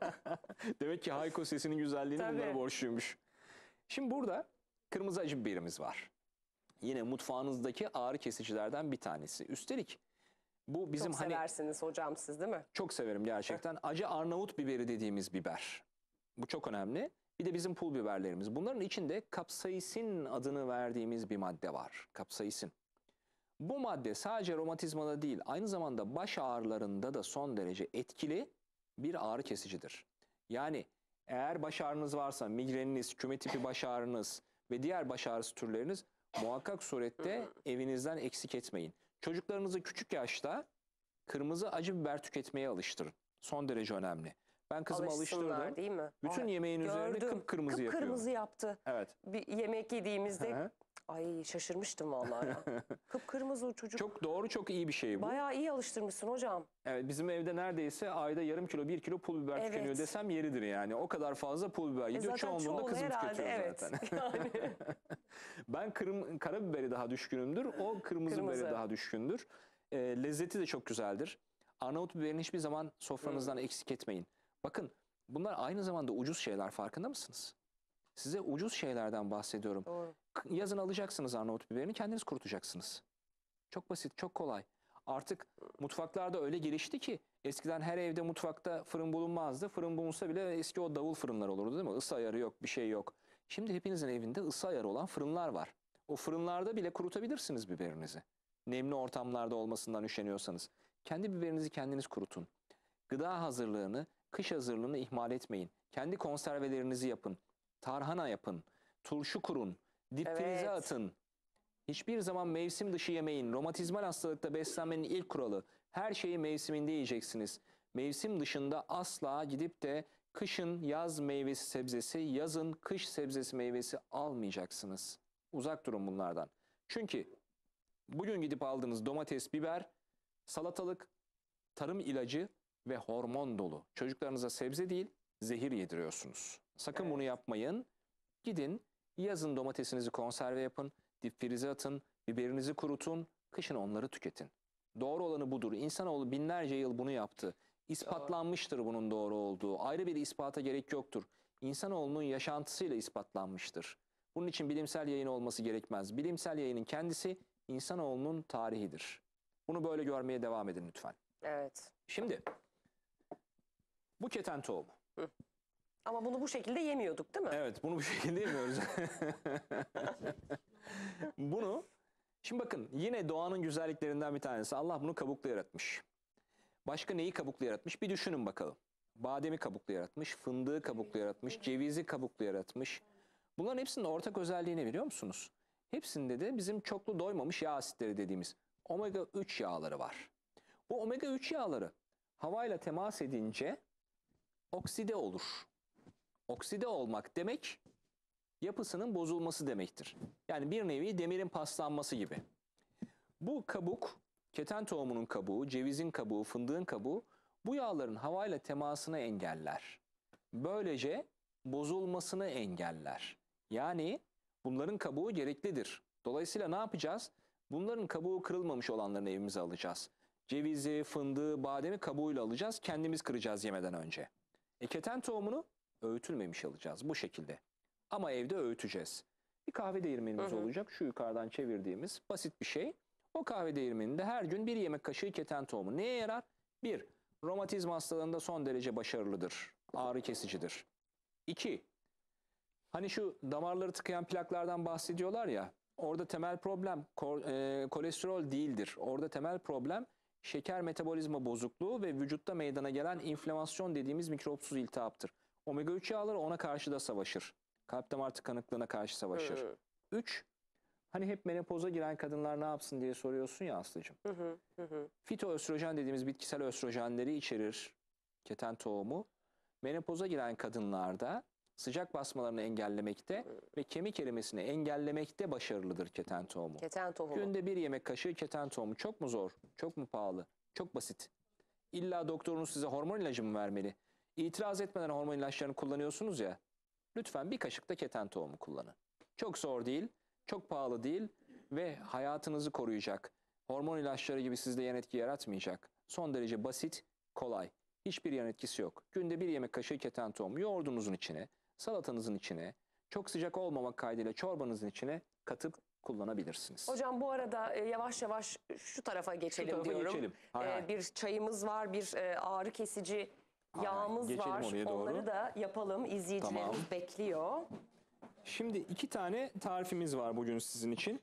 Demek ki Hayko sesinin güzelliğini
Tabii.
bunlara borçluymuş. Şimdi burada kırmızı acı biberimiz var. Yine mutfağınızdaki ağrı kesicilerden bir tanesi. Üstelik bu bizim
Çok
hani
seversiniz hocam siz değil mi?
çok severim gerçekten. Acı Arnavut biberi dediğimiz biber. Bu çok önemli. Bir de bizim pul biberlerimiz. Bunların içinde kapsaisin adını verdiğimiz bir madde var. Kapsaisin. Bu madde sadece romatizmada değil, aynı zamanda baş ağrılarında da son derece etkili bir ağrı kesicidir. Yani eğer baş ağrınız varsa, migreniniz, küme tipi baş ağrınız ve diğer baş ağrısı türleriniz muhakkak surette evinizden eksik etmeyin. Çocuklarınızı küçük yaşta kırmızı acı biber tüketmeye alıştırın. Son derece önemli. Ben kızımı
Alışsınlar
alıştırdım.
değil mi?
Bütün
Ay,
yemeğin üzerine
gördüm.
kıpkırmızı yapıyor.
Kıpkırmızı yaptı.
Evet.
Bir yemek yediğimizde
Hı hı.
ay şaşırmıştım vallahi ya. Kıpkırmızı o çocuk.
Çok doğru, çok iyi bir şey bu.
Bayağı iyi alıştırmışsın hocam.
Evet, bizim evde neredeyse ayda yarım kilo, bir kilo pul biber
Evet.
tükeniyor desem yeridir yani. O kadar fazla pul biber
E
gidiyor.
zaten
Çoğunluğunda
çoğunu
kızım
herhalde,
tüketiyor
evet.
zaten.
Yani.
Ben kırm karabiberi daha düşkünümdür. O kırmızı,
Kırmızı.
biberi daha düşkündür. E, lezzeti de çok güzeldir. Arnavut biberini hiçbir zaman sofranızdan
Hmm.
eksik etmeyin. Bakın bunlar aynı zamanda ucuz şeyler, farkında mısınız? Size ucuz şeylerden bahsediyorum.
Doğru.
K- Yazın alacaksınız Arnavut biberini, kendiniz kurutacaksınız. Çok basit, çok kolay. Artık mutfaklarda öyle gelişti ki Eskiden her evde mutfakta fırın bulunmazdı. Fırın bulunsa bile eski o davul fırınlar olurdu değil mi? Isı ayarı yok, bir şey yok. Şimdi hepinizin evinde ısı ayarı olan fırınlar var. O fırınlarda bile kurutabilirsiniz biberinizi. Nemli ortamlarda olmasından üşeniyorsanız. Kendi biberinizi kendiniz kurutun. Gıda hazırlığını, kış hazırlığını ihmal etmeyin. Kendi konservelerinizi yapın. Tarhana yapın. Turşu kurun. Dip
Evet.
frize atın. Hiçbir zaman mevsim dışı yemeyin. Romatizmal hastalıkta beslenmenin ilk kuralı. Her şeyi mevsiminde yiyeceksiniz. Mevsim dışında asla gidip de kışın yaz meyvesi sebzesi, yazın kış sebzesi meyvesi almayacaksınız. Uzak durun bunlardan. Çünkü bugün gidip aldığınız domates, biber, salatalık, tarım ilacı ve hormon dolu. Çocuklarınıza sebze değil, zehir yediriyorsunuz. Sakın
Evet.
bunu yapmayın. Gidin yazın domatesinizi konserve yapın, dip frize atın, biberinizi kurutun, kışın onları tüketin. Doğru olanı budur. İnsanoğlu binlerce yıl bunu yaptı. İspatlanmıştır bunun doğru olduğu. Ayrı bir ispata gerek yoktur. İnsanoğlunun yaşantısıyla ispatlanmıştır. Bunun için bilimsel yayın olması gerekmez. Bilimsel yayının kendisi insanoğlunun tarihidir. Bunu böyle görmeye devam edin lütfen.
Evet.
Şimdi bu keten tohumu.
Ama bunu bu şekilde yemiyorduk değil mi?
Evet, bunu bu şekilde yemiyoruz. Bunu, şimdi bakın yine doğanın güzelliklerinden bir tanesi. Allah bunu kabuklu yaratmış. Başka neyi kabuklu yaratmış? Bir düşünün bakalım. Bademi kabuklu yaratmış, fındığı kabuklu yaratmış, cevizi kabuklu yaratmış. Bunların hepsinin ortak özelliği ne biliyor musunuz? Hepsinde de bizim çoklu doymamış yağ asitleri dediğimiz omega üç yağları var. Bu omega üç yağları havayla temas edince okside olur. Okside olmak demek yapısının bozulması demektir. Yani bir nevi demirin paslanması gibi. Bu kabuk, keten tohumunun kabuğu, cevizin kabuğu, fındığın kabuğu bu yağların havayla temasını engeller. Böylece bozulmasını engeller. Yani bunların kabuğu gereklidir. Dolayısıyla ne yapacağız? Bunların kabuğu kırılmamış olanlarını evimize alacağız. Cevizi, fındığı, bademi kabuğuyla alacağız. Kendimiz kıracağız yemeden önce. E, keten tohumunu öğütülmemiş alacağız bu şekilde. Ama evde öğüteceğiz. Bir kahve değirmenimiz
Hı hı.
olacak. Şu yukarıdan çevirdiğimiz basit bir şey. O kahve değirmeninde her gün bir yemek kaşığı keten tohumu. Neye yarar? Bir, romatizma hastalığında son derece başarılıdır. Ağrı kesicidir. İki, hani şu damarları tıkayan plaklardan bahsediyorlar ya. Orada temel problem ko- e, kolesterol değildir. Orada temel problem şeker metabolizma bozukluğu ve vücutta meydana gelen inflamasyon dediğimiz mikropsuz iltihaptır. Omega üç yağları ona karşı da savaşır. Kalp damar tıkanıklığına karşı savaşır.
Hı.
Üç, hani hep menopoza giren kadınlar ne yapsın diye soruyorsun ya Aslı'cığım.
Hı hı, hı hı.
Fitoöstrojen dediğimiz bitkisel östrojenleri içerir keten tohumu. Menopoza giren kadınlarda sıcak basmalarını engellemekte ve kemik erimesini engellemekte başarılıdır keten tohumu.
Keten tohumu.
Günde bir yemek kaşığı keten tohumu. Çok mu zor? Çok mu pahalı? Çok basit. İlla doktorunuz size hormon ilacı mı vermeli? İtiraz etmeden hormon ilaçlarını kullanıyorsunuz ya. Lütfen bir kaşık da keten tohumu kullanın. Çok zor değil, çok pahalı değil ve hayatınızı koruyacak. Hormon ilaçları gibi sizde yan etki yaratmayacak. Son derece basit, kolay. Hiçbir yan etkisi yok. Günde bir yemek kaşığı keten tohumu yoğurdunuzun içine, salatanızın içine, çok sıcak olmamak kaydıyla çorbanızın içine katıp kullanabilirsiniz.
Hocam bu arada e, yavaş yavaş şu tarafa geçelim
tarafa
diyorum.
geçelim. Hay
E,
hay.
bir çayımız var, bir e, ağrı kesici
Hay hay.
yağımız
Geçelim
var.
oraya doğru.
Onları da yapalım. İzleyicilerimiz
Tamam.
bekliyor.
Şimdi iki tane tarifimiz var bugün sizin için.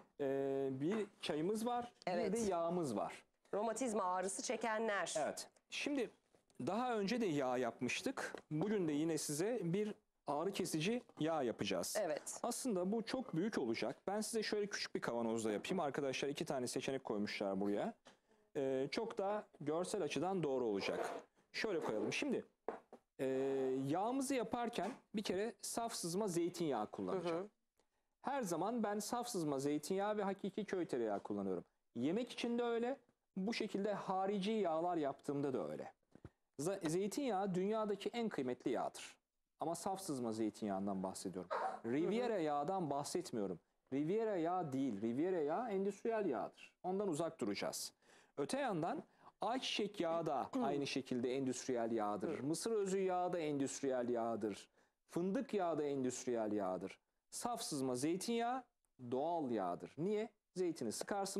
Ee, bir çayımız var,
Evet.
bir de yağımız var.
Romatizma ağrısı çekenler.
Evet. Şimdi daha önce de yağ yapmıştık. Bugün de yine size bir ağrı kesici yağ yapacağız.
Evet.
Aslında bu çok büyük olacak. Ben size şöyle küçük bir kavanozda yapayım. Arkadaşlar iki tane seçenek koymuşlar buraya. Ee, çok daha görsel açıdan doğru olacak. Şöyle koyalım. Şimdi e, yağımızı yaparken bir kere saf sızma zeytinyağı kullanacağım. Her zaman ben saf sızma zeytinyağı ve hakiki köy tereyağı kullanıyorum. Yemek için de öyle. Bu şekilde harici yağlar yaptığımda da öyle. Z- zeytinyağı dünyadaki en kıymetli yağdır. Ama saf sızma zeytinyağından bahsediyorum. Riviera yağdan bahsetmiyorum. Riviera yağı değil. Riviera yağı endüstriyel yağdır. Ondan uzak duracağız. Öte yandan ayçiçek yağı da aynı şekilde endüstriyel yağdır. Mısır özü yağı da endüstriyel yağdır. Fındık yağı da endüstriyel yağdır. Saf sızma zeytinyağı doğal yağdır. Niye? Zeytini sıkarsınız,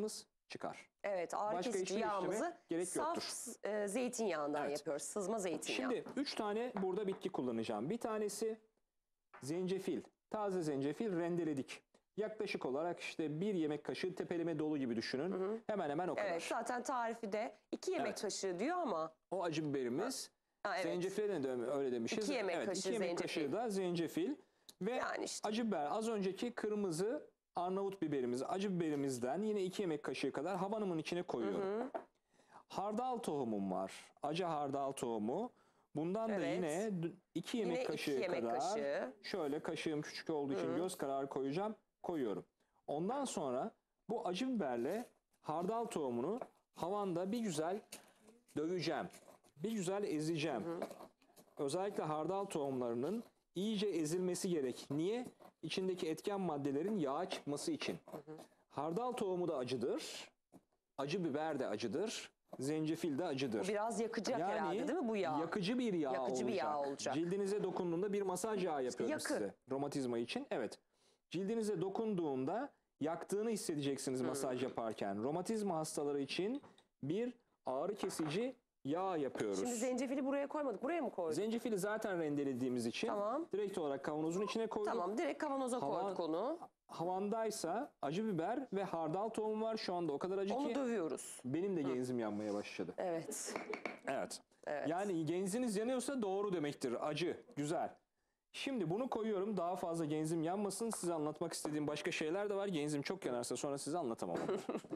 çıkar.
Evet, ağrı
Başka
kesici
hiçbir işleme
yağımızı
gerek
saf
yoktur.
e, zeytinyağından
Evet.
yapıyoruz. Sızma zeytinyağı.
Şimdi üç tane burada bitki kullanacağım. Bir tanesi zencefil. Taze zencefil rendeledik. Yaklaşık olarak işte bir yemek kaşığı tepeleme dolu gibi düşünün. Hemen hemen o kadar.
Evet, zaten tarifi de iki yemek
Evet.
kaşığı diyor ama
O acı biberimiz.
ha, evet.
Zencefile de öyle demişiz.
İki yemek
evet,
kaşığı
iki yemek
zencefil.
kaşığı da zencefil. Ve
Yani işte.
acı biber. Az önceki kırmızı Arnavut biberimiz, acı biberimizden yine iki yemek kaşığı kadar havanımın içine koyuyorum. Hardal tohumum var. Acı hardal tohumu. Bundan da
Evet.
yine iki yemek
Yine iki
kaşığı
yemek
kadar
kaşığı.
şöyle kaşığım küçük olduğu için göz kararı koyacağım. Koyuyorum. Ondan sonra bu acı biberle hardal tohumunu havanda bir güzel döveceğim. Bir güzel ezeceğim. Özellikle hardal tohumlarının iyice ezilmesi gerek. Niye? İçindeki etken maddelerin yağa çıkması için. Hardal tohumu da acıdır. Acı biber de acıdır. Zencefil de acıdır.
Bu biraz yakacak
Yani
herhalde değil mi bu yağ?
yakıcı bir yağ
Yakıcı
olacak.
bir yağ olacak.
Cildinize dokunduğunda bir masaj yağı yapıyorum
yakı.
size. Romatizma için. Evet. Cildinize dokunduğunda yaktığını hissedeceksiniz masaj yaparken. Romatizma hastaları için bir ağrı kesici yağ yapıyoruz.
Şimdi zencefili buraya koymadık. Buraya mı koyduk?
Zencefili zaten rendelediğimiz için
Tamam.
direkt olarak kavanozun içine koyduk.
Tamam, direkt kavanoza
Hava-
koyduk onu.
Havandaysa acı biber ve hardal tohumu var. Şu anda o kadar acı
Onu
ki
dövüyoruz.
benim de genzim yanmaya başladı.
Evet.
Evet.
Evet.
Yani genziniz yanıyorsa doğru demektir. Acı. Güzel. Şimdi bunu koyuyorum. Daha fazla genzim yanmasın. Size anlatmak istediğim başka şeyler de var. Genzim çok yanarsa sonra size anlatamam onları.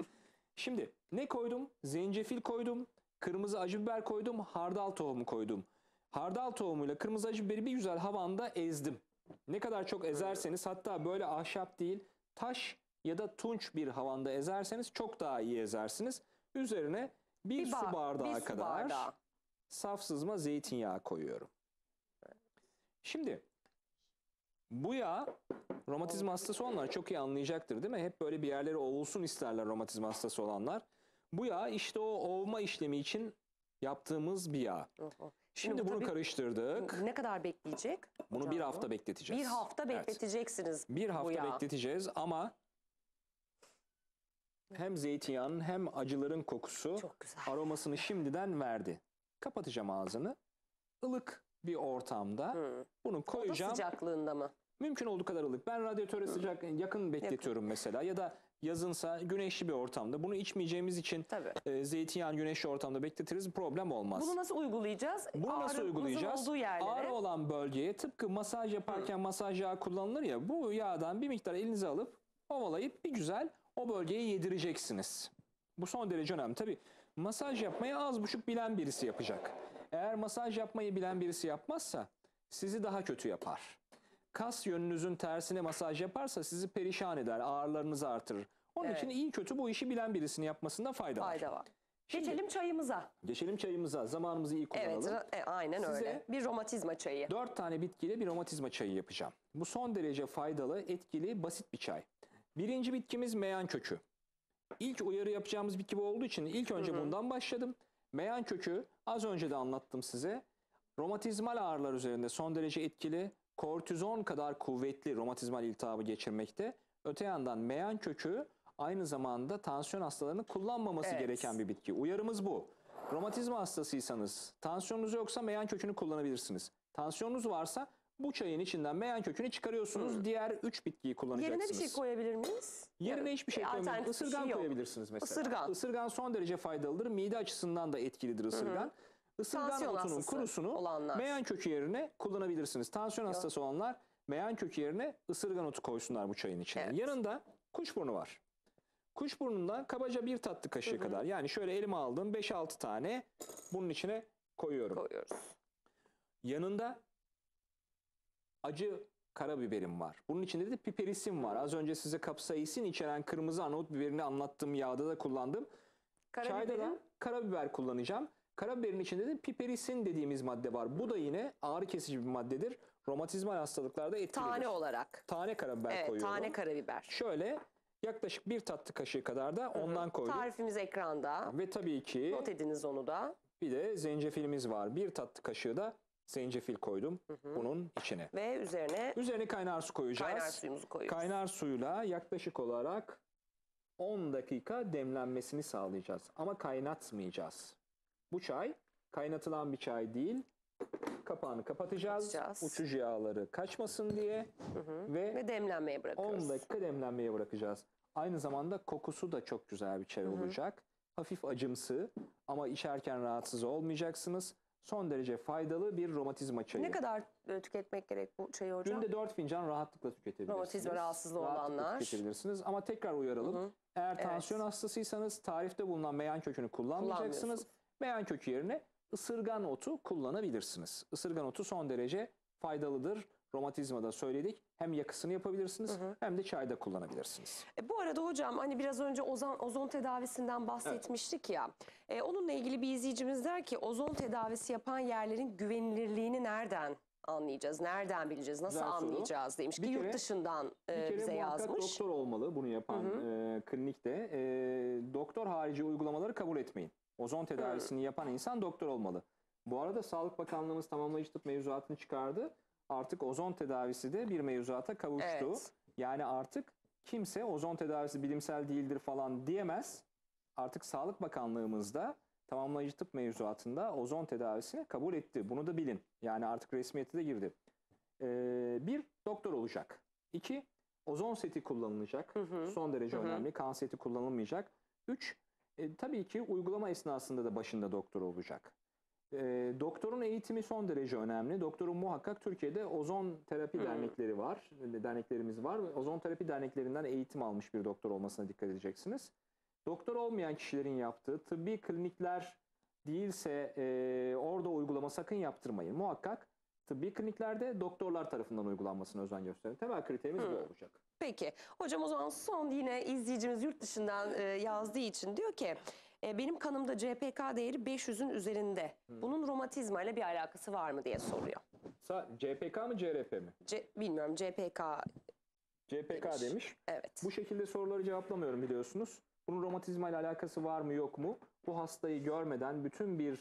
Şimdi ne koydum? Zencefil koydum. Kırmızı acı biber koydum. Hardal tohumu koydum. Hardal tohumuyla kırmızı acı biberi bir güzel havanda ezdim. Ne kadar çok ezerseniz, hatta böyle ahşap değil taş ya da tunç bir havanda ezerseniz çok daha iyi ezersiniz. Üzerine bir,
Bir
su
ba-
bardağı
bir su
kadar
bardağı.
saf sızma zeytinyağı koyuyorum. Şimdi bu yağ romatizma hastası olanlar çok iyi anlayacaktır değil mi? Hep böyle bir yerleri ovulsun isterler romatizma hastası olanlar. Bu yağ işte o ovma işlemi için yaptığımız bir yağ.
Oho.
Şimdi
bu
bunu
tabii-
karıştırdık.
Ne kadar bekleyecek?
Bunu
hocam
bir
bu?
hafta bekleteceğiz.
Bir hafta
Evet.
bekleteceksiniz
Bir
bu
hafta
yağı.
bekleteceğiz ama hem zeytinyağının hem acıların kokusu
Çok güzel.
aromasını şimdiden verdi. Kapatacağım ağzını. Ilık bir ortamda
Hı.
bunu
Oda
koyacağım.
sıcaklığında mı?
Mümkün olduğu kadar ılık. Ben radyatöre sıcak yakın bekletiyorum mesela. Ya da yazınsa güneşli bir ortamda. Bunu içmeyeceğimiz için
Tabii.
e, zeytinyağını güneşli ortamda bekletiriz. Problem olmaz.
Bunu nasıl uygulayacağız?
Bunu nasıl
Ağrımızın
uygulayacağız?
olduğu yerlere.
Ağrı olan bölgeye tıpkı masaj yaparken masaj yağı kullanılır ya, bu yağdan bir miktar elinize alıp ovalayıp bir güzel o bölgeye yedireceksiniz. Bu son derece önemli. Tabii masaj yapmayı az buçuk bilen birisi yapacak. Eğer masaj yapmayı bilen birisi yapmazsa sizi daha kötü yapar. Kas yönünüzün tersine masaj yaparsa sizi perişan eder, ağrılarınızı artırır. Onun
Evet.
için iyi kötü bu işi bilen birisinin yapmasında fayda var.
Fayda var.
Şimdi-
Geçelim çayımıza.
Geçelim çayımıza. Zamanımızı iyi
Evet,
kullanalım.
ra- e, aynen
Size-
öyle. Bir romatizma çayı.
Dört tane bitkiyle bir romatizma çayı yapacağım. Bu son derece faydalı, etkili, basit bir çay. Birinci bitkimiz meyan kökü. İlk uyarı yapacağımız bitki bu olduğu için ilk önce bundan başladım. Meyan kökü az önce de anlattım size. Romatizmal ağrılar üzerinde son derece etkili, kortizon kadar kuvvetli romatizmal iltihabı geçirmekte. Öte yandan meyan kökü aynı zamanda tansiyon hastalarının kullanmaması
Evet.
gereken bir bitki. Uyarımız bu. Romatizma hastasıysanız, tansiyonunuz yoksa meyan kökünü kullanabilirsiniz. Tansiyonunuz varsa bu çayın içinden meyan kökünü çıkarıyorsunuz. Diğer üç bitkiyi kullanacaksınız.
Yerine bir şey koyabilir miyiz?
Yerine hiçbir şey
Bir
koymayın.
alternatif bir
Isırgan
şey yok.
koyabilirsiniz mesela.
Isırgan.
Isırgan son derece faydalıdır. Mide açısından da etkilidir ısırgan. Isırgan
Tansiyon
otunun
hastası
kurusunu
olanlar.
meyan kökü yerine kullanabilirsiniz. Tansiyon hastası olanlar meyan kökü yerine ısırgan otu koysunlar bu çayın içine.
Evet.
Yanında kuşburnu var. Kuşburnundan kabaca bir tatlı kaşığı kadar, yani şöyle elime aldım beş altı tane bunun içine koyuyorum.
Koyuyoruz.
Yanında acı karabiberim var. Bunun içinde de piperisin var. Az önce size kapsaisin içeren kırmızı Arnavut biberini anlattığım yağda da kullandım. Çayda da
Karabiberin
karabiber kullanacağım. Karabiberin içinde de piperisin dediğimiz madde var. Bu da yine ağrı kesici bir maddedir. Romatizmal hastalıklarda etkilidir.
tane olarak.
Tane karabiber
Evet,
koyuyorum.
tane karabiber.
Şöyle yaklaşık bir tatlı kaşığı kadar da ondan koydum.
Tarifimiz ekranda.
Ve tabii ki
Not ediniz onu da.
bir de zencefilimiz var. Bir tatlı kaşığı da zencefil koydum bunun içine.
Ve üzerine
Üzerine kaynar su koyacağız.
kaynar suyumuzu koyuyoruz.
Kaynar suyla yaklaşık olarak on dakika demlenmesini sağlayacağız. Ama kaynatmayacağız. Bu çay kaynatılan bir çay değil. Kapağını kapatacağız.
Kapatacağız.
Uçucu yağları kaçmasın diye ve
Ve demlenmeye bırakıyoruz.
on dakika demlenmeye bırakacağız. Aynı zamanda kokusu da çok güzel bir çay olacak. Hafif acımsı ama içerken rahatsız olmayacaksınız. Son derece faydalı bir romatizma çayı.
Ne kadar e, tüketmek gerek bu çayı hocam?
Günde dört fincan rahatlıkla tüketebilirsiniz.
Romatizma rahatsızlığı
Rahatlıkla
olanlar.
tüketebilirsiniz. Ama tekrar uyaralım.
Hı hı.
Eğer
Evet.
tansiyon hastasıysanız tarifte bulunan meyan kökünü kullanmayacaksınız.
Kullanmıyorsunuz.
Meyan kökü yerine ısırgan otu kullanabilirsiniz. Isırgan otu son derece faydalıdır. Romatizmada söyledik. Hem yakısını yapabilirsiniz hem de çayda kullanabilirsiniz.
E, bu arada hocam hani biraz önce ozon, ozon tedavisinden bahsetmiştik ya. E, onunla ilgili bir izleyicimiz der ki ozon tedavisi yapan yerlerin güvenilirliğini nereden anlayacağız? Nereden bileceğiz? Nasıl
Güzel soru.
anlayacağız demiş ki
Bir
yurt
kere-
dışından e,
Bir kere
bize
muhakkak
yazmış.
doktor olmalı bunu yapan e, klinikte. E, doktor harici uygulamaları kabul etmeyin. Ozon tedavisini yapan insan doktor olmalı. Bu arada Sağlık Bakanlığımız tamamlayıcı tıp mevzuatını çıkardı. Artık ozon tedavisi de bir mevzuata kavuştu.
Evet.
Yani artık kimse ozon tedavisi bilimsel değildir falan diyemez. Artık Sağlık Bakanlığımızda tamamlayıcı tıp mevzuatında ozon tedavisini kabul etti. Bunu da bilin. Yani artık resmiyete de girdi. Ee, bir, doktor olacak. İki, ozon seti kullanılacak. Son derece önemli. Kan seti kullanılmayacak. Üç, e, tabii ki uygulama esnasında da başında doktor olacak. E, doktorun eğitimi son derece önemli. Doktorun muhakkak Türkiye'de ozon terapi dernekleri var. Derneklerimiz var. Ozon terapi derneklerinden eğitim almış bir doktor olmasına dikkat edeceksiniz. Doktor olmayan kişilerin yaptığı tıbbi klinikler değilse e, orada uygulama sakın yaptırmayın. Muhakkak tıbbi kliniklerde doktorlar tarafından uygulanmasına özen gösterin. Temel kriterimiz bu olacak.
Peki. Hocam o zaman son yine izleyicimiz yurt dışından e, yazdığı için diyor ki e, benim kanımda C P K değeri beş yüzün üzerinde. Bunun romatizma ile bir alakası var mı diye soruyor.
Sa- C P K mı C R P mi?
C, bilmiyorum C P K.
C P K
Demiş.
demiş.
Evet.
Bu şekilde soruları cevaplamıyorum biliyorsunuz. Bunun romatizma ile alakası var mı yok mu? Bu hastayı görmeden bütün bir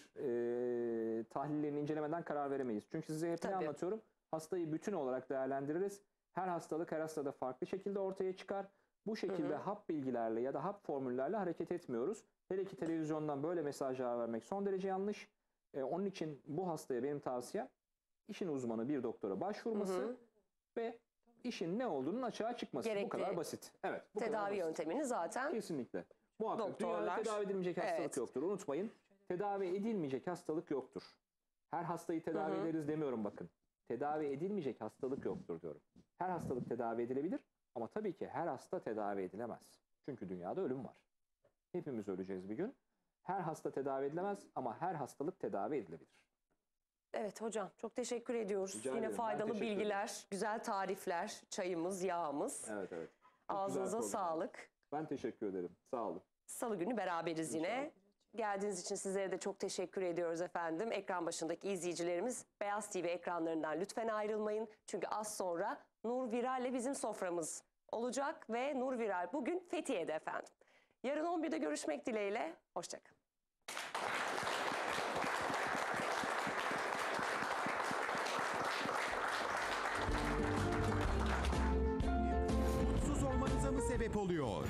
e, tahlillerini incelemeden karar veremeyiz. Çünkü size hep ne
Tabii.
anlatıyorum? Hastayı bütün olarak değerlendiririz. Her hastalık her hastada farklı şekilde ortaya çıkar. Bu şekilde hap bilgilerle ya da hap formüllerle hareket etmiyoruz. Hele ki televizyondan böyle mesajlar vermek son derece yanlış. E, onun için bu hastaya benim tavsiyem işin uzmanı bir doktora başvurması ve işin ne olduğunun açığa çıkması.
Gerekli
Bu kadar basit. Evet. Bu kadar
Tedavi
basit.
yöntemini zaten
Kesinlikle. Muhakkak
Doktorlar-
dünyada tedavi edilmeyecek hastalık
Evet.
yoktur. Unutmayın. Tedavi edilmeyecek hastalık yoktur. Her hastayı tedavi ederiz demiyorum bakın. Tedavi edilmeyecek hastalık yoktur diyorum. Her hastalık tedavi edilebilir ama tabii ki her hasta tedavi edilemez. Çünkü dünyada ölüm var. Hepimiz öleceğiz bir gün. Her hasta tedavi edilemez ama her hastalık tedavi edilebilir.
Evet hocam çok teşekkür ediyoruz.
Rica
Yine
ederim, ben
faydalı
teşekkür ederim.
bilgiler, güzel tarifler, çayımız, yağımız.
Evet evet. Çok güzel
Ağzınıza
program.
sağlık.
Ben teşekkür ederim. Sağ olun.
Salı günü beraberiz yine. Geldiğiniz için sizlere de çok teşekkür ediyoruz efendim. Ekran başındaki izleyicilerimiz Beyaz T V ekranlarından lütfen ayrılmayın. Çünkü az sonra Nur Viral'le bizim soframız olacak ve Nur Viral bugün Fethiye'de efendim. Yarın on birde görüşmek dileğiyle. Hoşçakalın.
Mutsuz olmanıza mı sebep oluyor?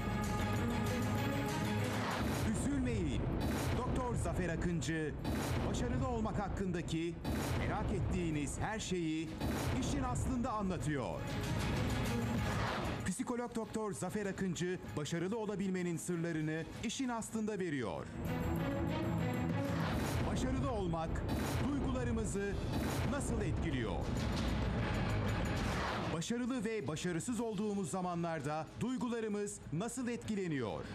Üzülmeyin. Doktor Zafer Akıncı, başarılı olmak hakkındaki merak ettiğiniz her şeyi işin aslında anlatıyor. Psikolog Doktor Zafer Akıncı, başarılı olabilmenin sırlarını işin aslında veriyor. Başarılı olmak duygularımızı nasıl etkiliyor? Başarılı ve başarısız olduğumuz zamanlarda duygularımız nasıl etkileniyor?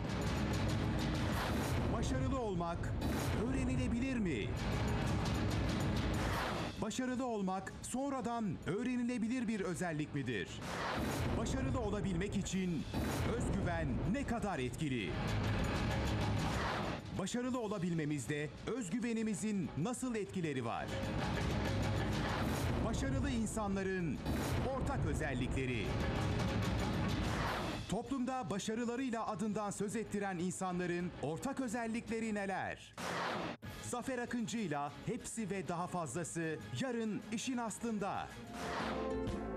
Başarılı olmak öğrenilebilir mi? Başarılı olmak sonradan öğrenilebilir bir özellik midir? Başarılı olabilmek için özgüven ne kadar etkili? Başarılı olabilmemizde özgüvenimizin nasıl etkileri var? Başarılı insanların ortak özellikleri. Toplumda başarılarıyla adından söz ettiren insanların ortak özellikleri neler? Zafer Akıncı'yla hepsi ve daha fazlası yarın işin aslında.